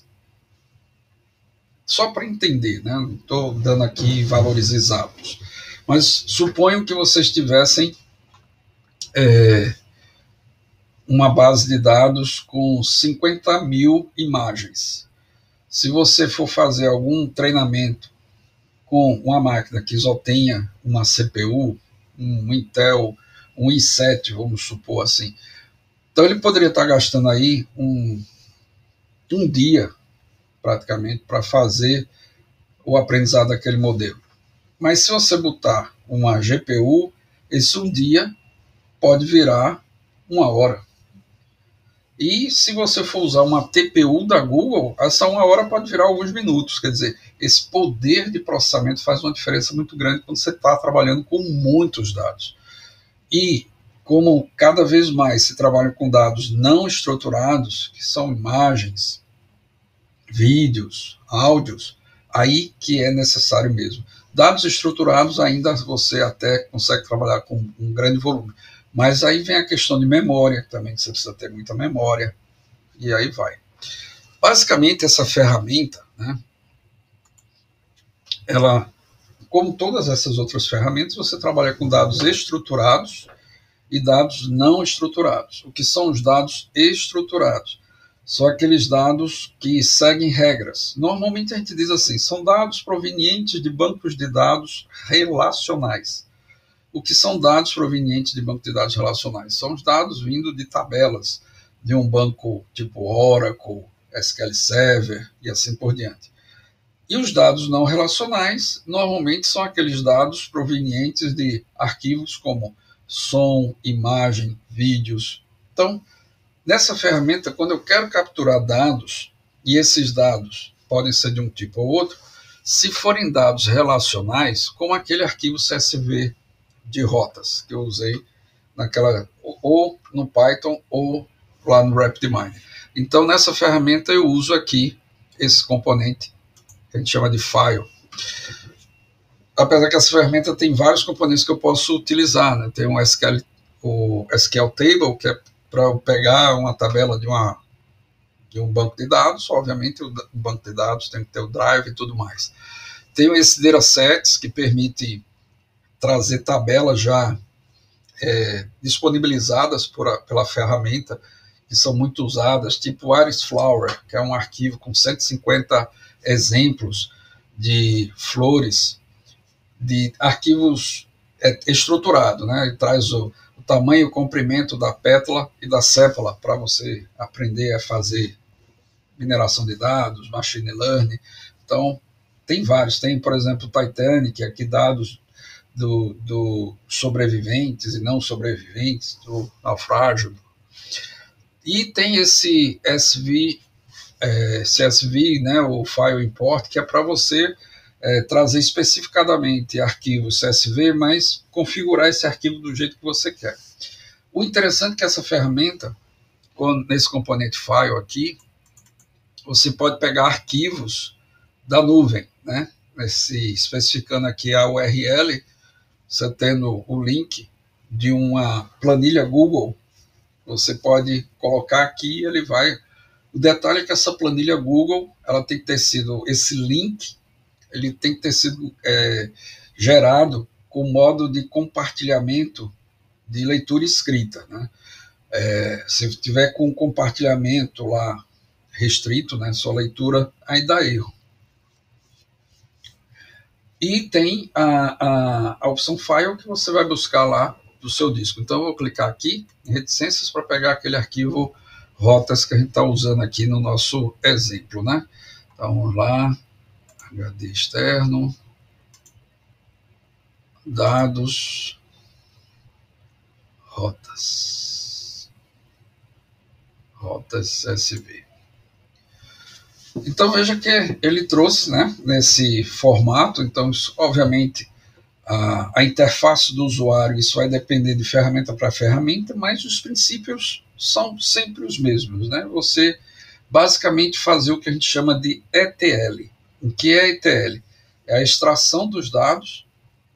Só para entender, né? Não estou dando aqui valores exatos. Mas suponho que vocês tivessem é, uma base de dados com cinquenta mil imagens. Se você for fazer algum treinamento com uma máquina que só tenha uma C P U, um Intel, um i sete, vamos supor assim, então ele poderia estar gastando aí um, um dia, praticamente, para fazer o aprendizado daquele modelo. Mas se você botar uma G P U, esse um dia pode virar uma hora. E se você for usar uma T P U da Google, essa uma hora pode virar alguns minutos. Quer dizer, esse poder de processamento faz uma diferença muito grande quando você está trabalhando com muitos dados. E como cada vez mais se trabalha com dados não estruturados, que são imagens, vídeos, áudios, aí que é necessário mesmo. Dados estruturados ainda você até consegue trabalhar com um grande volume. Mas aí vem a questão de memória, também que você precisa ter muita memória, e aí vai. Basicamente, essa ferramenta, né, ela, como todas essas outras ferramentas, você trabalha com dados estruturados e dados não estruturados. O que são os dados estruturados? São aqueles dados que seguem regras. Normalmente a gente diz assim, são dados provenientes de bancos de dados relacionais. O que são dados provenientes de banco de dados relacionais? São os dados vindo de tabelas de um banco tipo Oracle, S Q L Server e assim por diante. E os dados não relacionais normalmente são aqueles dados provenientes de arquivos como som, imagem, vídeos. Então, nessa ferramenta, quando eu quero capturar dados, e esses dados podem ser de um tipo ou outro, se forem dados relacionais, como aquele arquivo C S V de rotas que eu usei naquela, ou no Python ou lá no RapidMiner. Então, nessa ferramenta eu uso aqui esse componente que a gente chama de file. Apesar que essa ferramenta tem vários componentes que eu posso utilizar, né? Tem um S Q L, o S Q L Table, que é para eu pegar uma tabela de, uma, de um banco de dados. Obviamente, o banco de dados tem que ter o drive e tudo mais. Tem esse Datasets, que permite trazer tabelas já é, disponibilizadas por a, pela ferramenta, que são muito usadas, tipo Iris Flower, que é um arquivo com cento e cinquenta exemplos de flores, de arquivos é, estruturados, né? Ele traz o, o tamanho e o comprimento da pétala e da sépala para você aprender a fazer mineração de dados, machine learning. Então, tem vários. Tem, por exemplo, o Titanic, aqui dados Do, do sobreviventes e não sobreviventes, do naufrágio. E tem esse S V, é, C S V, né, o File Import, que é para você é, trazer especificadamente arquivos C S V, mas configurar esse arquivo do jeito que você quer. O interessante é que essa ferramenta, nesse componente File aqui, você pode pegar arquivos da nuvem, né? Esse, especificando aqui a U R L, você tendo o link de uma planilha Google, você pode colocar aqui e ele vai... O detalhe é que essa planilha Google, ela tem que ter sido, esse link, ele tem que ter sido é, gerado com modo de compartilhamento de leitura escrita, né? É, se tiver com compartilhamento lá restrito, né, sua leitura, aí dá erro. E tem a, a, a opção File que você vai buscar lá do seu disco. Então eu vou clicar aqui em reticências para pegar aquele arquivo rotas que a gente está usando aqui no nosso exemplo, né? Então vamos lá, H D externo, dados, rotas, rotas C S V. Então veja que ele trouxe, né, nesse formato. Então isso, obviamente, a, a interface do usuário, isso vai depender de ferramenta para ferramenta, mas os princípios são sempre os mesmos, né? Você basicamente fazer o que a gente chama de E T L. O que é E T L? É a extração dos dados,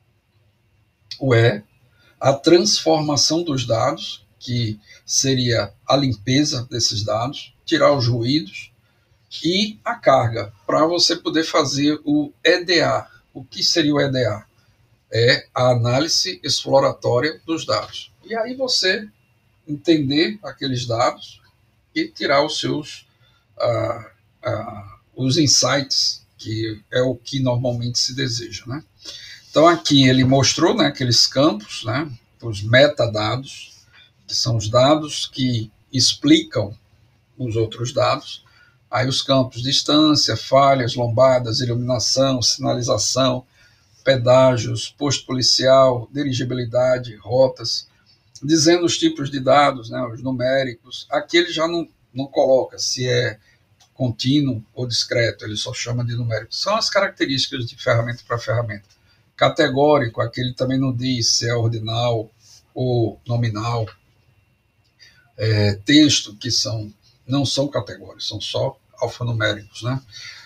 o E, a transformação dos dados, que seria a limpeza desses dados, tirar os ruídos, e a carga, para você poder fazer o E D A. O que seria o E D A? É a análise exploratória dos dados. E aí você entender aqueles dados e tirar os seus ah, ah, os insights, que é o que normalmente se deseja, né? Então aqui ele mostrou, né, aqueles campos, né, os metadados, que são os dados que explicam os outros dados. Aí os campos: distância, falhas, lombadas, iluminação, sinalização, pedágios, posto policial, dirigibilidade, rotas, dizendo os tipos de dados, né, os numéricos. Aqui ele já não, não coloca se é contínuo ou discreto, ele só chama de numérico. São as características de ferramenta para ferramenta. Categórico, aqui ele também não diz se é ordinal ou nominal. É, texto, que são, não são categóricos, são só alfanuméricos, né?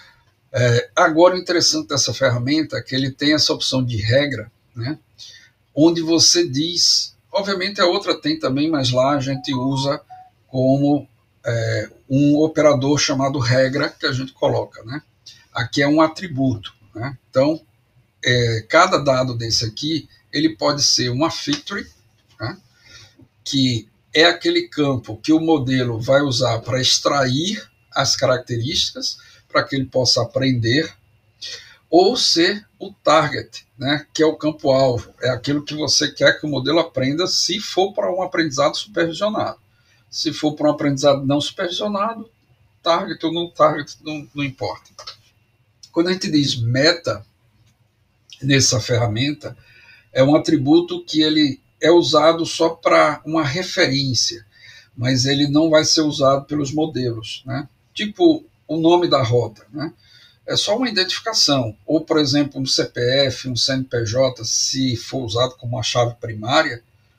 É, agora, o interessante dessa ferramenta é que ele tem essa opção de regra, né, onde você diz, obviamente a outra tem também, mas lá a gente usa como é, um operador chamado regra que a gente coloca, né? Aqui é um atributo, né? Então, é, cada dado desse aqui, ele pode ser uma feature, né, que é aquele campo que o modelo vai usar para extrair as características, para que ele possa aprender, ou ser o target, né, que é o campo-alvo, é aquilo que você quer que o modelo aprenda, se for para um aprendizado supervisionado. Se for para um aprendizado não supervisionado, target ou não target, não, não importa. Quando a gente diz meta, nessa ferramenta, é um atributo que ele é usado só para uma referência, mas ele não vai ser usado pelos modelos, né? Tipo o nome da rota, né? É só uma identificação. Ou, por exemplo, um C P F, um C N P J, se for usado como uma chave primária,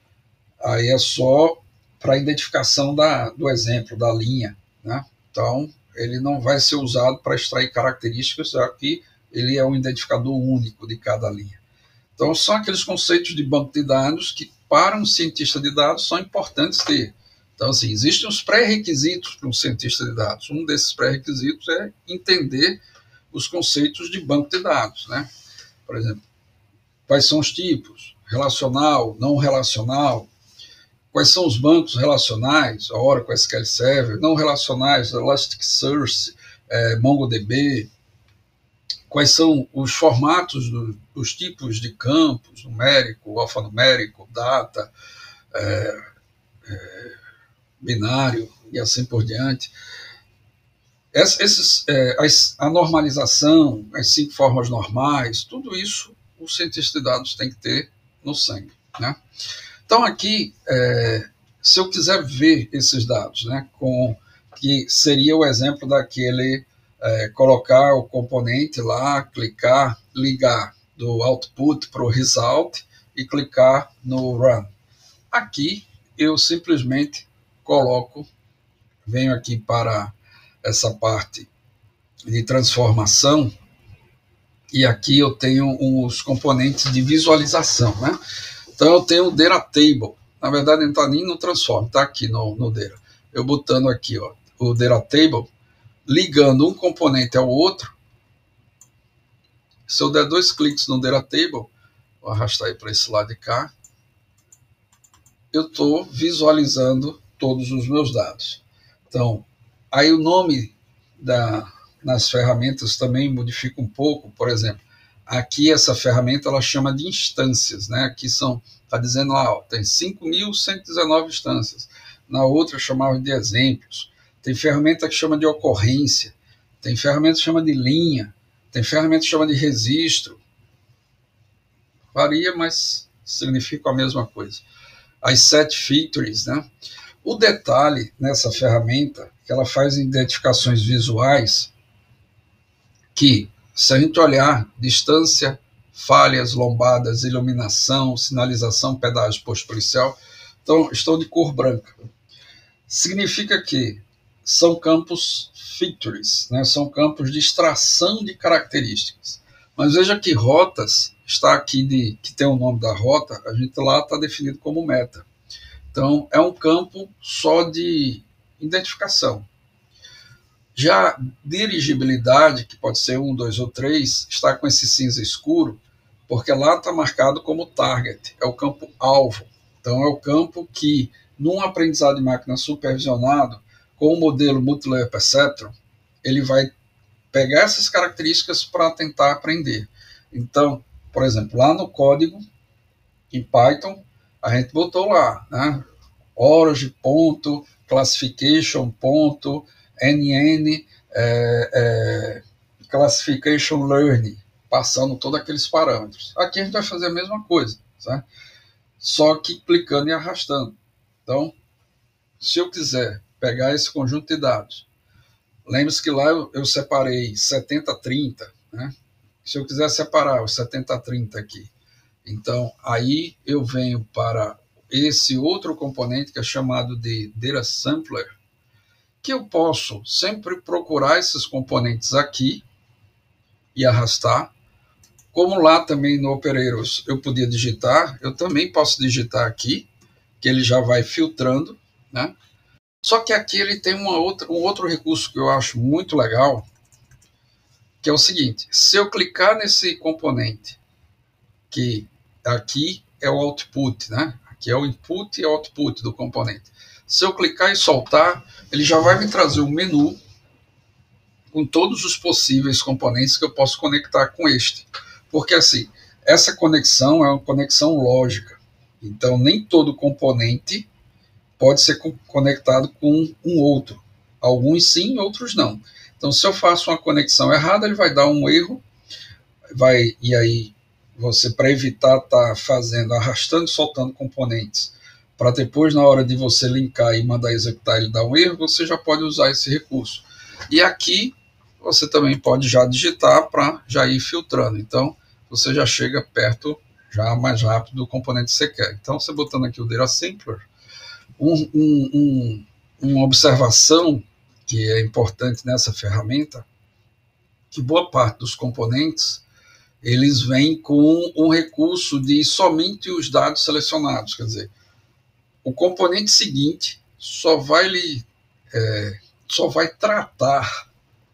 aí é só para identificação da, do exemplo, da linha, né? Então, ele não vai ser usado para extrair características, já que ele é um identificador único de cada linha. Então, são aqueles conceitos de banco de dados que, para um cientista de dados, são importantes ter. Então, assim, existem os pré-requisitos para um cientista de dados. Um desses pré-requisitos é entender os conceitos de banco de dados, né? Por exemplo, quais são os tipos? Relacional, não relacional. Quais são os bancos relacionais? Oracle, S Q L Server. Não relacionais, Elasticsearch, é, MongoDB. Quais são os formatos do, dos tipos de campos, numérico, alfanumérico, data, é, é, binário e assim por diante. Esses, é, a normalização, as cinco formas normais, tudo isso o cientista de dados tem que ter no sangue, né? Então aqui, é, se eu quiser ver esses dados, né, com, que seria o exemplo daquele é, colocar o componente lá, clicar, ligar do output para o result e clicar no run. Aqui eu simplesmente coloco, venho aqui para essa parte de transformação, e aqui eu tenho os componentes de visualização, né? Então eu tenho o Data Table, na verdade não está nem no Transform, está aqui no, no Data. Eu botando aqui, ó, o Data Table, ligando um componente ao outro. Se eu der dois cliques no Data Table, vou arrastar aí para esse lado de cá, eu estou visualizando todos os meus dados. Então, aí o nome da, nas ferramentas também modifica um pouco. Por exemplo, aqui essa ferramenta ela chama de instâncias, né? Aqui são, está dizendo lá, ó, tem cinco mil cento e dezenove instâncias. Na outra eu chamava de exemplos. Tem ferramenta que chama de ocorrência, tem ferramenta que chama de linha, tem ferramenta que chama de registro. Varia, mas significa a mesma coisa. As set features, né? O detalhe nessa ferramenta que ela faz identificações visuais que, se a gente olhar distância, falhas, lombadas, iluminação, sinalização, pedágio, posto policial, então estão de cor branca. Significa que são campos features, né? São campos de extração de características. Mas veja que rotas está aqui, de, que tem o nome da rota, a gente lá está definido como meta. Então, é um campo só de identificação. Já dirigibilidade, que pode ser um, dois ou três, está com esse cinza escuro, porque lá está marcado como target, é o campo alvo. Então, é o campo que, num aprendizado de máquina supervisionado, com o modelo Multilayer Perceptron, ele vai pegar essas características para tentar aprender. Então, por exemplo, lá no código, em Python, a gente botou lá, né? Origin, ponto, classification, ponto, nn, é, é, classification learning, passando todos aqueles parâmetros. Aqui a gente vai fazer a mesma coisa, certo? Só que clicando e arrastando. Então, se eu quiser pegar esse conjunto de dados, lembre-se que lá eu, eu separei setenta a trinta, né? Se eu quiser separar os setenta a trinta aqui, então aí eu venho para esse outro componente que é chamado de Data Sampler, que eu posso sempre procurar esses componentes aqui e arrastar. Como lá também no Operators eu podia digitar, eu também posso digitar aqui, que ele já vai filtrando, né? Só que aqui ele tem uma outra, um outro recurso que eu acho muito legal, que é o seguinte: se eu clicar nesse componente, que aqui é o output, né? Aqui é o input e output do componente. Se eu clicar e soltar, ele já vai me trazer um menu com todos os possíveis componentes que eu posso conectar com este. Porque assim, essa conexão é uma conexão lógica. Então, nem todo componente pode ser conectado com um outro. Alguns sim, outros não. Então, se eu faço uma conexão errada, ele vai dar um erro, vai, e aí você, para evitar estar tá fazendo, arrastando e soltando componentes, para depois, na hora de você linkar e mandar executar, ele dar um erro, você já pode usar esse recurso. E aqui, você também pode já digitar para já ir filtrando. Então, você já chega perto, já mais rápido do componente que você quer. Então, você botando aqui o Data Sampler, um, um, um, uma observação que é importante nessa ferramenta, que boa parte dos componentes, eles vêm com um recurso de somente os dados selecionados. Quer dizer, o componente seguinte só vai, lhe, é, só vai tratar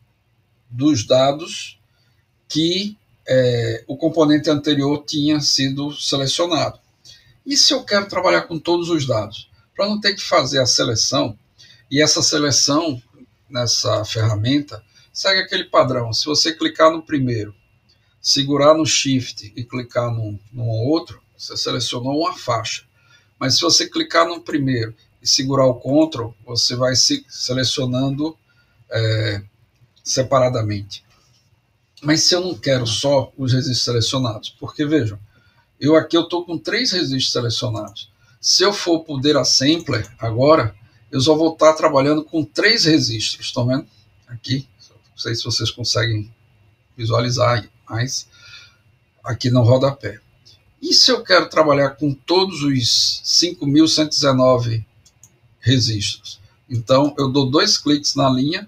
dos dados que é, o componente anterior tinha sido selecionado. E se eu quero trabalhar com todos os dados? Para não ter que fazer a seleção, e essa seleção nessa ferramenta segue aquele padrão. Se você clicar no primeiro, segurar no Shift e clicar no, no outro, você selecionou uma faixa. Mas se você clicar no primeiro e segurar o Ctrl, você vai se selecionando é, separadamente. Mas se eu não quero só os registros selecionados, porque vejam, eu aqui eu estou com três registros selecionados. Se eu for para o Data Sampler agora, eu só vou estar trabalhando com três registros, estão vendo? Aqui, não sei se vocês conseguem visualizar, mas aqui no rodapé. E se eu quero trabalhar com todos os cinco mil cento e dezenove registros? Então, eu dou dois cliques na linha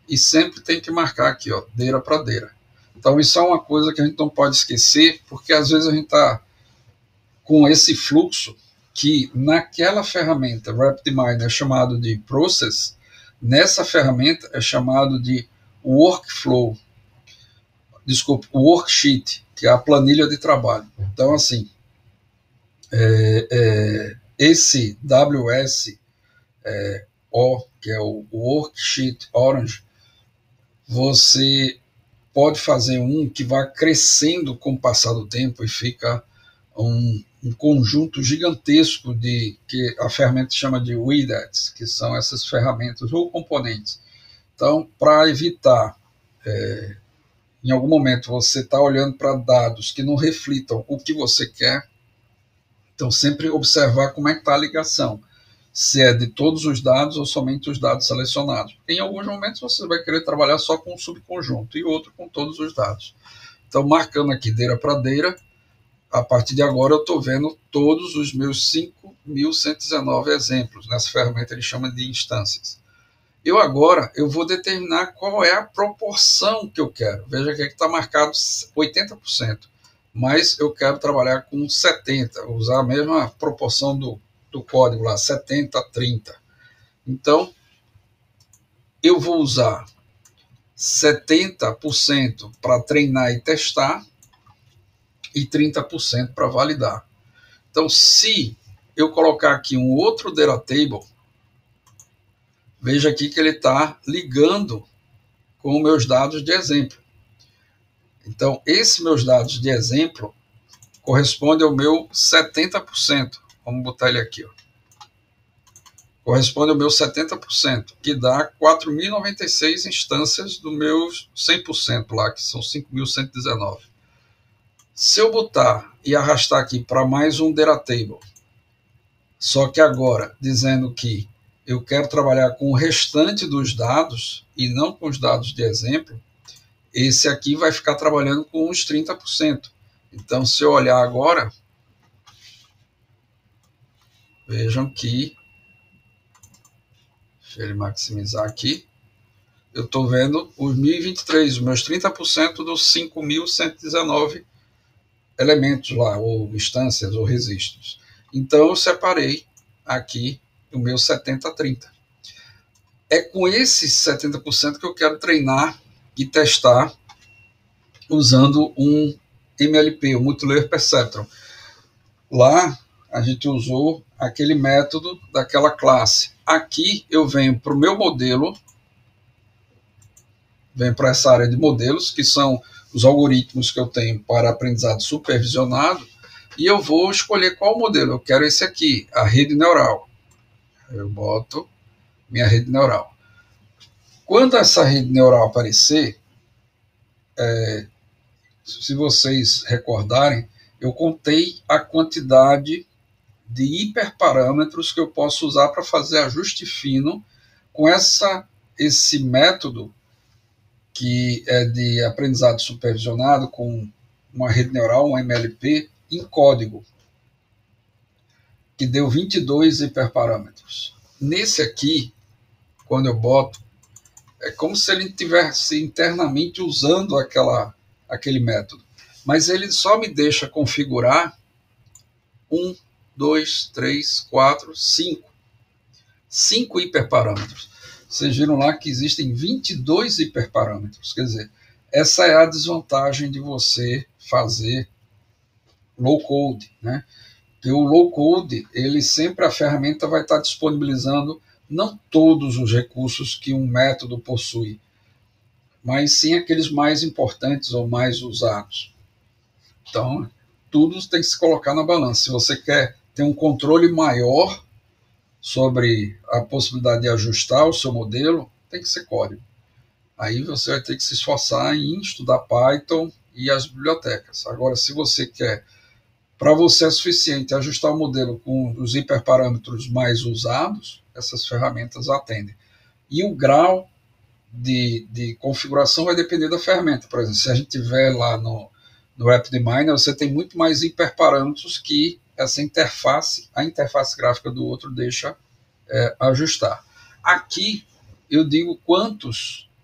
e sempre tem que marcar aqui, ó, Data para Data. Então isso é uma coisa que a gente não pode esquecer, porque às vezes a gente está com esse fluxo que naquela ferramenta RapidMiner é chamado de Process, nessa ferramenta é chamado de Workflow, desculpa, Worksheet, que é a planilha de trabalho. Então, assim, é, é, esse W S é, O, que é o Worksheet Orange, você pode fazer um que vai crescendo com o passar do tempo e fica um, um conjunto gigantesco de que a ferramenta chama de widgets, que são essas ferramentas ou componentes. Então, para evitar, é, em algum momento, você está olhando para dados que não reflitam o que você quer, então sempre observar como é que está a ligação, se é de todos os dados ou somente os dados selecionados. Em alguns momentos você vai querer trabalhar só com um subconjunto e outro com todos os dados. Então, marcando aqui Data para Data, a partir de agora eu estou vendo todos os meus cinco mil cento e dezenove exemplos. Nessa ferramenta ele chama de instâncias. Eu agora eu vou determinar qual é a proporção que eu quero. Veja que aqui está marcado oitenta por cento, mas eu quero trabalhar com setenta por cento, usar a mesma proporção do, do código lá, setenta a trinta. Então, eu vou usar setenta por cento para treinar e testar e trinta por cento para validar. Então, se eu colocar aqui um outro Data Table, veja aqui que ele está ligando com meus dados de exemplo. Então, esses meus dados de exemplo correspondem ao meu setenta por cento. Vamos botar ele aqui, ó. Corresponde ao meu setenta por cento, que dá quatro mil e noventa e seis instâncias do meu cem por cento lá, que são cinco mil cento e dezenove. Se eu botar e arrastar aqui para mais um Data Table, só que agora dizendo que eu quero trabalhar com o restante dos dados e não com os dados de exemplo, esse aqui vai ficar trabalhando com uns trinta por cento. Então, se eu olhar agora, vejam que, deixa ele maximizar aqui, eu estou vendo os mil e vinte e três, os meus trinta por cento dos cinco mil cento e dezenove elementos lá, ou instâncias, ou registros. Então, eu separei aqui o meu setenta a trinta. É com esses setenta por cento que eu quero treinar e testar usando um M L P, o Multilayer Perceptron. Lá, a gente usou aquele método daquela classe. Aqui, eu venho para o meu modelo, venho para essa área de modelos, que são os algoritmos que eu tenho para aprendizado supervisionado, e eu vou escolher qual modelo. Eu quero esse aqui, a rede neural. Eu boto minha rede neural. Quando essa rede neural aparecer, é, se vocês recordarem, eu contei a quantidade de hiperparâmetros que eu posso usar para fazer ajuste fino com essa, esse método que é de aprendizado supervisionado com uma rede neural, um M L P, em código, que deu vinte e dois hiperparâmetros. Nesse aqui, quando eu boto, é como se ele estivesse internamente usando aquela, aquele método. Mas ele só me deixa configurar um, dois, três, quatro, cinco. Cinco hiperparâmetros. Vocês viram lá que existem vinte e dois hiperparâmetros. Quer dizer, essa é a desvantagem de você fazer low code, né? Porque o low code, ele sempre, a ferramenta vai estar disponibilizando não todos os recursos que um método possui, mas sim aqueles mais importantes ou mais usados. Então, tudo tem que se colocar na balança. Se você quer ter um controle maior sobre a possibilidade de ajustar o seu modelo, tem que ser código. Aí você vai ter que se esforçar em estudar Python e as bibliotecas. Agora, se você quer, para você é suficiente ajustar o modelo com os hiperparâmetros mais usados, essas ferramentas atendem. E o grau de, de configuração vai depender da ferramenta. Por exemplo, se a gente tiver lá no, no RapidMiner, você tem muito mais hiperparâmetros que essa interface, a interface gráfica do outro deixa é, ajustar. Aqui eu digo quantos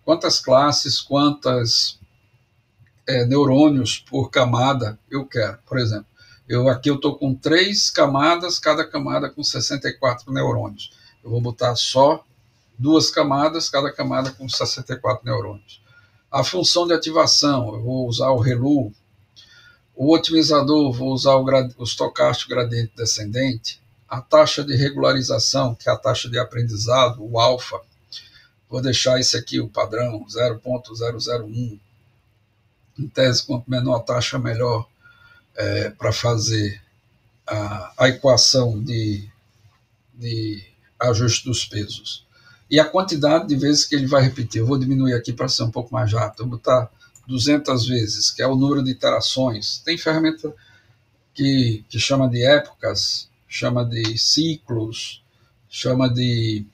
quantas classes, quantas é, neurônios por camada eu quero. Por exemplo, eu, aqui eu estou com três camadas, cada camada com sessenta e quatro neurônios. Eu vou botar só duas camadas, cada camada com sessenta e quatro neurônios. A função de ativação, eu vou usar o ReLU. O otimizador, vou usar o, o estocástico gradiente descendente. A taxa de regularização, que é a taxa de aprendizado, o alfa, vou deixar esse aqui, o padrão, zero ponto zero zero um. Em tese, quanto menor a taxa, melhor é, para fazer a, a equação de, de ajuste dos pesos. E a quantidade de vezes que ele vai repetir. Eu vou diminuir aqui para ser um pouco mais rápido. Vou botar duzentas vezes, que é o número de iterações. Tem ferramenta que, que chama de épocas, chama de ciclos, chama de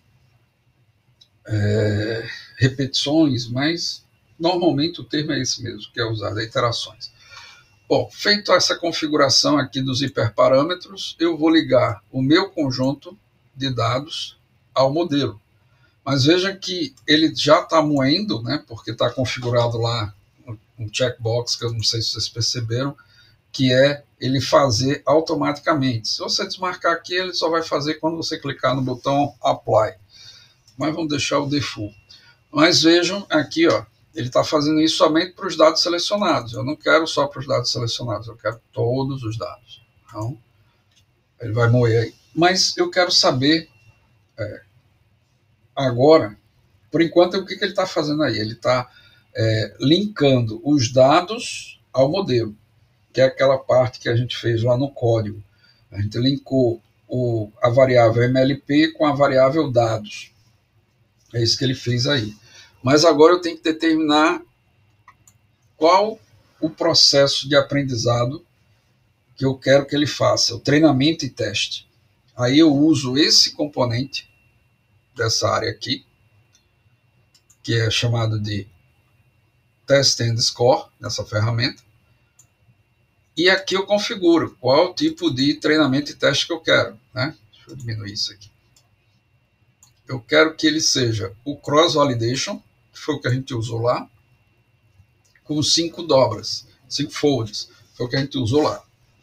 é, repetições, mas normalmente o termo é esse mesmo, que é usado, é iterações. Bom, feito essa configuração aqui dos hiperparâmetros, eu vou ligar o meu conjunto de dados ao modelo. Mas veja que ele já está moendo, né, porque está configurado lá um checkbox, que eu não sei se vocês perceberam, que é ele fazer automaticamente. Se você desmarcar aqui, ele só vai fazer quando você clicar no botão Apply. Mas vamos deixar o default. Mas vejam aqui, ó, ele está fazendo isso somente para os dados selecionados. Eu não quero só para os dados selecionados, eu quero todos os dados. Então, ele vai moer aí. Mas eu quero saber é, agora, por enquanto, o que, que ele está fazendo aí? Ele está é, linkando os dados ao modelo, que é aquela parte que a gente fez lá no código. A gente linkou o, a variável M L P com a variável dados. É isso que ele fez aí. Mas agora eu tenho que determinar qual o processo de aprendizado que eu quero que ele faça, o treinamento e teste. Aí eu uso esse componente dessa área aqui, que é chamado de Test and Score, nessa ferramenta. E aqui eu configuro qual tipo de treinamento e teste que eu quero, né? Deixa eu diminuir isso aqui. Eu quero que ele seja o Cross Validation, que foi o que a gente usou lá, com cinco dobras, cinco folds, foi o que a gente usou lá.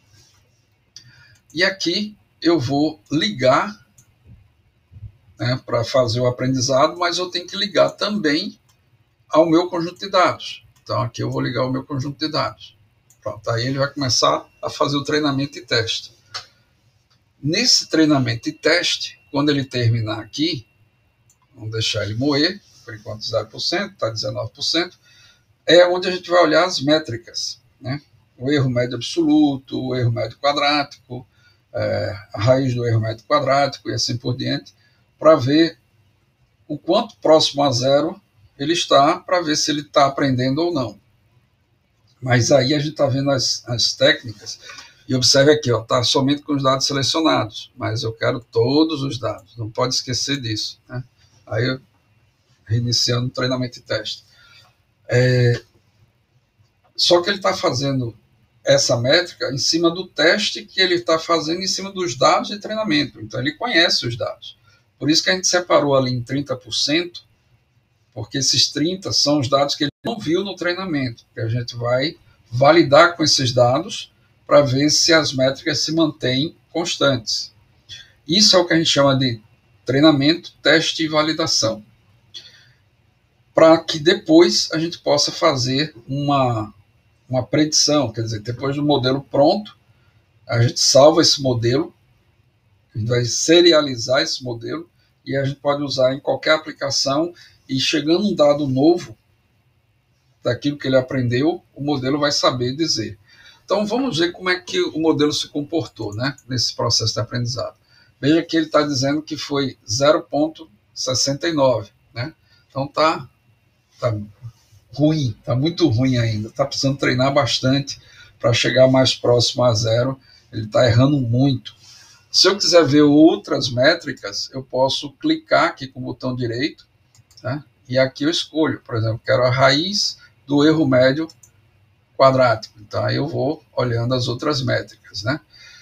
E aqui eu vou ligar, né, para fazer o aprendizado, mas eu tenho que ligar também ao meu conjunto de dados. Então aqui eu vou ligar o meu conjunto de dados. Pronto, aí ele vai começar a fazer o treinamento e teste. Nesse treinamento e teste, quando ele terminar aqui, vamos deixar ele moer, por enquanto zero por cento, está dezenove por cento, é onde a gente vai olhar as métricas, né? O erro médio absoluto, o erro médio quadrático, é, a raiz do erro médio quadrático e assim por diante, para ver o quanto próximo a zero ele está, para ver se ele está aprendendo ou não. Mas aí a gente está vendo as, as técnicas, e observe aqui, está somente com os dados selecionados, mas eu quero todos os dados, não pode esquecer disso, né? Aí eu reiniciando o treinamento e teste. É, só que ele está fazendo essa métrica em cima do teste que ele está fazendo em cima dos dados de treinamento. Então ele conhece os dados. Por isso que a gente separou ali em trinta por cento, porque esses trinta por cento são os dados que ele não viu no treinamento, que a gente vai validar com esses dados para ver se as métricas se mantêm constantes. Isso é o que a gente chama de treinamento, teste e validação. Para que depois a gente possa fazer uma, uma predição, quer dizer, depois do modelo pronto, a gente salva esse modelo, a gente vai serializar esse modelo e a gente pode usar em qualquer aplicação, e chegando um dado novo daquilo que ele aprendeu, o modelo vai saber dizer. Então vamos ver como é que o modelo se comportou, né, nesse processo de aprendizado. Veja que ele está dizendo que foi zero ponto sessenta e nove, né? Então está tá ruim, está muito ruim ainda, está precisando treinar bastante para chegar mais próximo a zero, ele está errando muito. Se eu quiser ver outras métricas, eu posso clicar aqui com o botão direito, tá? E aqui eu escolho, por exemplo, quero a raiz do erro médio quadrático, então aí eu vou olhando as outras métricas, né?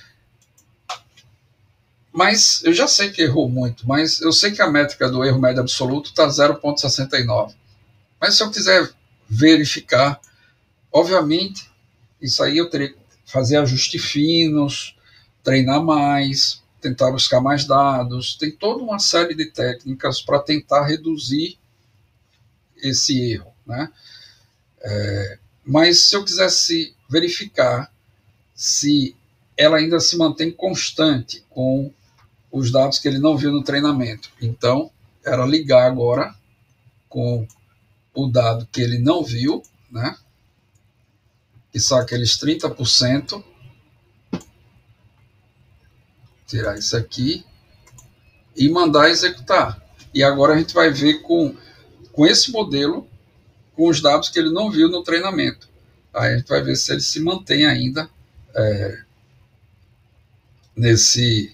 Mas eu já sei que errou muito, mas eu sei que a métrica do erro médio absoluto está zero ponto sessenta e nove. Mas se eu quiser verificar, obviamente, isso aí eu teria que fazer ajustes finos, treinar mais, tentar buscar mais dados. Tem toda uma série de técnicas para tentar reduzir esse erro, né? É, mas se eu quisesse verificar se ela ainda se mantém constante com os dados que ele não viu no treinamento, então era ligar agora com o dado que ele não viu, né? Que são aqueles trinta por cento. Tirar isso aqui e mandar executar. E agora a gente vai ver com, com esse modelo, com os dados que ele não viu no treinamento. Aí a gente vai ver se ele se mantém ainda é, nesse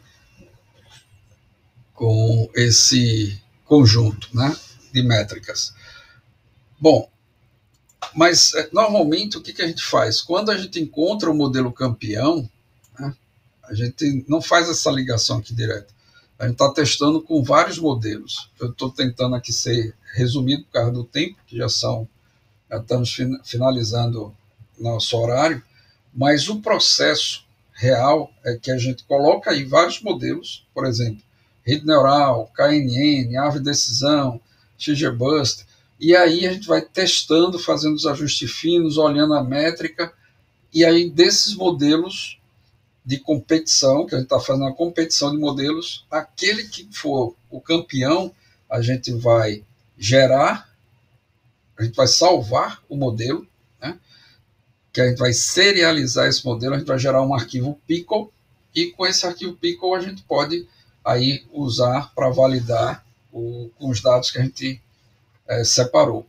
com esse conjunto, né, de métricas. Bom, mas normalmente o que, que a gente faz? Quando a gente encontra o modelo campeão, né, a gente não faz essa ligação aqui direto. A gente está testando com vários modelos. Eu estou tentando aqui ser resumido por causa do tempo, que já são, já estamos finalizando nosso horário, mas o processo real é que a gente coloca aí vários modelos, por exemplo, rede neural, K N N, árvore de decisão, XGBoost, e aí a gente vai testando, fazendo os ajustes finos, olhando a métrica, e aí desses modelos de competição, que a gente está fazendo a competição de modelos, aquele que for o campeão, a gente vai gerar, a gente vai salvar o modelo, né? Que a gente vai serializar esse modelo, a gente vai gerar um arquivo Pickle, e com esse arquivo Pickle a gente pode aí usar para validar o, os dados que a gente é, separou,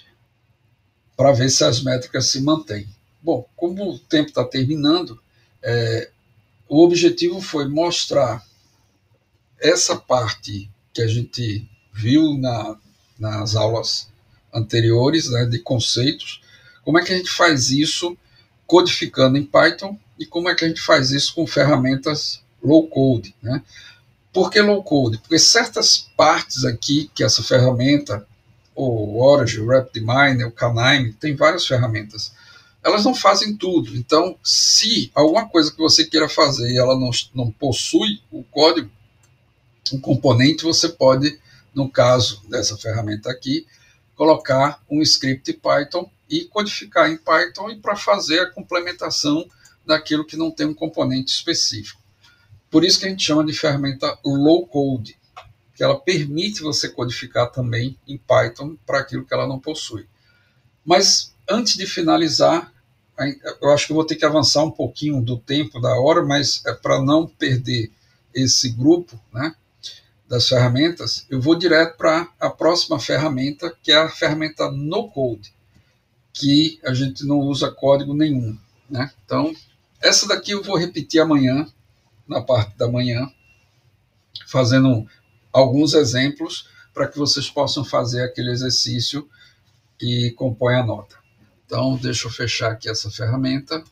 para ver se as métricas se mantêm. Bom, como o tempo está terminando, é, o objetivo foi mostrar essa parte que a gente viu na, nas aulas anteriores, né, de conceitos, como é que a gente faz isso codificando em Python e como é que a gente faz isso com ferramentas low-code, né? Por que low-code? Porque certas partes aqui que essa ferramenta, o Origin, o RapidMiner, o Canime, tem várias ferramentas, elas não fazem tudo. Então, se alguma coisa que você queira fazer e ela não, não possui o código, um componente, você pode, no caso dessa ferramenta aqui, colocar um script Python e codificar em Python e para fazer a complementação daquilo que não tem um componente específico. Por isso que a gente chama de ferramenta low-code, que ela permite você codificar também em Python para aquilo que ela não possui. Mas, antes de finalizar, eu acho que eu vou ter que avançar um pouquinho do tempo, da hora, mas é para não perder esse grupo, né, das ferramentas, eu vou direto para a próxima ferramenta, que é a ferramenta no-code, que a gente não usa código nenhum, né? Então, essa daqui eu vou repetir amanhã, na parte da manhã, fazendo alguns exemplos para que vocês possam fazer aquele exercício que compõe a nota. Então, deixa eu fechar aqui essa ferramenta.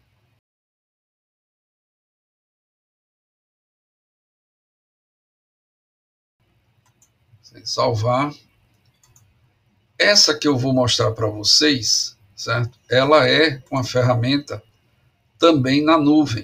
Sem salvar. Essa que eu vou mostrar para vocês, certo? Ela é uma ferramenta também na nuvem.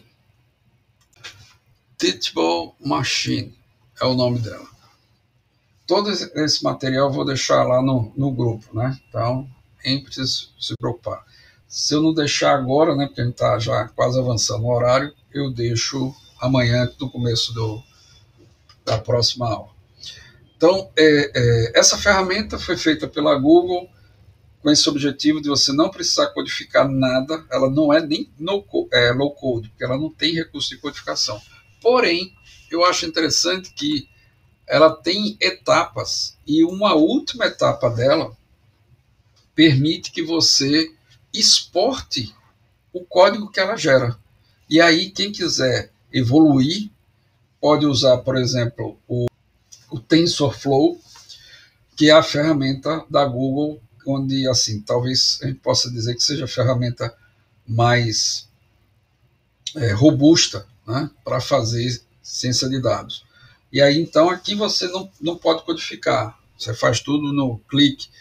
Teachable Machine é o nome dela. Todo esse material eu vou deixar lá no, no grupo, né? Então, nem precisa se preocupar. Se eu não deixar agora, né, porque a gente está já quase avançando o horário, eu deixo amanhã, no começo do, da próxima aula. Então, é, é, essa ferramenta foi feita pela Google com esse objetivo de você não precisar codificar nada. Ela não é nem no, é, low code, porque ela não tem recurso de codificação. Porém, eu acho interessante que ela tem etapas, e uma última etapa dela permite que você exporte o código que ela gera. E aí, quem quiser evoluir, pode usar, por exemplo, o, o TensorFlow, que é a ferramenta da Google, onde, assim, talvez a gente possa dizer que seja a ferramenta mais é, robusta, né, para fazer ciência de dados. E aí, então, aqui você não, não pode codificar, você faz tudo no clique,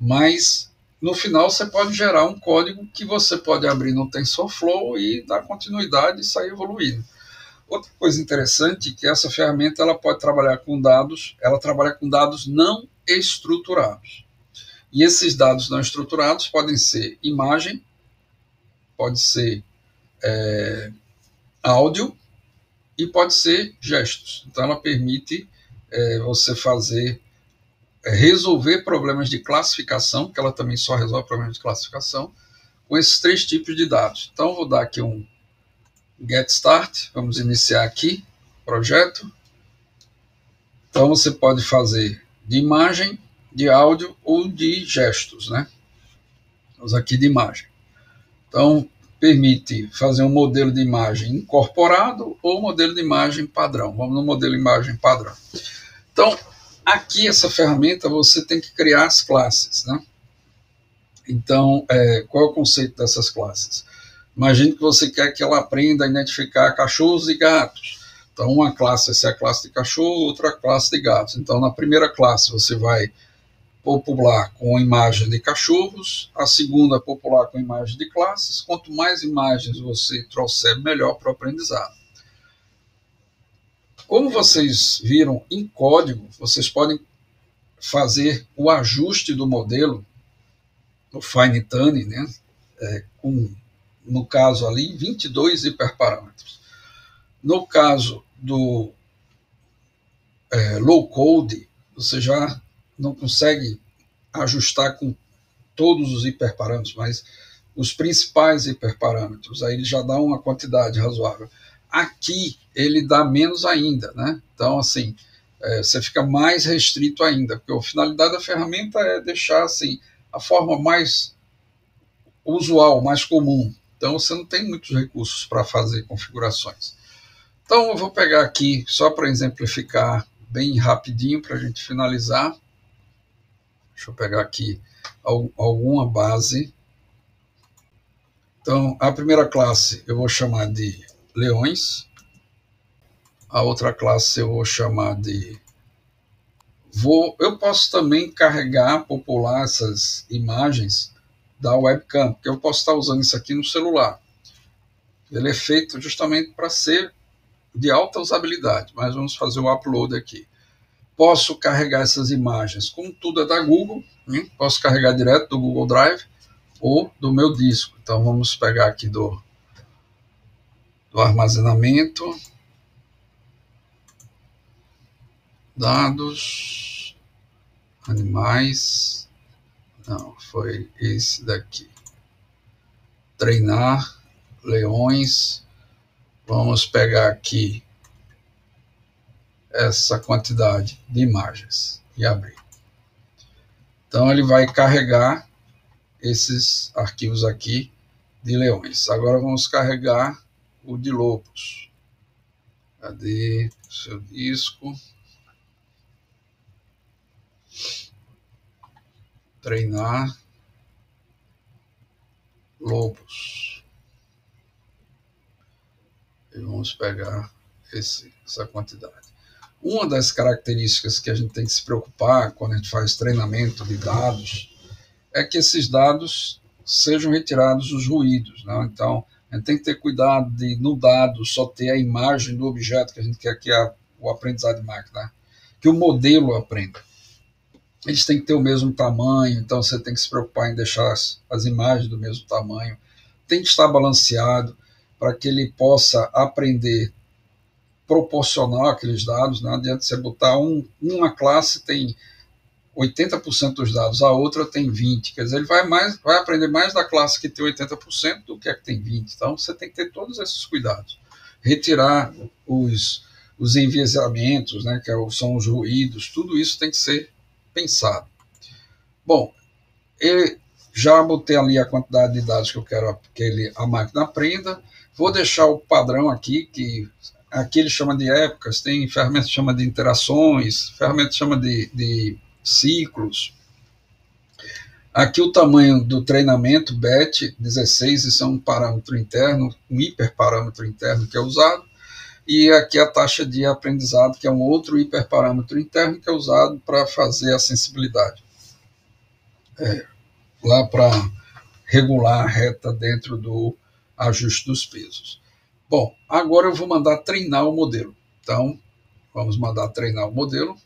mas no final você pode gerar um código que você pode abrir no TensorFlow e dar continuidade e sair evoluindo. Outra coisa interessante é que essa ferramenta ela pode trabalhar com dados, ela trabalha com dados não estruturados. E esses dados não estruturados podem ser imagem, pode ser é, áudio e pode ser gestos. Então ela permite é, você fazer, é, resolver problemas de classificação, que ela também só resolve problemas de classificação, com esses três tipos de dados. Então eu vou dar aqui um Get Start, vamos iniciar aqui o projeto. Então você pode fazer de imagem, de áudio ou de gestos, né? Vamos aqui de imagem. Então permite fazer um modelo de imagem incorporado ou modelo de imagem padrão. Vamos no modelo de imagem padrão. Então aqui essa ferramenta você tem que criar as classes, né? Então é, qual é o conceito dessas classes? Imagine que você quer que ela aprenda a identificar cachorros e gatos. Então, uma classe vai ser a classe de cachorro, outra classe de gatos. Então, na primeira classe, você vai popular com imagem de cachorros, a segunda popular com imagem de classes. Quanto mais imagens você trouxer, melhor para o aprendizado. Como vocês viram em código, vocês podem fazer o ajuste do modelo, o fine tuning, né, é, com... no caso ali, vinte e dois hiperparâmetros. No caso do é, low code, você já não consegue ajustar com todos os hiperparâmetros, mas os principais hiperparâmetros, aí ele já dá uma quantidade razoável. Aqui ele dá menos ainda, né? Então, assim, é, você fica mais restrito ainda, porque a finalidade da ferramenta é deixar assim, a forma mais usual, mais comum. Então você não tem muitos recursos para fazer configurações. Então eu vou pegar aqui, só para exemplificar bem rapidinho, para a gente finalizar. Deixa eu pegar aqui alguma base. Então a primeira classe eu vou chamar de leões. A outra classe eu vou chamar de... Vou... Eu posso também carregar, popular essas imagens da webcam, porque eu posso estar usando isso aqui no celular. Ele é feito justamente para ser de alta usabilidade, mas vamos fazer o upload aqui. Posso carregar essas imagens, como tudo é da Google, hein? Posso carregar direto do Google Drive ou do meu disco. Então vamos pegar aqui do, do armazenamento, dados, animais, não, foi esse daqui. Treinar, leões. Vamos pegar aqui essa quantidade de imagens e abrir. Então ele vai carregar esses arquivos aqui de leões. Agora vamos carregar o de lobos. Cadê o seu disco? Treinar lobos. E vamos pegar esse, essa quantidade. Uma das características que a gente tem que se preocupar quando a gente faz treinamento de dados é que esses dados sejam retirados os ruídos, né? Então, a gente tem que ter cuidado de, no dado, só ter a imagem do objeto que a gente quer que é o aprendizado de máquina, que o modelo aprenda. Eles têm que ter o mesmo tamanho, então você tem que se preocupar em deixar as, as imagens do mesmo tamanho. Tem que estar balanceado para que ele possa aprender proporcional àqueles dados. Não adianta você botar um, uma classe tem oitenta por cento dos dados, a outra tem vinte por cento. Quer dizer, ele vai, mais, vai aprender mais da classe que tem oitenta por cento do que a que tem vinte por cento. Então, você tem que ter todos esses cuidados. Retirar os, os enviesamentos, né, que são os ruídos, tudo isso tem que ser pensado. Bom, eu já botei ali a quantidade de dados que eu quero que ele, a máquina aprenda. Vou deixar o padrão aqui, que aqui ele chama de épocas, tem ferramenta que chama de interações, ferramenta que chama de, de ciclos. Aqui o tamanho do treinamento, B E T, dezesseis, isso é um parâmetro interno, um hiperparâmetro interno que é usado. E aqui a taxa de aprendizado, que é um outro hiperparâmetro interno que é usado para fazer a sensibilidade. é, lá para regular a reta dentro do ajuste dos pesos. Bom, agora eu vou mandar treinar o modelo. Então, vamos mandar treinar o modelo.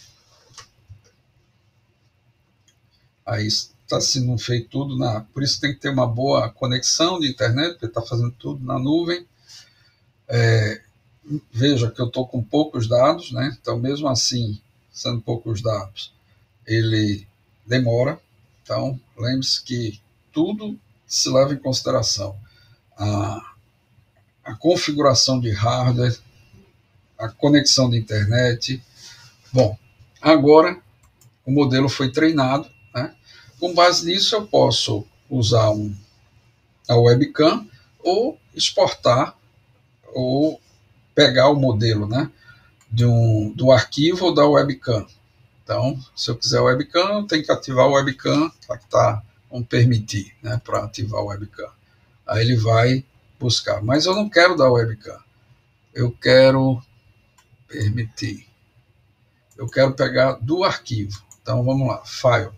Aí está sendo feito tudo na... Por isso tem que ter uma boa conexão de internet, porque está fazendo tudo na nuvem. É, veja que eu estou com poucos dados, né? Então, mesmo assim, sendo poucos dados, ele demora. Então, lembre-se que tudo se leva em consideração. A, a configuração de hardware, a conexão de internet. Bom, agora o modelo foi treinado, né? Com base nisso, eu posso usar um, a webcam ou exportar ou pegar o modelo, né, de um, do arquivo ou da webcam. Então, se eu quiser webcam, eu tenho que ativar o webcam, tá, que tá, vamos permitir, né, para ativar o webcam. Aí ele vai buscar. Mas eu não quero dar webcam. Eu quero permitir. Eu quero pegar do arquivo. Então, vamos lá, File.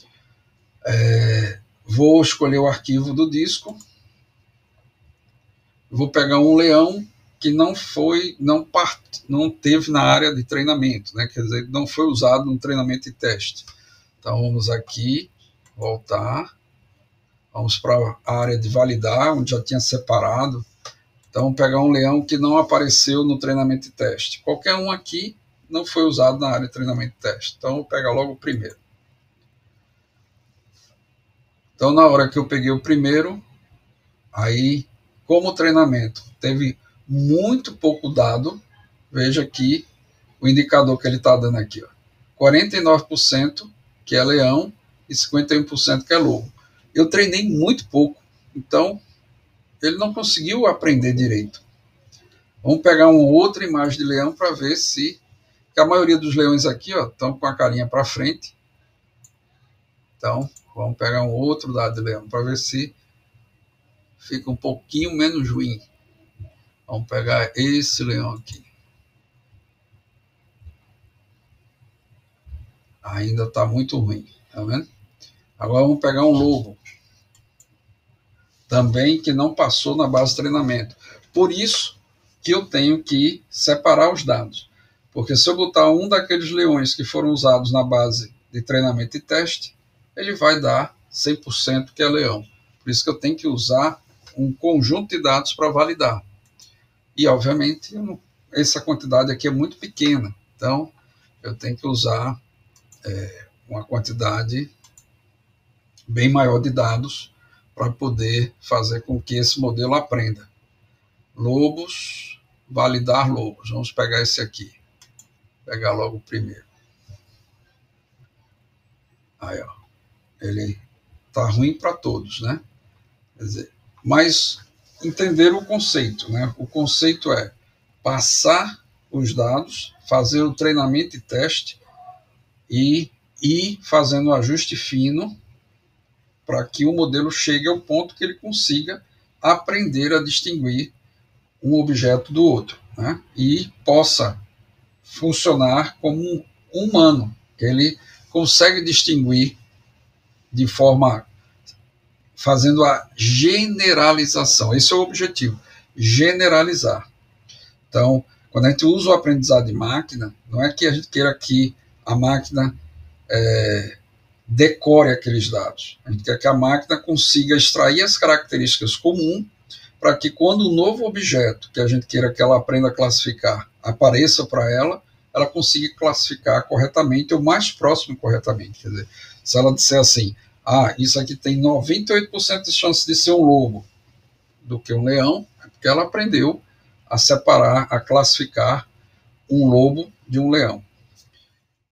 É, vou escolher o arquivo do disco. Vou pegar um leão que não foi, não, part, não teve na área de treinamento, né? Quer dizer, não foi usado no treinamento e teste. Então, vamos aqui, voltar. Vamos para a área de validar, onde já tinha separado. Então, vamos pegar um leão que não apareceu no treinamento e teste. Qualquer um aqui não foi usado na área de treinamento e teste. Então, vou pegar logo o primeiro. Então, na hora que eu peguei o primeiro, aí, como o treinamento teve muito pouco dado, veja aqui o indicador que ele está dando aqui. Ó. quarenta e nove por cento que é leão e cinquenta e um por cento que é lobo. Eu treinei muito pouco, então ele não conseguiu aprender direito. Vamos pegar uma outra imagem de leão para ver se... Que a maioria dos leões aqui ó, estão com a carinha para frente. Então, vamos pegar um outro dado de leão para ver se fica um pouquinho menos ruim. Vamos pegar esse leão aqui. Ainda está muito ruim, tá vendo? Agora vamos pegar um lobo. Também que não passou na base de treinamento. Por isso que eu tenho que separar os dados. Porque se eu botar um daqueles leões que foram usados na base de treinamento e teste, ele vai dar cem por cento que é leão. Por isso que eu tenho que usar um conjunto de dados para validar. E, obviamente, essa quantidade aqui é muito pequena. Então, eu tenho que usar é, uma quantidade bem maior de dados para poder fazer com que esse modelo aprenda. Lobos, validar lobos. Vamos pegar esse aqui. Pegar logo o primeiro. Aí, ó. Ele está ruim para todos, né? Quer dizer, mas entender o conceito, né? O conceito é passar os dados, fazer o treinamento e teste e ir fazendo um ajuste fino para que o modelo chegue ao ponto que ele consiga aprender a distinguir um objeto do outro, né? E possa funcionar como um humano, que ele consegue distinguir de forma fazendo a generalização. Esse é o objetivo, generalizar. Então, quando a gente usa o aprendizado de máquina, não é que a gente queira que a máquina é, decore aqueles dados. A gente quer que a máquina consiga extrair as características comuns para que quando um novo objeto que a gente queira que ela aprenda a classificar apareça para ela, ela consiga classificar corretamente ou mais próximo corretamente. Quer dizer, se ela disser assim, ah, isso aqui tem noventa e oito por cento de chance de ser um lobo do que um leão, é porque ela aprendeu a separar, a classificar um lobo de um leão.